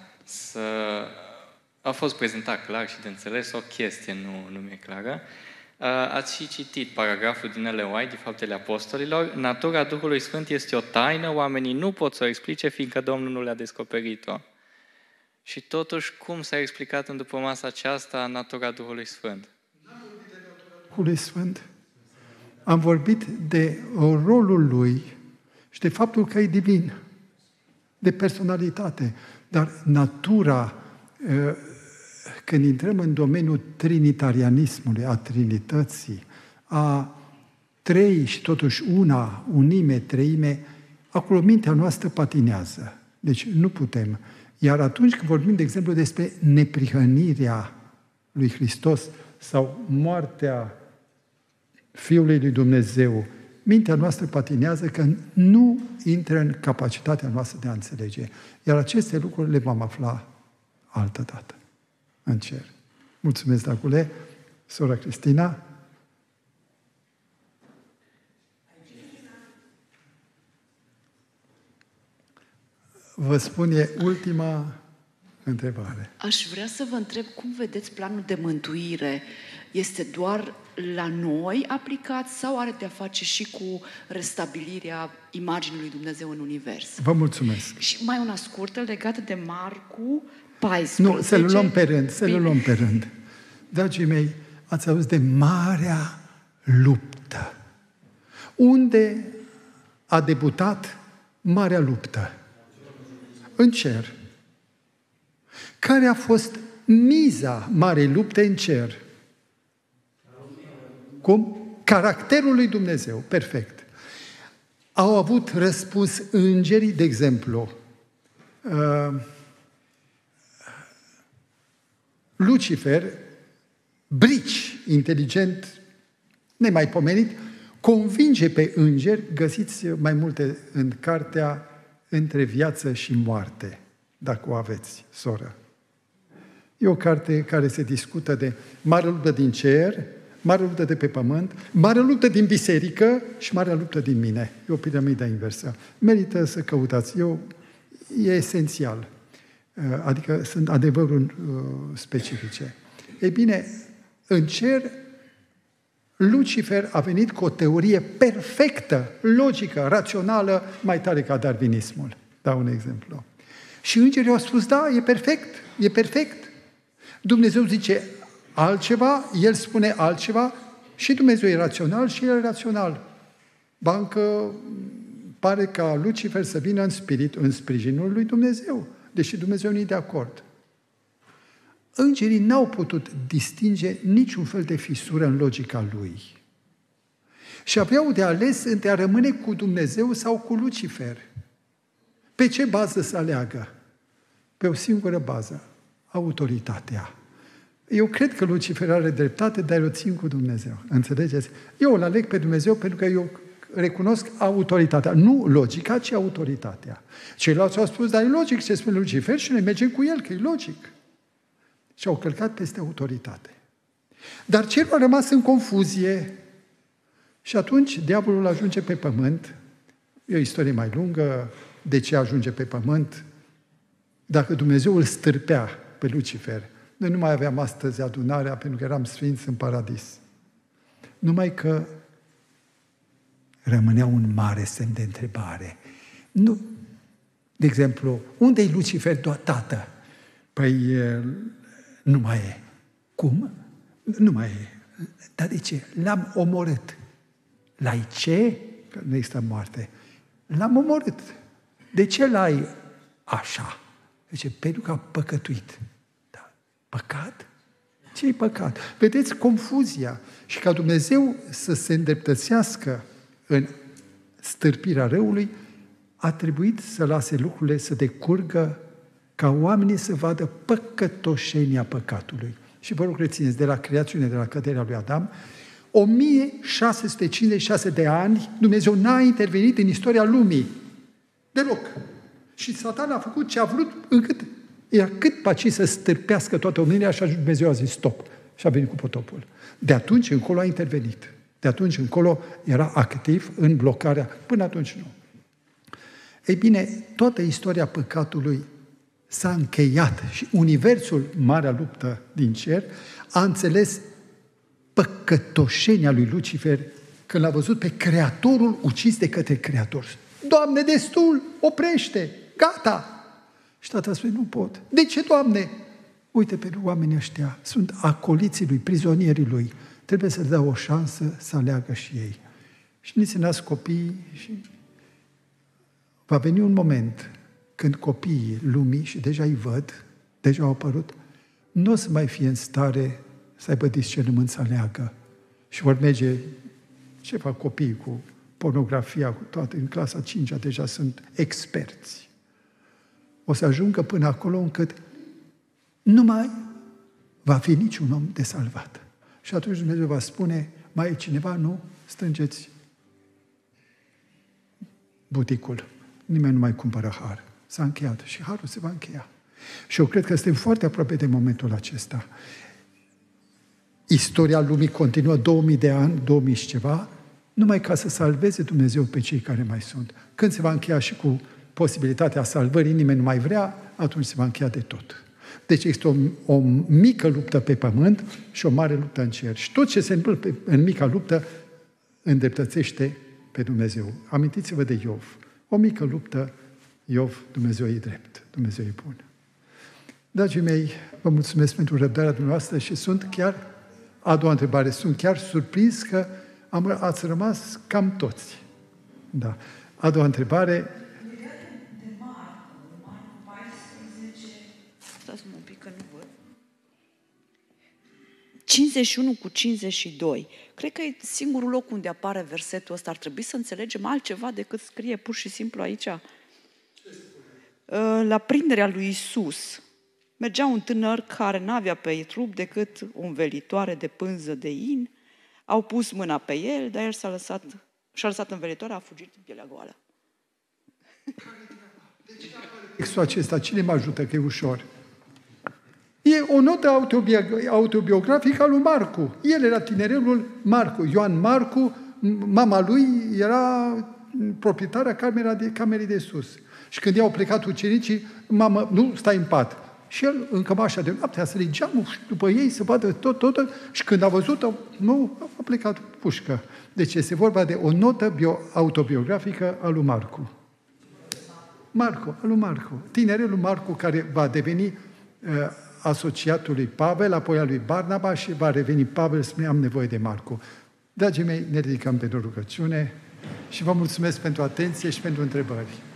a fost prezentat clar și de înțeles o chestie, nu mi-e clară. Ați și citit paragraful din Ellen White, de Faptele Apostolilor. Natura Duhului Sfânt este o taină, oamenii nu pot să o explice, fiindcă Domnul nu le-a descoperit-o. Și totuși, cum s-a explicat în după masa aceasta natura Duhului Sfânt? Duhului Sfânt. Am vorbit de rolul lui și de faptul că e divin, de personalitate. Dar natura, când intrăm în domeniul trinitarianismului, a Trinității, a trei și totuși una, unime, treime, acolo mintea noastră patinează. Deci nu putem. Iar atunci când vorbim, de exemplu, despre neprihănirea lui Hristos sau moartea Fiului lui Dumnezeu, mintea noastră patinează că nu intră în capacitatea noastră de a înțelege. Iar aceste lucruri le vom afla altă dată, în cer. Mulțumesc, dragule. Sora Cristina. Vă spun, e ultima întrebare. Aș vrea să vă întreb cum vedeți planul de mântuire. Este doar la noi aplicat sau are de-a face și cu restabilirea imaginii lui Dumnezeu în univers? Vă mulțumesc. Și mai una scurtă legată de Marcu 14. Nu, să le luăm pe rând, Dragii mei, ați auzit de marea luptă. Unde a debutat marea luptă? În cer. Care a fost miza marei lupte în cer? Cum? Caracterul lui Dumnezeu. Perfect. Au avut răspuns îngerii, de exemplu, Lucifer, brici, inteligent, nemaipomenit, convinge pe îngeri, găsiți mai multe în cartea Între viață și moarte, dacă o aveți, soră. E o carte care se discută de mare luptă din cer, mare luptă de pe pământ, mare luptă din biserică și mare luptă din mine. E o piramidă inversă. Merită să căutați. E esențial. Adică sunt adevăruri specifice. Ei bine, în cer, Lucifer a venit cu o teorie perfectă, logică, rațională, mai tare ca darwinismul. Dau un exemplu. Și îngerii au spus, da, e perfect. Dumnezeu zice altceva, El spune altceva și Dumnezeu e rațional și El e rațional. Bancă pare ca Lucifer să vină în spirit, în sprijinul lui Dumnezeu, deși Dumnezeu nu e de acord. Îngerii n-au putut distinge niciun fel de fisură în logica lui. Și aveau de ales între a rămâne cu Dumnezeu sau cu Lucifer. Pe ce bază să aleagă? Pe o singură bază, autoritatea. Eu cred că Lucifer are dreptate, dar eu țin cu Dumnezeu. Înțelegeți? Eu îl aleg pe Dumnezeu pentru că eu recunosc autoritatea. Nu logica, ci autoritatea. Ceilalți au spus, dar e logic ce spune Lucifer și noi mergem cu el, că e logic. Și au călcat peste autoritate. Dar cerul a rămas în confuzie și atunci diavolul ajunge pe pământ. E o istorie mai lungă. De ce ajunge pe pământ? Dacă Dumnezeu îl stârpea pe Lucifer, noi nu mai aveam astăzi adunarea pentru că eram sfinți în paradis. Numai că rămânea un mare semn de întrebare. Nu. De exemplu, unde e Lucifer, tată? Păi nu mai e. Cum? Nu mai e. Dar de ce? L-am omorât. L-ai ce? Că nu există moarte. L-am omorât. De ce l-ai așa? Zice, pentru că a păcătuit. Da. Păcat? Ce-i păcat? Vedeți confuzia. Și ca Dumnezeu să se îndreptățească în stârpirea răului, a trebuit să lase lucrurile să decurgă ca oamenii să vadă păcătoșenia păcatului. Și vă rog, rețineți, de la creațiune, de la căderea lui Adam, 1656 de ani, Dumnezeu n-a intervenit în istoria lumii. Deloc. Și Satan a făcut ce a vrut, încât era cât paci să stârpească toată omenirea și Dumnezeu a zis stop. Și a venit cu potopul. De atunci încolo a intervenit. De atunci încolo era activ în blocarea. Până atunci nu. Ei bine, toată istoria păcatului s-a încheiat și universul, marea luptă din cer, a înțeles păcătoșenia lui Lucifer când l-a văzut pe Creatorul ucis de către Creator. Doamne, destul, oprește, gata! Și tata spune, nu pot. De ce, Doamne? Uite pe oamenii ăștia, sunt acoliții lui, prizonierii lui. Trebuie să le dau o șansă să aleagă și ei. Și ni se nasc copiii și va veni un moment când copiii lumii, și deja îi văd, deja au apărut, nu o să mai fie în stare să aibă discernământ să aleagă. Și vor merge, ce fac copiii cu pornografia, cu toate, în clasa 5-a deja sunt experți. O să ajungă până acolo încât nu mai va fi niciun om de salvat. Și atunci Dumnezeu va spune, mai e cineva? Nu? Strângeți buticul. Nimeni nu mai cumpără har. S-a încheiat și harul se va încheia. Și eu cred că suntem foarte aproape de momentul acesta. Istoria lumii continuă 2000 de ani, 2000 și ceva, numai ca să salveze Dumnezeu pe cei care mai sunt. Când se va încheia și cu posibilitatea salvării, nimeni nu mai vrea, atunci se va încheia de tot. Deci este o mică luptă pe pământ și o mare luptă în cer. Și tot ce se întâmplă în mica luptă îndreptățește pe Dumnezeu. Amintiți-vă de Iov. O mică luptă, Iov, Dumnezeu e drept, Dumnezeu e bun. Dragii mei, vă mulțumesc pentru răbdarea dumneavoastră și sunt chiar, a doua întrebare, sunt chiar surprins că ați rămas cam toți. Da. A doua întrebare. Stați un pic că nu văd. 51 cu 52. Cred că e singurul loc unde apare versetul ăsta. Ar trebui să înțelegem altceva decât scrie pur și simplu aici. La prinderea lui Iisus mergea un tânăr care n-avea pe trup decât o învelitoare de pânză de in. Au pus mâna pe el, dar el și-a lăsat învelitoarea, a fugit în pielea goală. Textul acesta, cine mă ajută, că e ușor? E o notă autobiografică a lui Marcu. El era tinerelul Marcu. Ioan Marcu, mama lui era proprietarea camerei de sus. Și când i-au plecat ucenicii, mamă, nu, stai în pat. Și el, în cămașa de noapte, a sărit geamul după ei să vadă tot. Și când a văzut-o, nu, a plecat pușcă. Deci este vorba de o notă autobiografică a lui Marcu. Marcu. Tinerelul Marcu, care va deveni asociatul lui Pavel, apoi al lui Barnaba și va reveni Pavel, spune, am nevoie de Marcu. Dragii mei, ne ridicăm pentru rugăciune și vă mulțumesc pentru atenție și pentru întrebări.